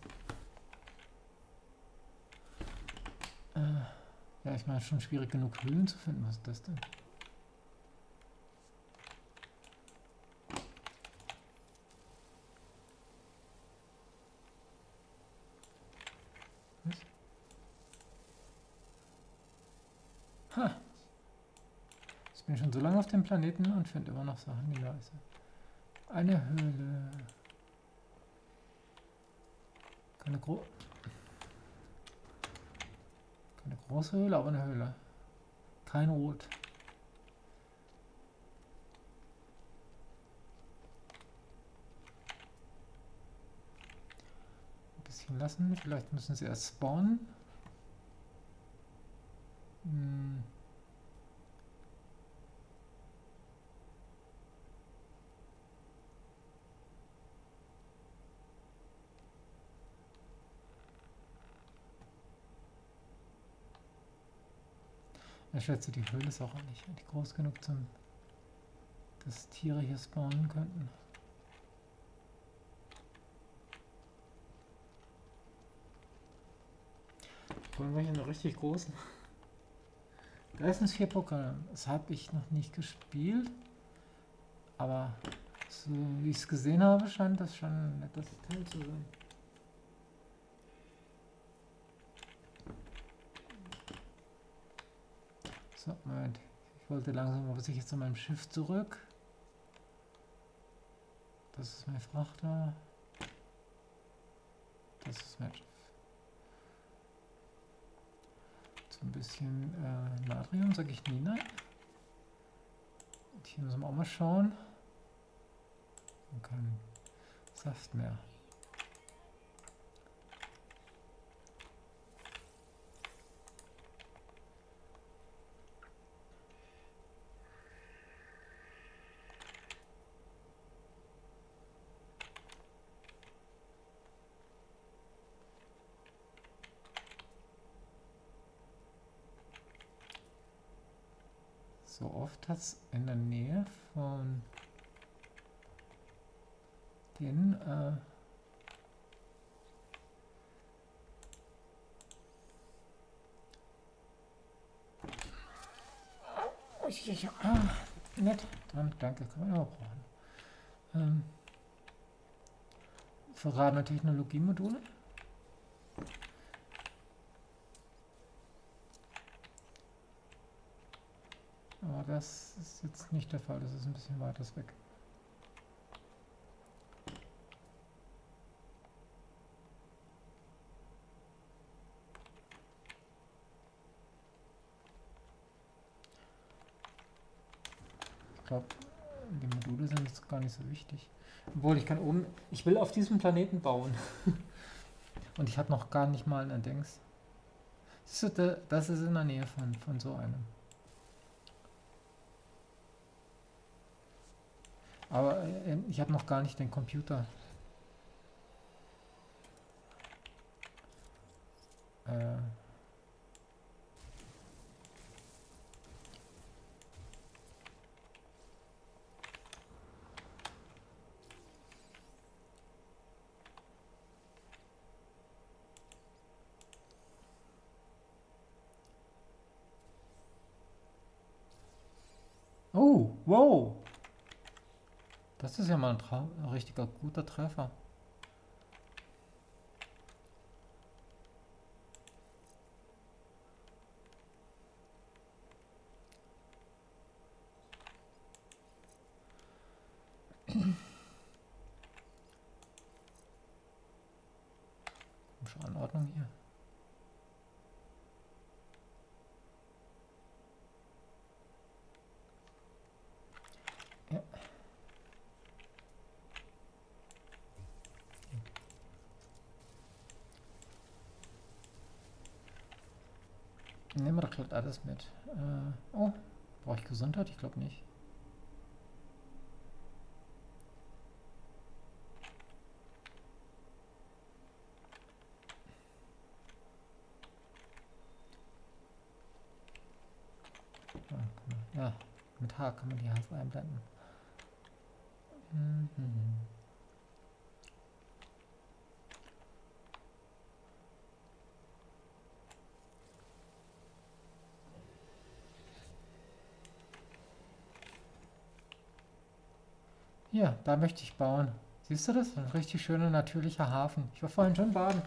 äh, ja, ich meine, schon schwierig genug Höhlen zu finden. Was ist das denn? Was? Ha! Ich bin schon so lange auf dem Planeten und finde immer noch Sachen, die leise. Eine Höhle. Keine, gro Keine große Höhle, aber eine Höhle. Kein Rot. Ein bisschen lassen. Vielleicht müssen sie erst spawnen. Hm. Ich schätze, die Höhle ist auch nicht, nicht groß genug, zum, dass Tiere hier spawnen könnten. Wollen wir hier eine richtig großen? Da ist ein vier Pokal. Das habe ich noch nicht gespielt. Aber so wie ich es gesehen habe, scheint das schon ein nettes Teil zu sein. So, Moment. Ich wollte langsam, muss ich jetzt zu meinem Schiff zurück. Das ist mein Frachter. Das ist mein Schiff. So ein bisschen äh, Natrium, sage ich nie nein. Und hier müssen wir auch mal schauen. Und kein Saft mehr. So oft hat es in der Nähe von den äh, ah, nett, dann, danke, kann man auch brauchen. Ähm, verratene Technologiemodule. Aber das ist jetzt nicht der Fall, das ist ein bisschen weiter weg. glaube, die Module sind jetzt gar nicht so wichtig. Obwohl, ich kann oben... Ich will auf diesem Planeten bauen. Und ich habe noch gar nicht mal ein Dings. Siehst du, da- das ist in der Nähe von, von so einem. Aber äh, ich habe noch gar nicht den Computer. Äh, oh, wow! Das ist ja mal ein, Tra ein richtiger guter Treffer. Komische Anordnung hier. Ja. Nehmen wir doch gleich alles mit. Äh, oh, brauche ich Gesundheit? Ich glaube nicht. Ah, kann man, ja, mit H kann man die H einblenden. Mhm. Hier, da möchte ich bauen. Siehst du das? Ein richtig schöner, natürlicher Hafen. Ich war vorhin schon baden.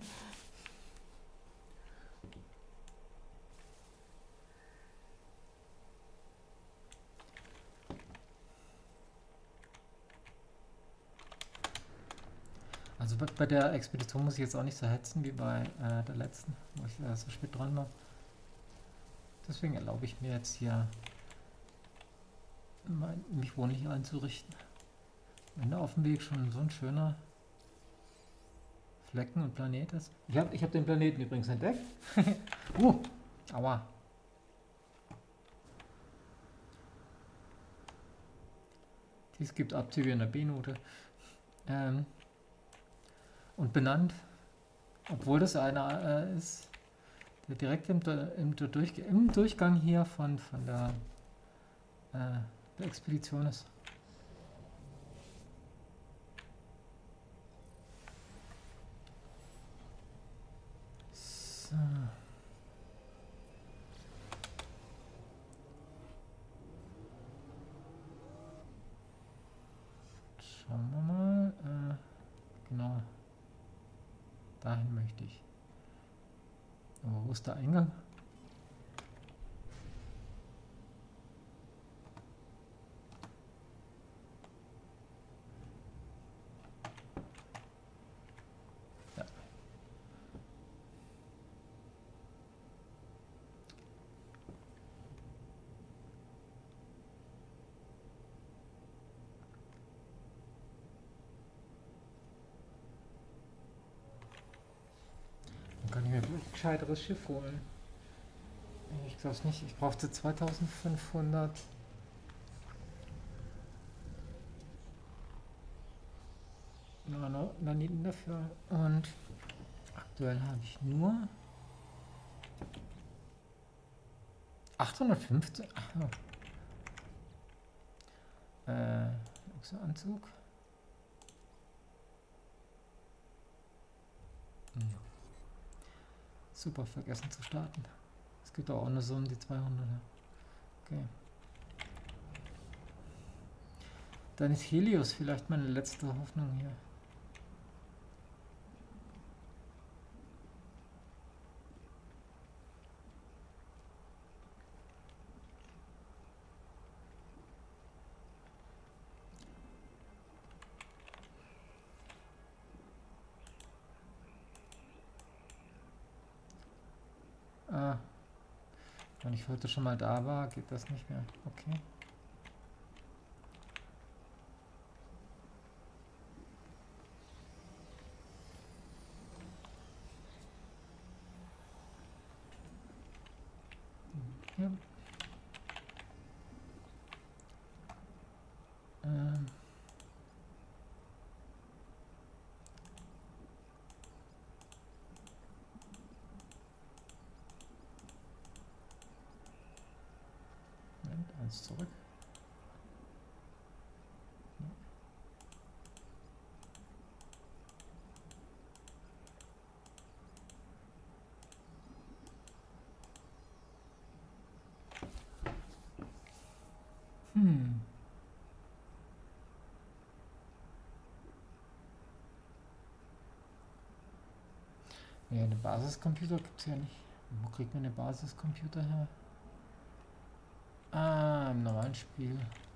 Also bei, bei der Expedition muss ich jetzt auch nicht so hetzen wie bei äh, der letzten, wo ich äh, so spät dran war. Deswegen erlaube ich mir jetzt hier, mein, mich wohnlich einzurichten. Wenn da auf dem Weg schon so ein schöner Flecken und Planet ist. Ich habe ich hab den Planeten übrigens entdeckt. uh, aua. Dies gibt Abzüge in der B-Note. Ähm, und benannt, obwohl das einer äh, ist, der direkt im, im, durch, im Durchgang hier von, von der, äh, der Expedition ist. So. Schauen wir mal. Äh, genau. Dahin möchte ich. Aber wo ist der Eingang? Ja. Dann kann ich mir ein gescheiteres Schiff holen. Ich glaube es nicht. Ich brauchte zweitausendfünfhundert. Naniten dafür. Und aktuell habe ich nur achthundertfünfzehn. Ach ja. Äh, Anzug. Hm. Super, vergessen zu starten. Es gibt auch eine so um die zweihundert. Okay. Dann ist Helios vielleicht meine letzte Hoffnung hier. Ah. Wenn ich heute schon mal da war, geht das nicht mehr. Okay. Ja. Ähm. Moment, eins zurück. Hm. Ja, eine Basiscomputer gibt es ja nicht. Wo kriegt man eine Basiscomputer her? Ah, im normalen Spiel.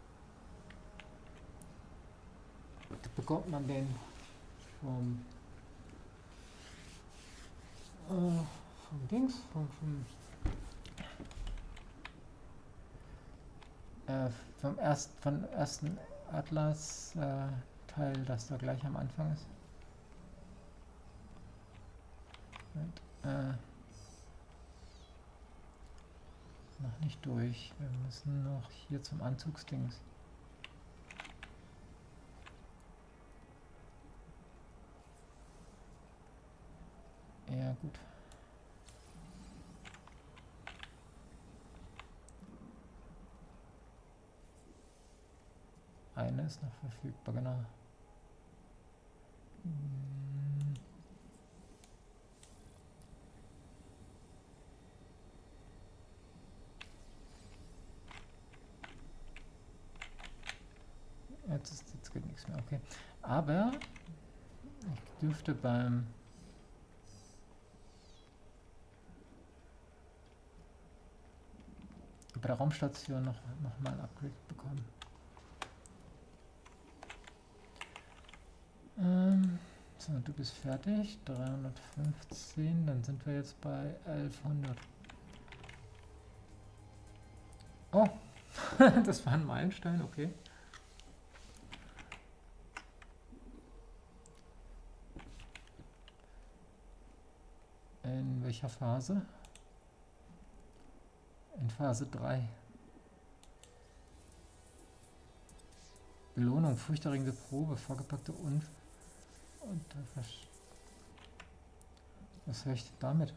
Da bekommt man den vom, äh, vom Dings, vom, vom, äh, vom erst, von ersten Atlas äh, Teil, das da gleich am Anfang ist. Und, äh, noch nicht durch. Wir müssen noch hier zum Anzugsdings. Ja, gut. Eine ist noch verfügbar, genau. Hm. Jetzt, ist, jetzt geht nichts mehr, okay. Aber ich dürfte beim bei der Raumstation noch, noch mal ein Upgrade bekommen. Ähm, so, du bist fertig. dreihundertfünfzehn, dann sind wir jetzt bei elfhundert. Oh, das war ein Meilenstein, okay. In welcher Phase? In Phase drei. Belohnung, furchterregende Probe, vorgepackte und... und was, was höre ich denn damit?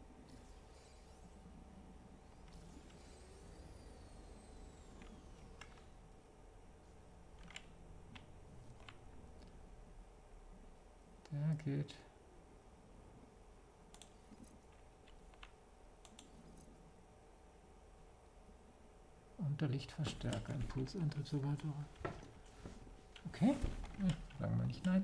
Der geht... Unter Lichtverstärker, Impulsantriebserweiterung. Okay, hm, sagen wir nicht nein.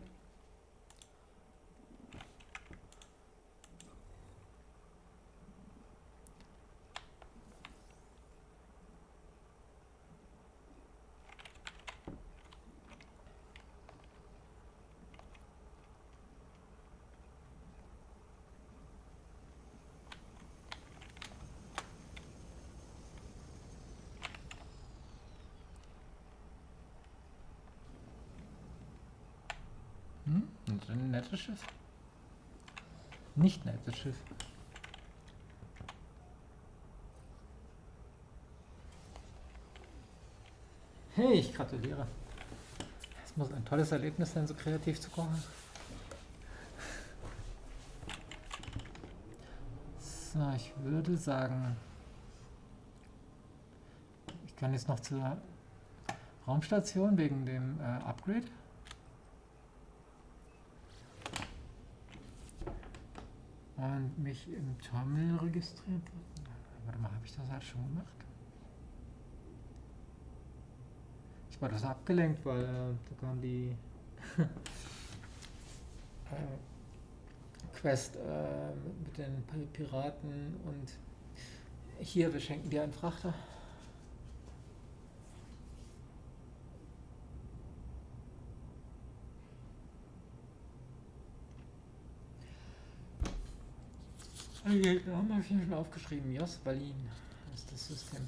Hm? Ein nettes Schiff? Nicht nettes Schiff. Hey, ich gratuliere. Es muss ein tolles Erlebnis sein, so kreativ zu kochen. So, ich würde sagen, ich kann jetzt noch zur Raumstation wegen dem äh, Upgrade. Und mich im Terminal registriert. Warte mal, habe ich das halt schon gemacht? Ich war das abgelenkt, weil äh, da kam die äh, Quest äh, mit den Piraten und hier, wir schenken dir einen Frachter. Okay, da haben wir hier schon aufgeschrieben. Jos Berlin ist das System.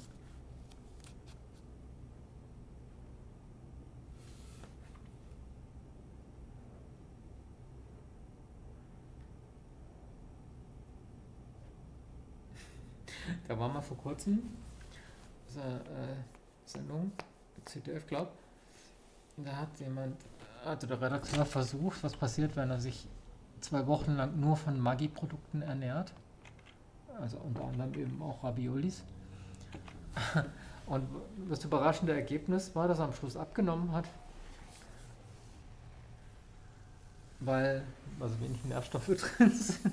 Da waren wir vor kurzem dieser äh, Sendung, Z D F, glaub, da hat jemand, also der Redakteur versucht, was passiert, wenn er sich zwei Wochen lang nur von Maggi-Produkten ernährt. Also unter anderem eben auch Raviolis. Und das überraschende Ergebnis war, dass er am Schluss abgenommen hat, weil also wenig Nährstoffe drin sind.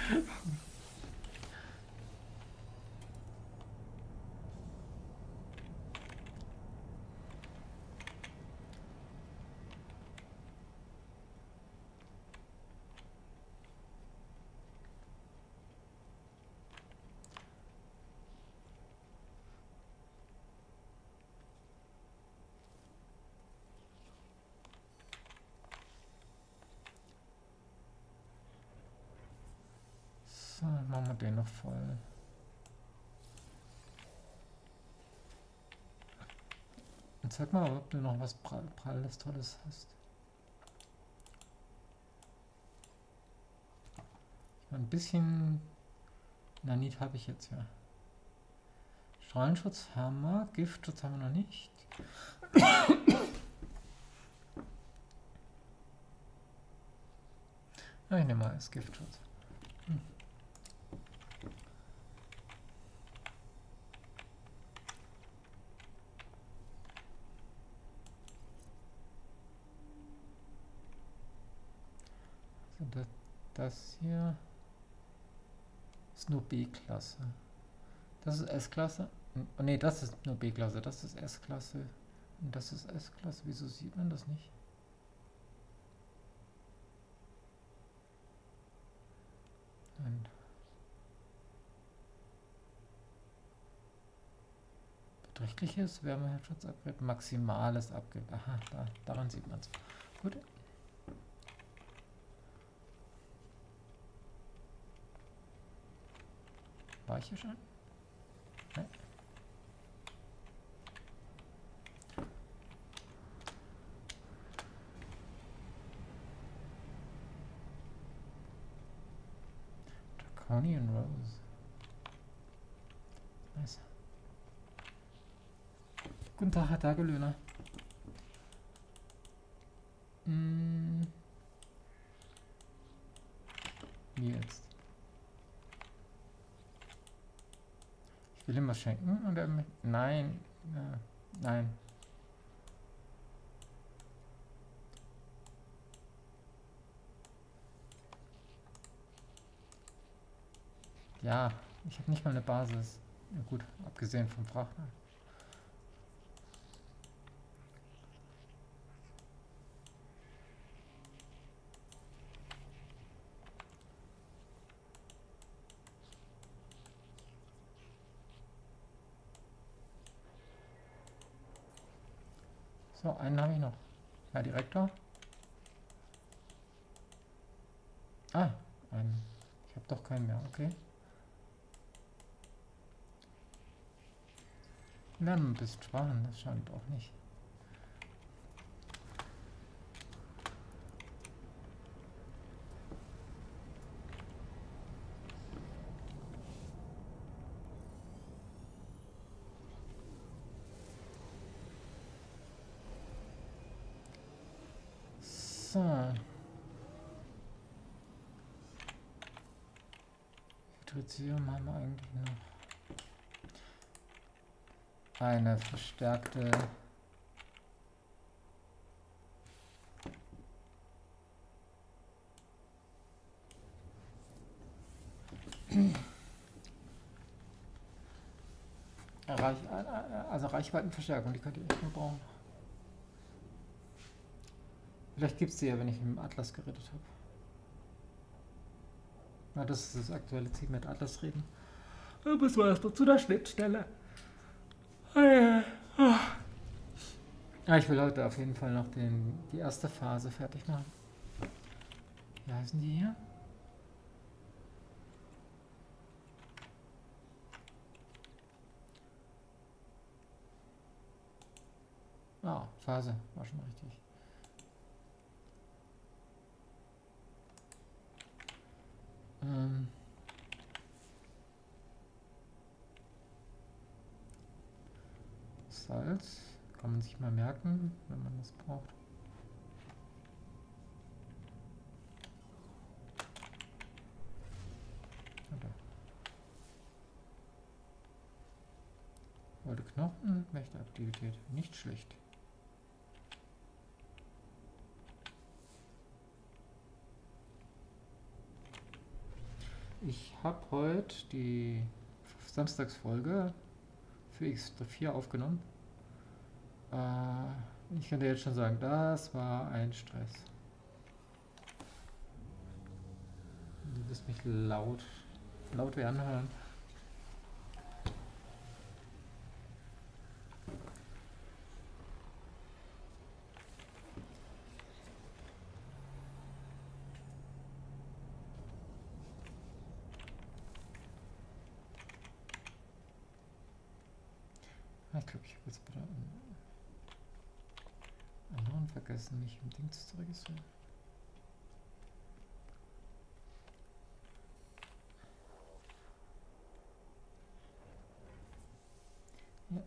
So, machen wir den noch voll. Und sag mal, ob du noch was Pralles, Tolles hast. Ein bisschen Nanit habe ich jetzt ja. Strahlenschutz haben wir, Giftschutz haben wir noch nicht. Ja, ich nehme mal als Giftschutz. Hm. So, das, das hier ist nur B-Klasse. Das ist S-Klasse. Oh, ne, das ist nur B-Klasse. Das ist S-Klasse. Und das ist S-Klasse. Wieso sieht man das nicht? Und beträchtliches Wärmeherzschutz-Upgrade, maximales Upgrade. Aha, da, daran sieht man es. Gut. War ich hier schon? Nein. Draconian Rose. Nice. Guten Tag, Herr Tagelöhner. Hm. Wie jetzt? Ich will ihm was schenken und er mit. Nein. Ja, nein. Ja, ich habe nicht mal eine Basis. Ja, gut, abgesehen vom Frachter. So, einen habe ich noch. Herr Direktor. Ah, einen. Ich habe doch keinen mehr, okay. Lernen ein bisschen Sprachen, das scheint auch nicht. So. Tritium haben wir eigentlich noch. Eine verstärkte Reich, also Reichweitenverstärkung, die könnte ich echt mal brauchen. Vielleicht gibt es die ja, wenn ich mit dem Atlas geredet habe. Na, das ist das aktuelle Ziel, mit Atlas reden. Da müssen wir erst mal zu der Schnittstelle. Ja, ich will heute auf jeden Fall noch den, die erste Phase fertig machen. Wie heißen die hier? Ah, Phase, war schon richtig. Ähm. Salz. Kann man sich mal merken, wenn man das braucht. Oder wollte Knochen, Wächteraktivität. Nicht schlecht. Ich habe heute die Samstagsfolge für X vier aufgenommen. Äh, ich kann dir jetzt schon sagen, das war ein Stress. Du wirst mich laut, laut werden hören. Ich glaube, ich habe jetzt wieder einen anderen vergessen, mich im Ding zu registrieren. Ja.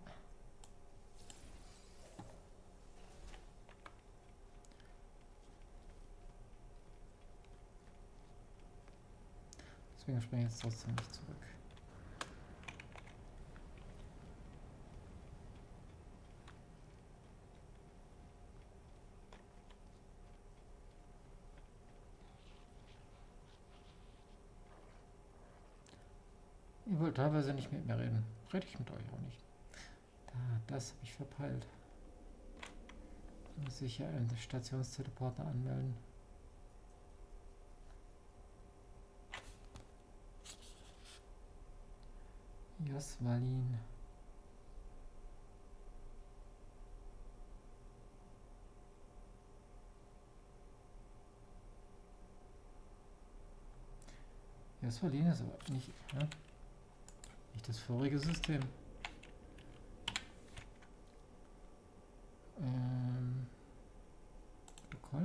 Deswegen springe ich jetzt trotzdem nicht zurück. Ihr wollt teilweise nicht mit mir reden. Rede ich mit euch auch nicht. Da, das habe ich verpeilt. Da muss ich ja einen Stationsteleporter anmelden. Jaswalin. Jaswalin ist aber nicht, ja? Nicht das vorige System. Ähm, Protokoll.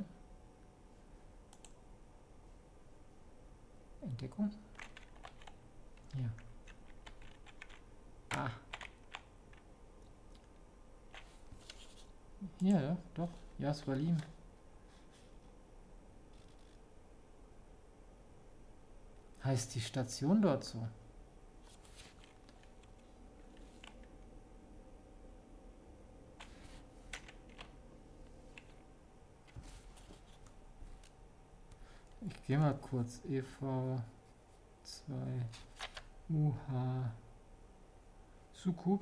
Entdeckung. Hier. Ah. Hier, ja, doch. Jaswalin. Heißt die Station dort so? Ich gehe mal kurz E V zwei U H Sukub.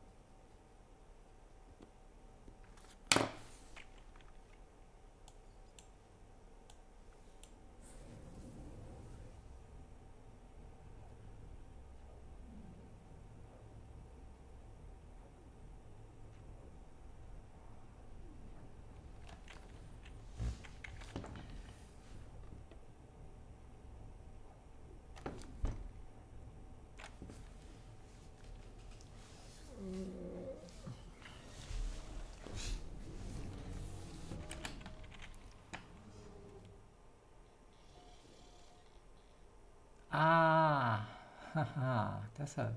Ah, haha, deshalb.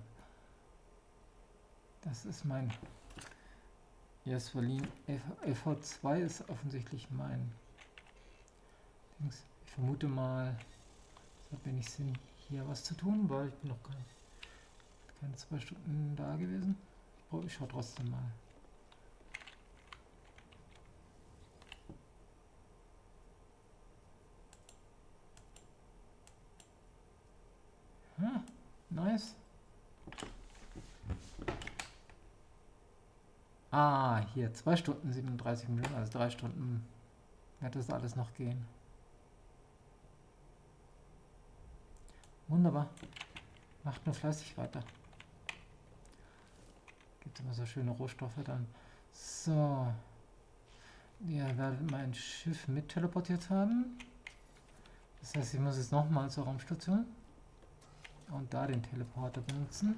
Das ist mein Jaswalin. F V zwei ist offensichtlich mein Dings. Ich vermute mal, es hat wenig Sinn, hier was zu tun, weil ich bin noch keine, keine zwei Stunden da gewesen. Oh, ich schaue trotzdem mal. Hm, nice. Ah, hier, zwei Stunden siebenunddreißig Minuten, also drei Stunden wird das alles noch gehen. Wunderbar. Macht nur fleißig weiter. Gibt immer so schöne Rohstoffe dann. So. Ihr werdet mein Schiff mit teleportiert haben. Das heißt, ich muss jetzt nochmal zur Raumstation und da den Teleporter benutzen.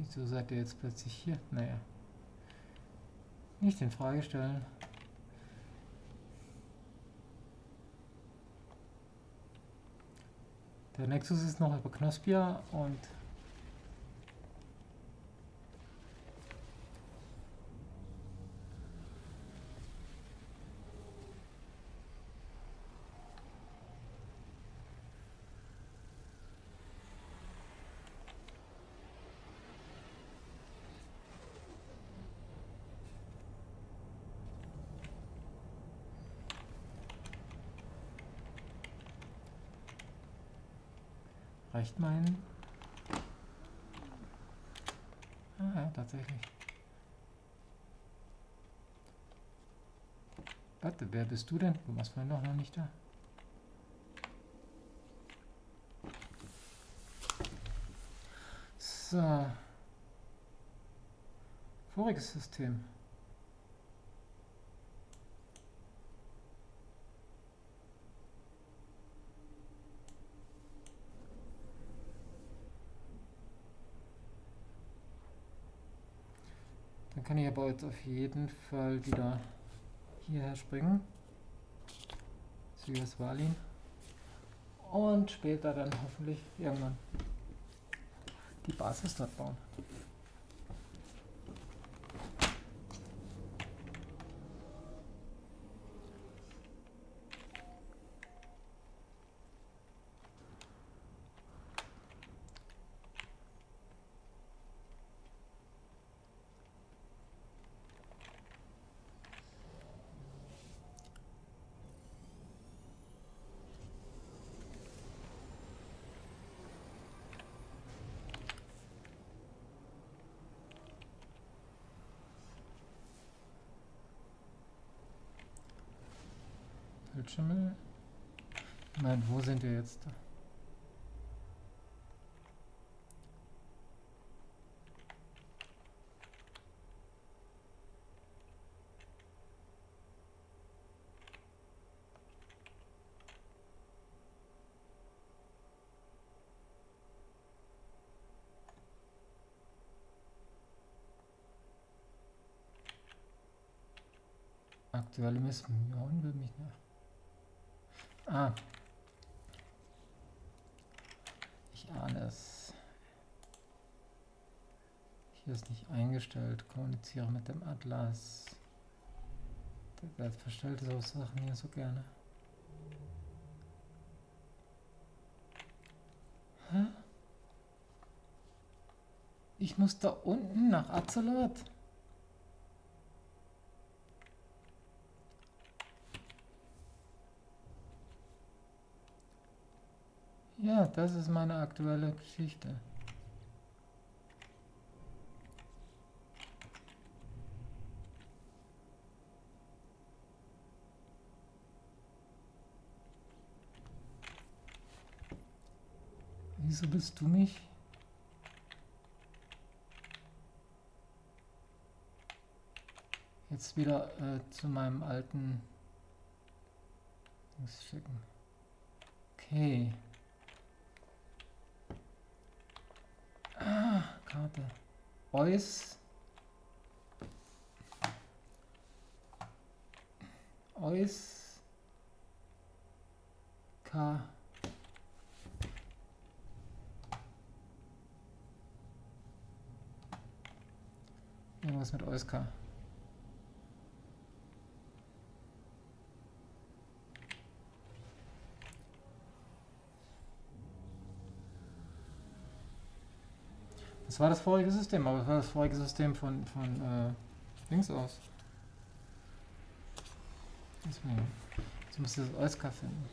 Wieso seid ihr jetzt plötzlich hier? Naja. Nicht in Frage stellen. Der Nexus ist noch über Knospia und reicht mein... Ah ja, tatsächlich. Warte, wer bist du denn? Du warst vorhin doch noch nicht da. So. Voriges System. Dann kann ich aber jetzt auf jeden Fall wieder hierher springen. Süß Walin. Und später dann hoffentlich irgendwann die Basis dort bauen. Bildschirme. Nein, wo sind wir jetzt? Aktuelle Mission will mich nach. Ah. Ich ahne es. Hier ist nicht eingestellt. Kommuniziere mit dem Atlas. Der, der verstellt so Sachen hier so gerne. Hä? Ich muss da unten nach Azeroth. Ja, das ist meine aktuelle Geschichte. Wieso bist du mich? Jetzt wieder äh, zu meinem alten Dings schicken. Okay. Ah, Karte. Eus. Eus. K. Irgendwas mit Euska. Das war das vorige System, aber das war das vorige System von, von äh, links aus. Deswegen. Jetzt muss ich das Euska finden.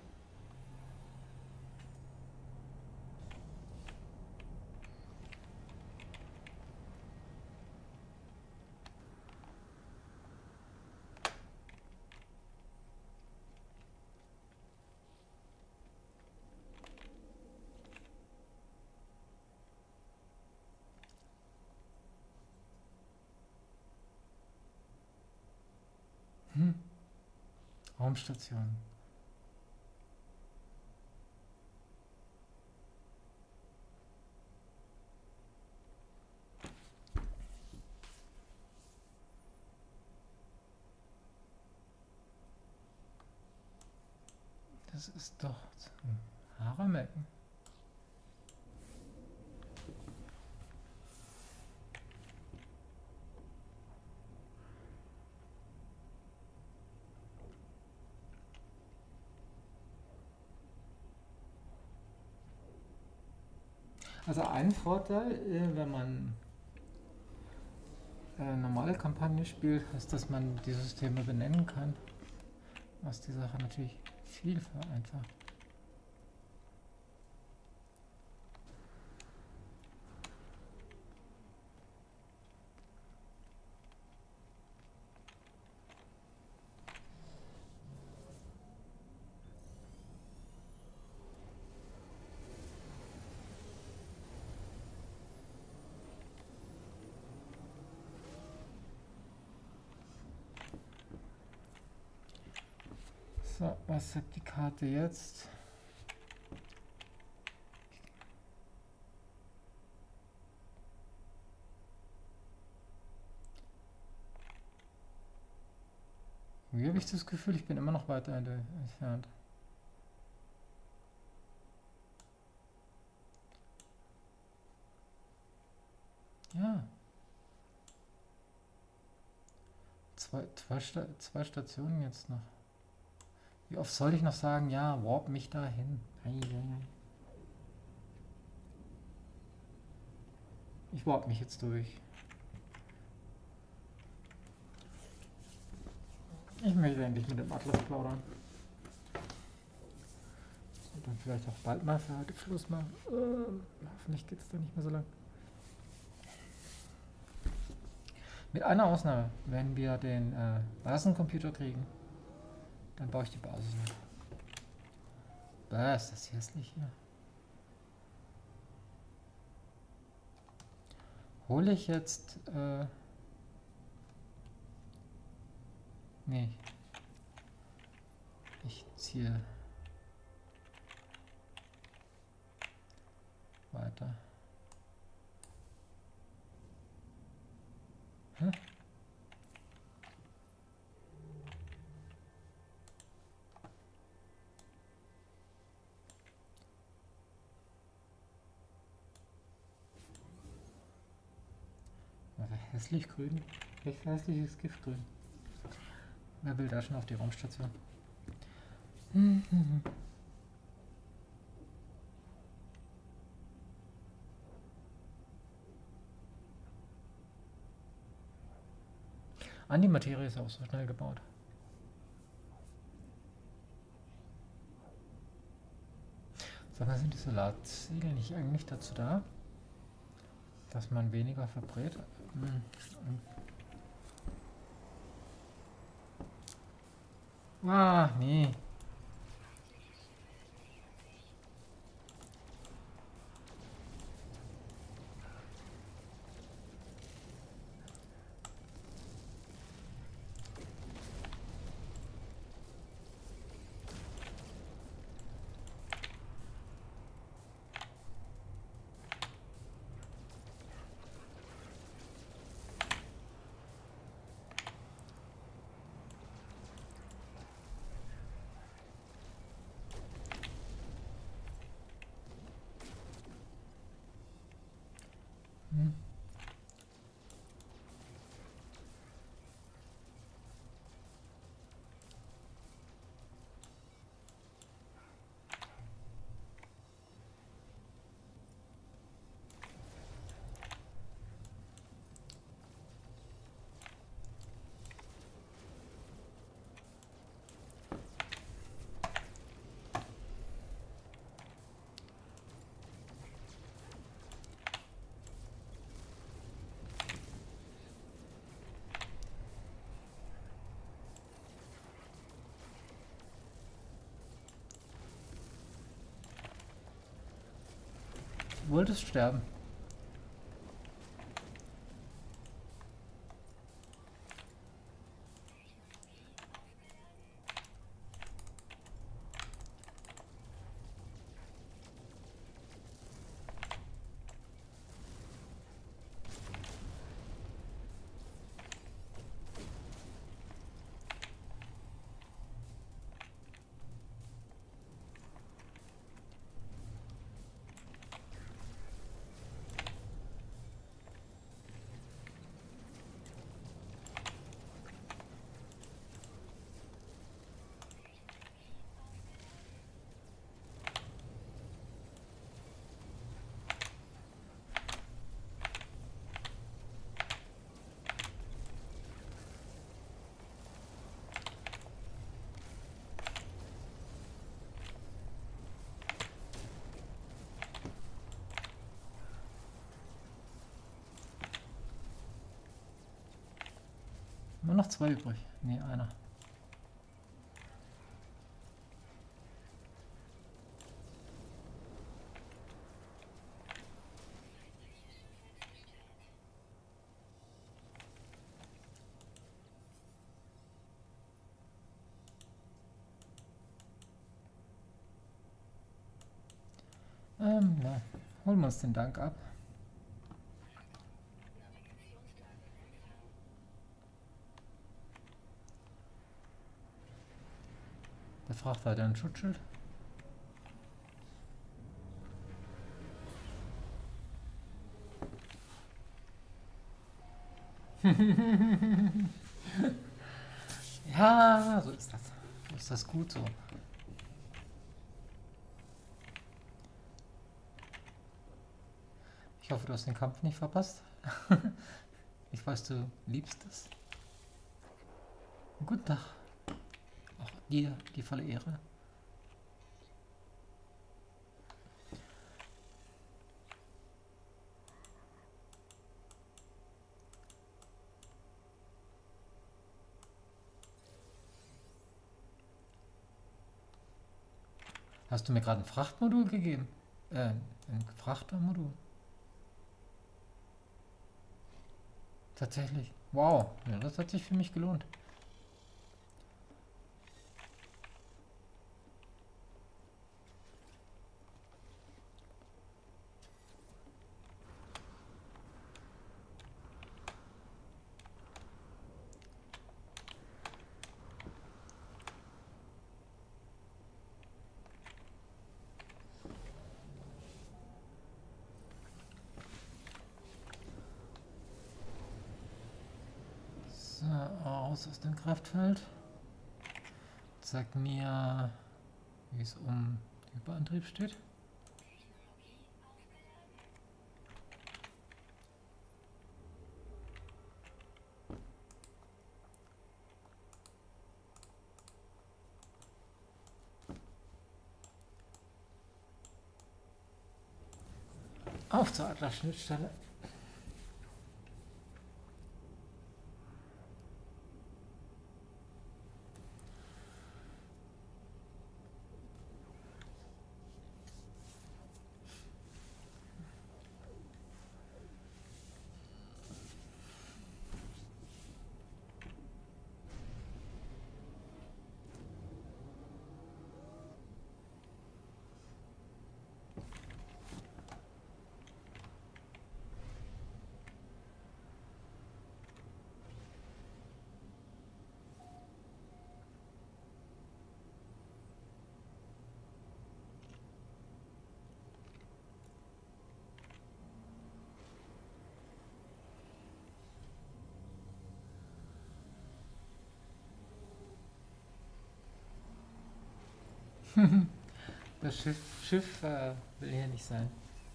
Hm. Raumstation. Das ist doch zum Haare melken. Also ein Vorteil, äh, wenn man äh, normale Kampagne spielt, ist, dass man die Systeme benennen kann, was die Sache natürlich viel vereinfacht. So, was sagt die Karte jetzt? Wie habe ich das Gefühl, ich bin immer noch weiter entfernt. Ja. Zwei, zwei, Sta zwei Stationen jetzt noch. Wie oft soll ich noch sagen, ja, warp mich dahin? Ich warp mich jetzt durch. Ich möchte eigentlich mit dem Atlas plaudern. Und dann vielleicht auch bald mal für heute Schluss machen. Äh, hoffentlich geht es dann nicht mehr so lang. Mit einer Ausnahme, wenn wir den äh, Basencomputer kriegen, dann baue ich die Basis noch. Bah, ist das hässlich hier. Hole ich jetzt... Äh, nee. Ich ziehe weiter. Hä? Also hässlich grün. Echt hässliches Giftgrün. Wer will da schon auf die Raumstation? Hm, hm, hm. Antimaterie ist auch so schnell gebaut. Sag mal, sind die Solarzegel nicht eigentlich dazu da, dass man weniger verbrät? Hm. Ah, nee. Hm. Du wolltest sterben. Nur noch zwei übrig. Nee, einer. Ähm, ja. Holen wir uns den Dank ab. Der Frachter hat ein Schutzschild. Ja, so ist das. So ist das gut so. Ich hoffe, du hast den Kampf nicht verpasst. Ich weiß, du liebst es. Guten Tag. Auch dir die volle Ehre. Hast du mir gerade ein Frachtmodul gegeben? Äh, ein Frachtermodul? Tatsächlich. Wow, ja, das hat sich für mich gelohnt. So, raus aus dem Kraftfeld. Sag mir, wie es um Überantrieb steht. Auf zur Atlas-Schnittstelle. Das Schiff, Schiff äh, will hier nicht sein.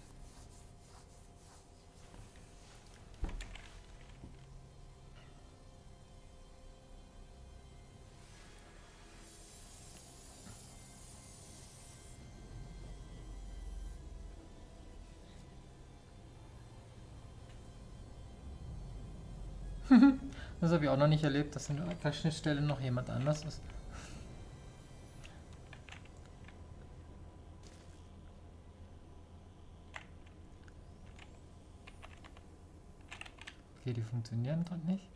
Das habe ich auch noch nicht erlebt, dass in der Atlas-Schnittstelle noch jemand anders ist. Okay, die funktionieren gerade nicht.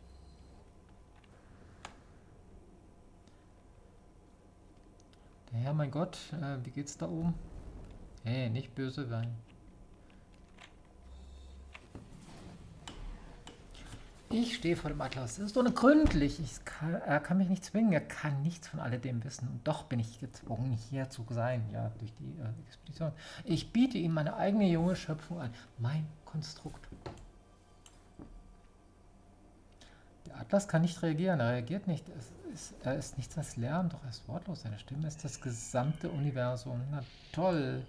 Der Herr, mein Gott, äh, wie geht's da oben? Hey, nicht böse sein. Ich stehe vor dem Atlas. Das ist doch nur gründlich. Ich kann, er kann mich nicht zwingen. Er kann nichts von alledem wissen. Und doch bin ich gezwungen, hier zu sein. Ja, durch die äh, Expedition. Ich biete ihm meine eigene junge Schöpfung an. Mein Konstrukt. Der Atlas kann nicht reagieren. Er reagiert nicht. Es ist, er ist nichts als Lärm, doch er ist wortlos. Seine Stimme ist das gesamte Universum. Na toll.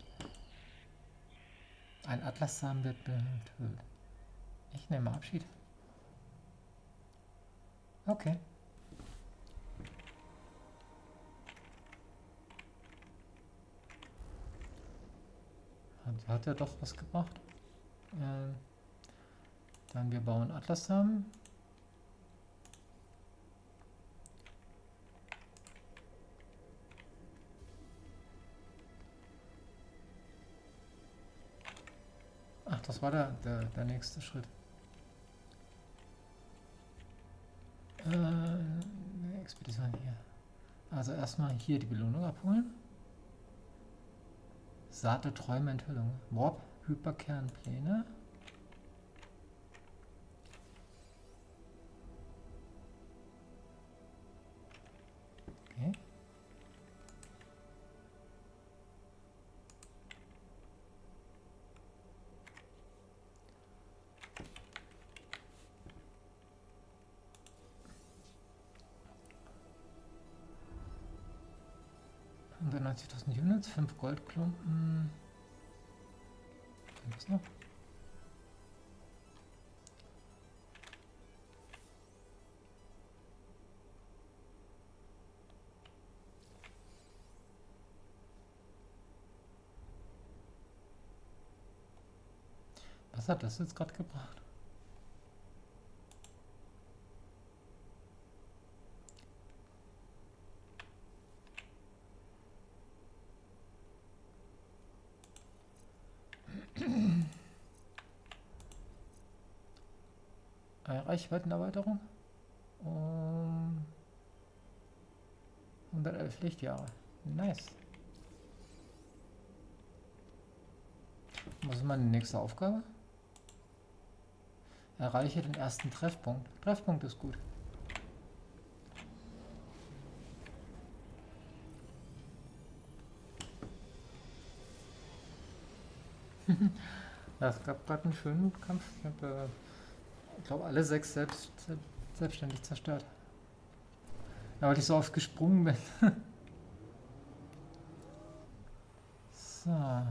Ein Atlassamen wird enthüllt. Ich nehme Abschied. Okay. Hat, hat er doch was gebracht. Äh, dann wir bauen Atlassamen. was war der, der, der nächste Schritt? Äh, eine Expedition hier. Also erstmal hier die Belohnung abholen. Saat der Träume, Enthüllung. Warp, Hyperkernpläne. Okay. hundertneunzigtausend Units, fünf Goldklumpen. Was noch? Was hat das jetzt gerade gebracht? Eine Reichweitenerweiterung um hundertelf Lichtjahre. Nice. Was ist meine nächste Aufgabe? Erreiche den ersten Treffpunkt. Treffpunkt ist gut. Ja, es gab gerade einen schönen Kampf. Ich habe, äh, ich glaube, alle sechs selbst, selbstständig zerstört. Ja, weil ich so oft gesprungen bin. So.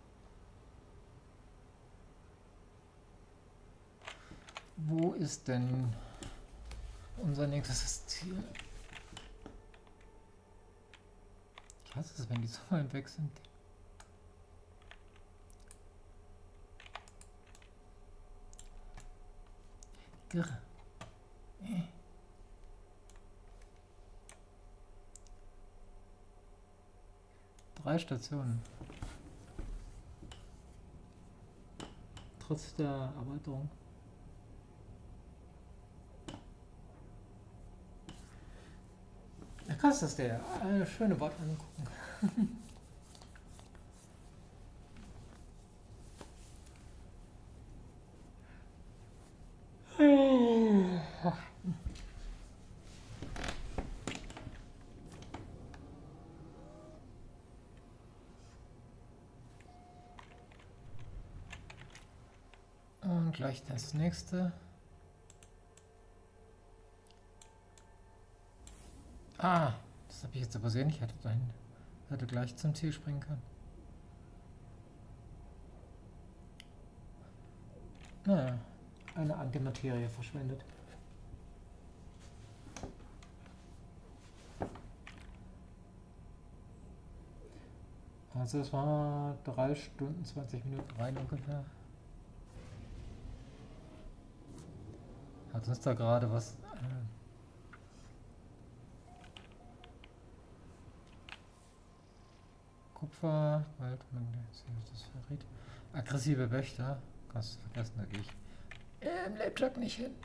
Wo ist denn unser nächstes Ziel? Ich hasse es, wenn die so weit weg sind. Girre. Äh. Drei Stationen. Trotz der Erweiterung. Ja, krass, dass der eine schöne Wort angucken. Und gleich das nächste. Ah, das habe ich jetzt aber sehen. Ich hätte dahin, hätte gleich zum Ziel springen können. Naja, eine Antimaterie verschwendet. Also es war drei Stunden, zwanzig Minuten rein ungefähr. Hat uns da gerade was... Äh, Kupfer, Wald, das Ferrit. Aggressive Wächter. Kannst du vergessen, da gehe ich im Lebtag nicht hin.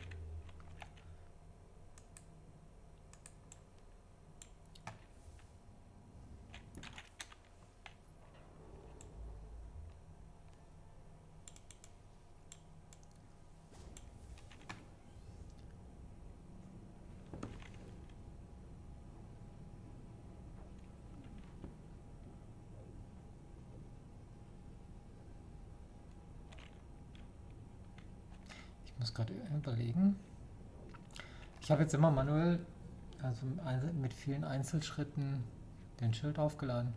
Ich muss gerade überlegen. Ich habe jetzt immer manuell, also mit vielen Einzelschritten, den Schild aufgeladen.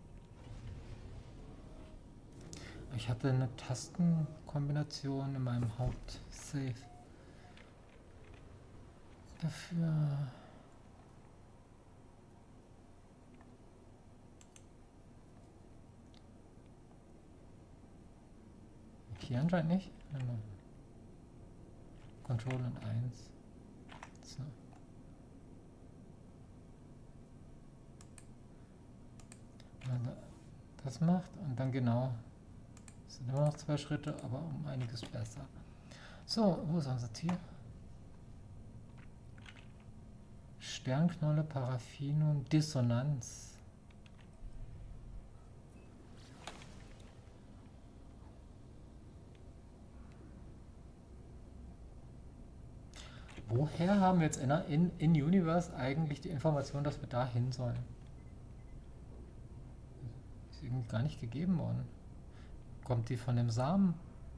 Ich hatte eine Tastenkombination in meinem Hauptsave. Dafür... Hier anscheinend nicht. Control und eins. So. Wenn man das macht und dann genau Das sind immer noch zwei Schritte, aber um einiges besser. So, wo ist unser Ziel? Sternknolle, Paraffinum, Dissonanz. Woher haben wir jetzt in, in, in Universe eigentlich die Information, dass wir da hin sollen? Ist irgendwie gar nicht gegeben worden. Kommt die von dem Samen?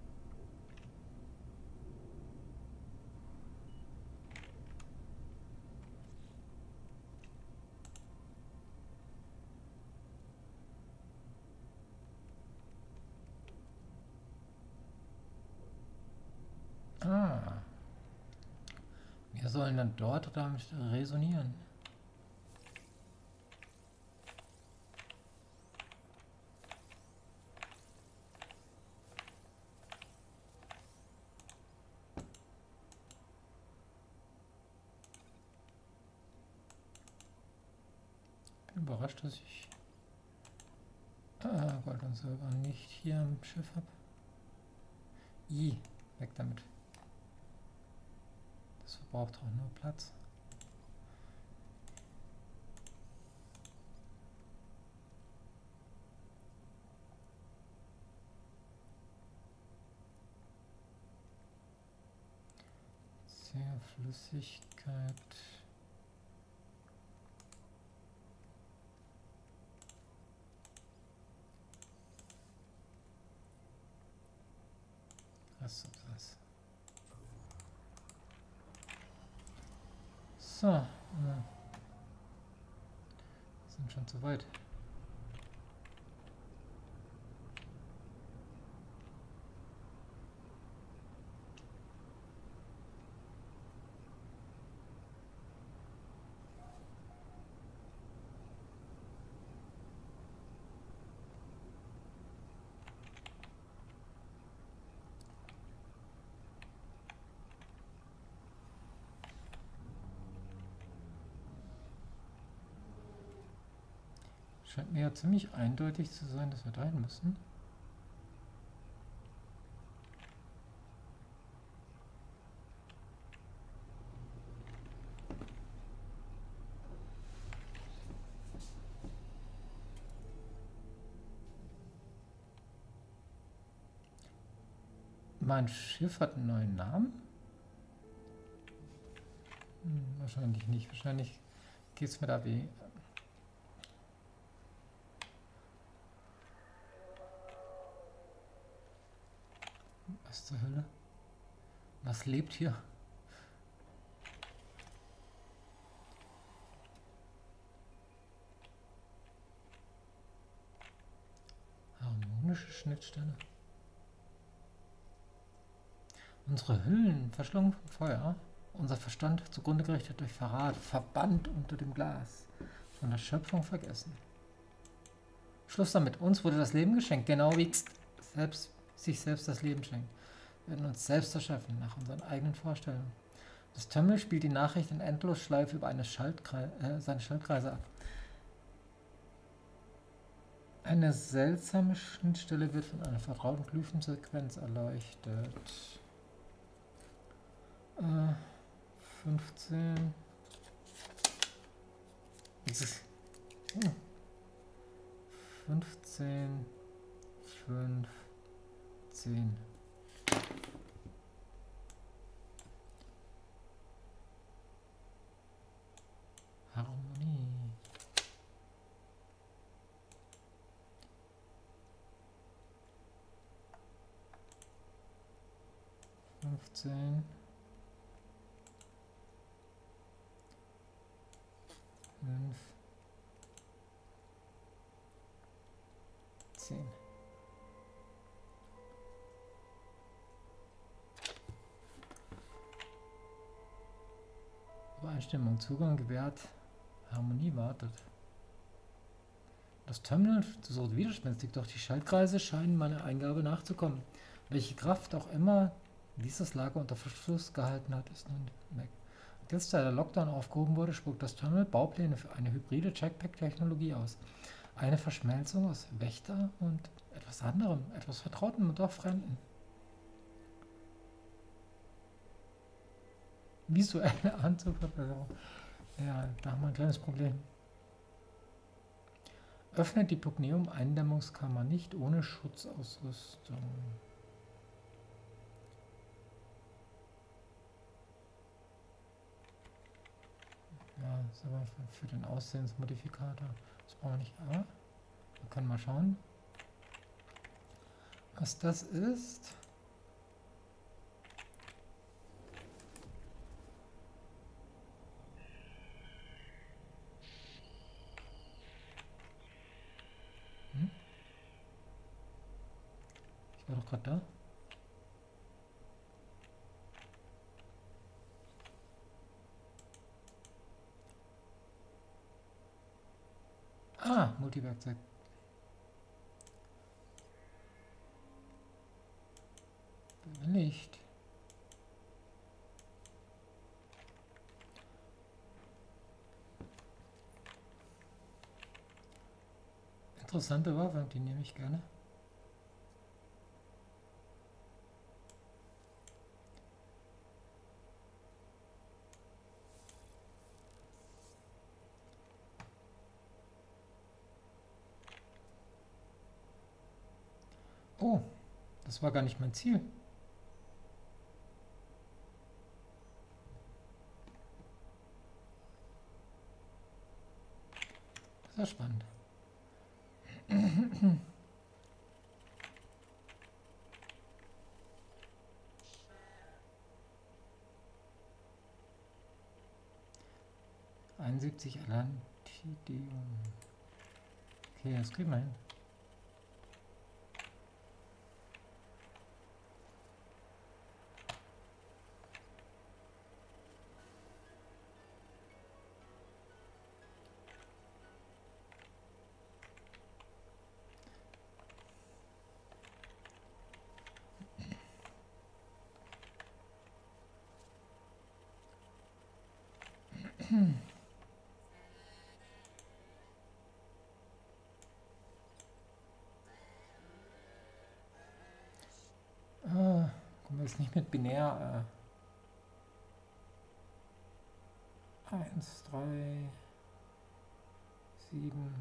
Ah. Wir sollen dann dort damit resonieren. Bin überrascht, dass ich ah, Gold und Silber nicht hier im Schiff habe. I, weg damit. Das verbraucht auch nur Platz. Sehr Flüssigkeit. Was ist das? So, ja. Wir sind schon zu weit. Scheint mir ja ziemlich eindeutig zu sein, dass wir dahin müssen. Mein Schiff hat einen neuen Namen? Hm, wahrscheinlich nicht. Wahrscheinlich geht es mit A W. Was zur Hölle? Was lebt hier? Harmonische Schnittstelle. Unsere Hüllen verschlungen vom Feuer, unser Verstand zugrunde gerichtet durch Verrat, verbannt unter dem Glas, von der Schöpfung vergessen. Schluss damit, uns wurde das Leben geschenkt, genau wie selbst, sich selbst das Leben schenkt. Wir werden uns selbst erschaffen, nach unseren eigenen Vorstellungen. Das Terminal spielt die Nachricht in Endlosschleife über eine Schaltkreise, äh, seine Schaltkreise ab. Eine seltsame Schnittstelle wird von einer vertrauten Glyphensequenz erleuchtet. Äh, fünfzehn. Oh. fünfzehn. fünf. zehn. Harmonie. fünfzehn. fünf. zehn. Übereinstimmung. Zugang gewährt. Harmonie wartet. Das Terminal sucht widerspenstig, doch die Schaltkreise scheinen meiner Eingabe nachzukommen. Welche Kraft auch immer dieses Lager unter Verschluss gehalten hat, ist nun weg. Jetzt, da der Lockdown aufgehoben wurde, spuckt das Terminal Baupläne für eine hybride Checkpack-Technologie aus. Eine Verschmelzung aus Wächter und etwas anderem, etwas Vertrautem und doch Fremden. Visuelle Anzugverbesserung. Ja, da haben wir ein kleines Problem. Öffnet die Pugneum-Eindämmungskammer nicht ohne Schutzausrüstung. Ja, das ist aber für, für den Aussehensmodifikator. Das brauchen wir nicht. Aber wir können mal schauen, was das ist. Hm? Ich war doch gerade da. Ah, Multiwerkzeug. Nicht. Interessante Waffe, die nehme ich gerne. Oh, das war gar nicht mein Ziel. Das ist spannend. einundsiebzig Atlantidium. Okay, das kriegen wir hin. Ah, kommen wir jetzt nicht mit binär. Äh, eins, drei, sieben.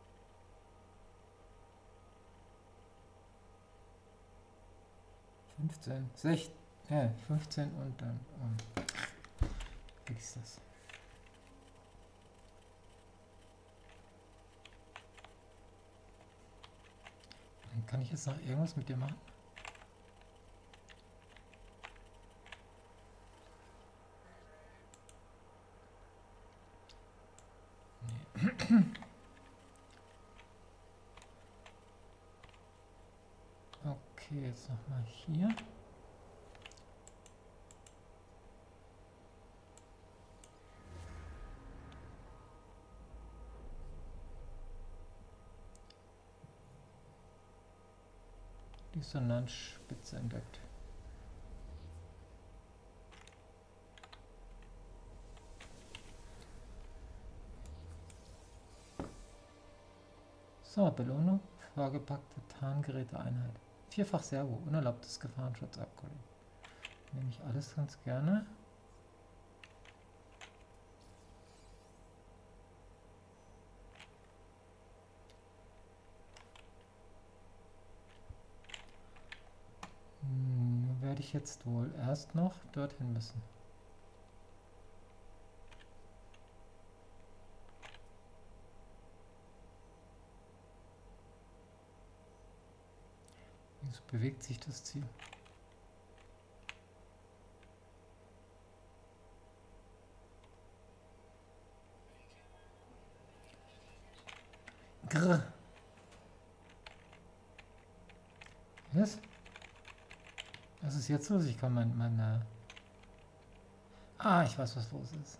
fünfzehn, sechzehn, ja, fünfzehn und dann. Um, wie ist das? Dann kann ich jetzt noch irgendwas mit dir machen? Nee. Okay, jetzt nochmal hier. Dissonanzspitze entdeckt. So, Belohnung. Vorgepackte Tarngeräte-Einheit. Vierfach Servo. Unerlaubtes Gefahrenschutz-Upgrade. Nehme ich alles ganz gerne. Hm, werde ich jetzt wohl erst noch dorthin müssen. Wieso bewegt sich das Ziel? Grrr. Was? Was ist jetzt los? Ich kann mein, meine... Ah, ich weiß, was los ist.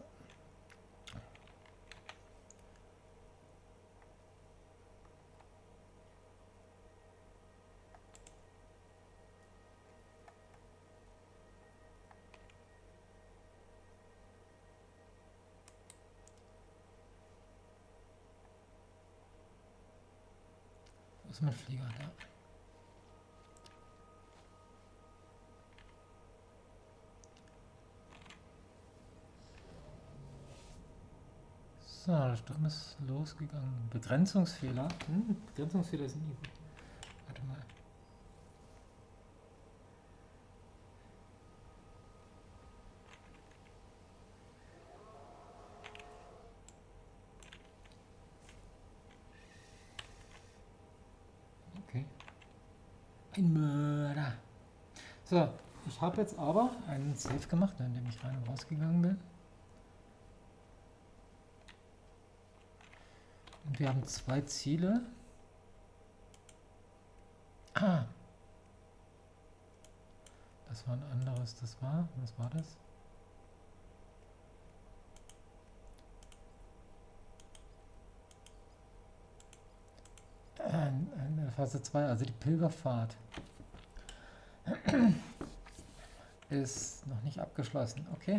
Was ist mit Flieger da? So, der Sturm ist losgegangen. Begrenzungsfehler. Hm, Begrenzungsfehler sind nie gut. Warte mal. Okay. Ein Mörder. So, ich habe jetzt aber einen Save gemacht, indem ich rein und rausgegangen bin. Und wir haben zwei Ziele. Ah. Das war ein anderes, das war, was war das? Äh, Phase zwei, also die Pilgerfahrt ist noch nicht abgeschlossen, okay?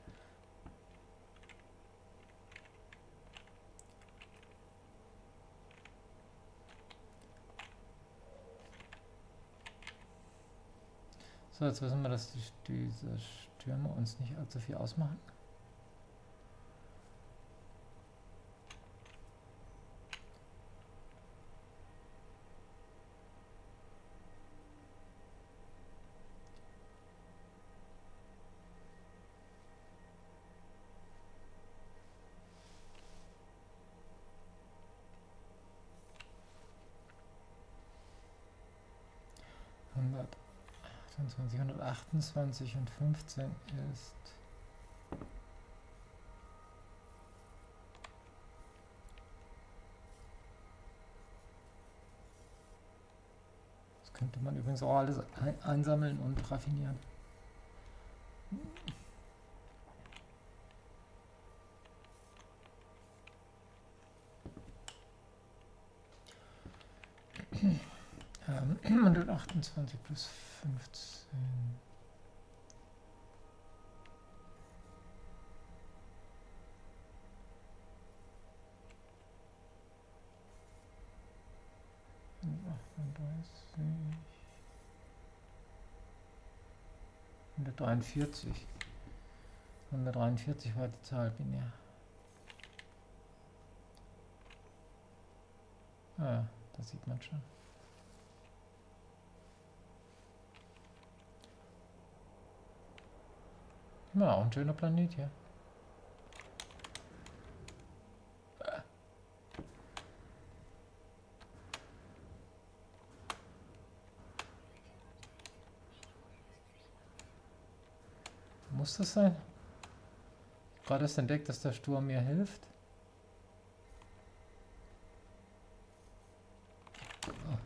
So, jetzt wissen wir, dass die, diese Stürme uns nicht allzu viel ausmachen. hundertachtundzwanzig, hundertachtundzwanzig und fünfzehn ist das könnte man übrigens auch alles ein einsammeln und raffinieren. ähm, hundertachtundzwanzig plus fünfzehn. achtunddreißig. hundertdreiundvierzig. hundertdreiundvierzig war die Zahl binär. Ah ja, das sieht man schon. Ja, auch ein schöner Planet hier. Muss das sein? Gerade erst entdeckt, dass der Sturm mir hilft. Oh.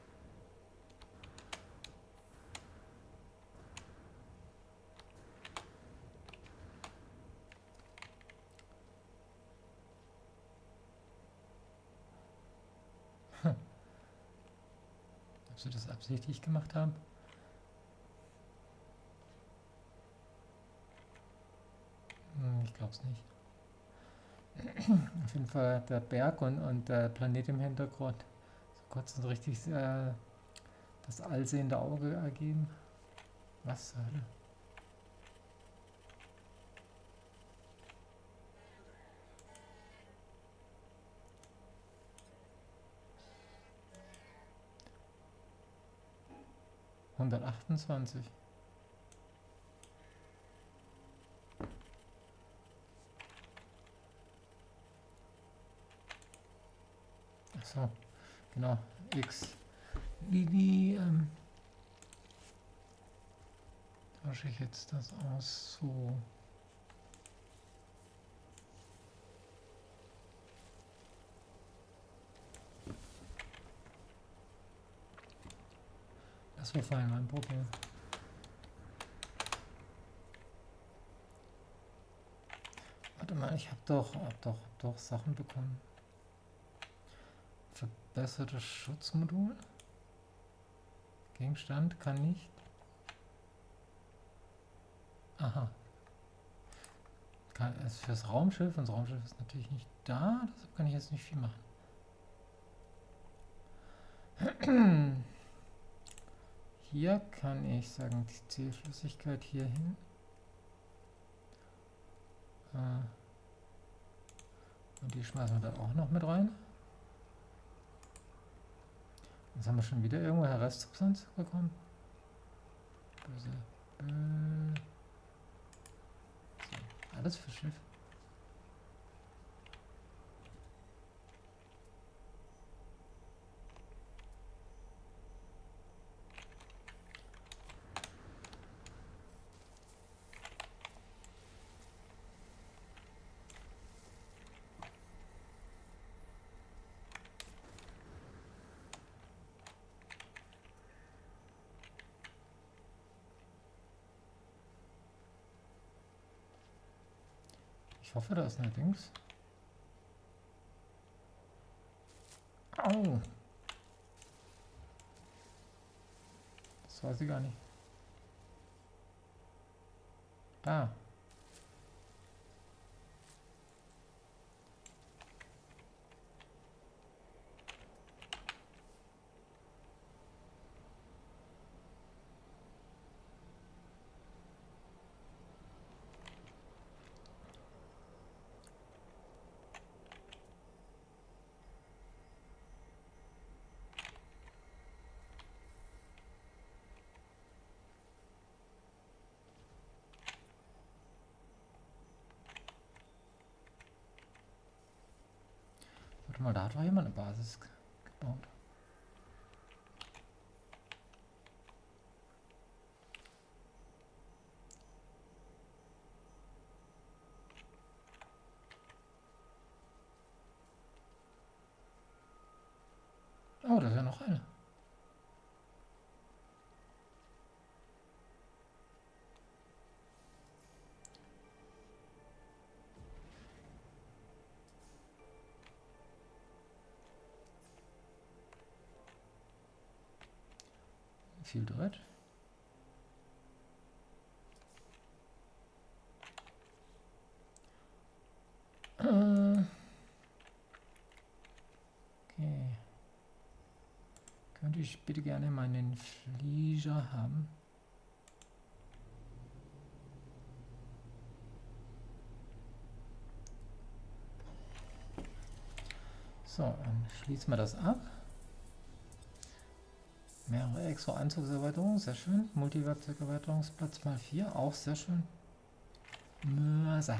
Hm. Ob sie das absichtlich gemacht haben? Ich glaube es nicht. Auf jeden Fall der Berg und, und der Planet im Hintergrund. So kurz und richtig äh, das allsehende Auge ergeben. Was zur Hölle? hundertachtundzwanzig. So, genau, X. Wie, wie ähm, tausche ich jetzt das aus? So. Das war vorhin mein Problem. Warte mal, ich habe doch, hab doch, hab doch Sachen bekommen. Verbessertes Schutzmodul. Gegenstand kann nicht. Aha. Kann, ist fürs Raumschiff. Und das Raumschiff ist natürlich nicht da. Deshalb kann ich jetzt nicht viel machen. Hier kann ich sagen, die Zählflüssigkeit hier hin. Äh, Und die schmeißen wir da auch noch mit rein. Jetzt haben wir schon wieder irgendwoher Restsubstanz bekommen. Böse. Bö so, alles für Schiff. Ich hoffe, da ist allerdings. Au! Das weiß ich gar nicht. Da. Warte mal, da hat doch jemand eine Basis gebaut. Oh, da ist ja noch eine. Viel Deutsch. Äh. Okay. Könnte ich bitte gerne meinen Flieger haben? So, dann schließen wir das ab. Mehrere Exo-Einzugserweiterungen, sehr schön. Multiwerkzeugerweiterungsplatz mal vier, auch sehr schön. Mörser.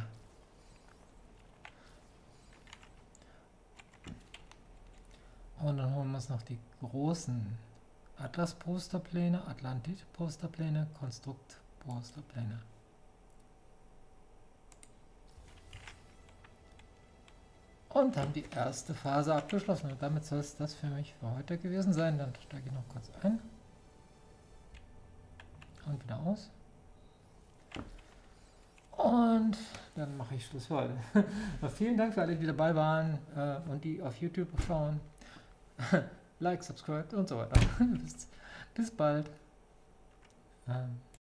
Und dann holen wir uns noch die großen Atlas-Posterpläne, Atlantit-Posterpläne, Konstrukt-Posterpläne. Und dann die erste Phase abgeschlossen. Und damit soll es das für mich für heute gewesen sein. Dann steige ich noch kurz ein. Und wieder aus. Und dann mache ich Schluss für heute. Vielen Dank für alle, die dabei waren äh, und die auf YouTube schauen. Like, subscribe und so weiter. bis, bis bald. Ähm.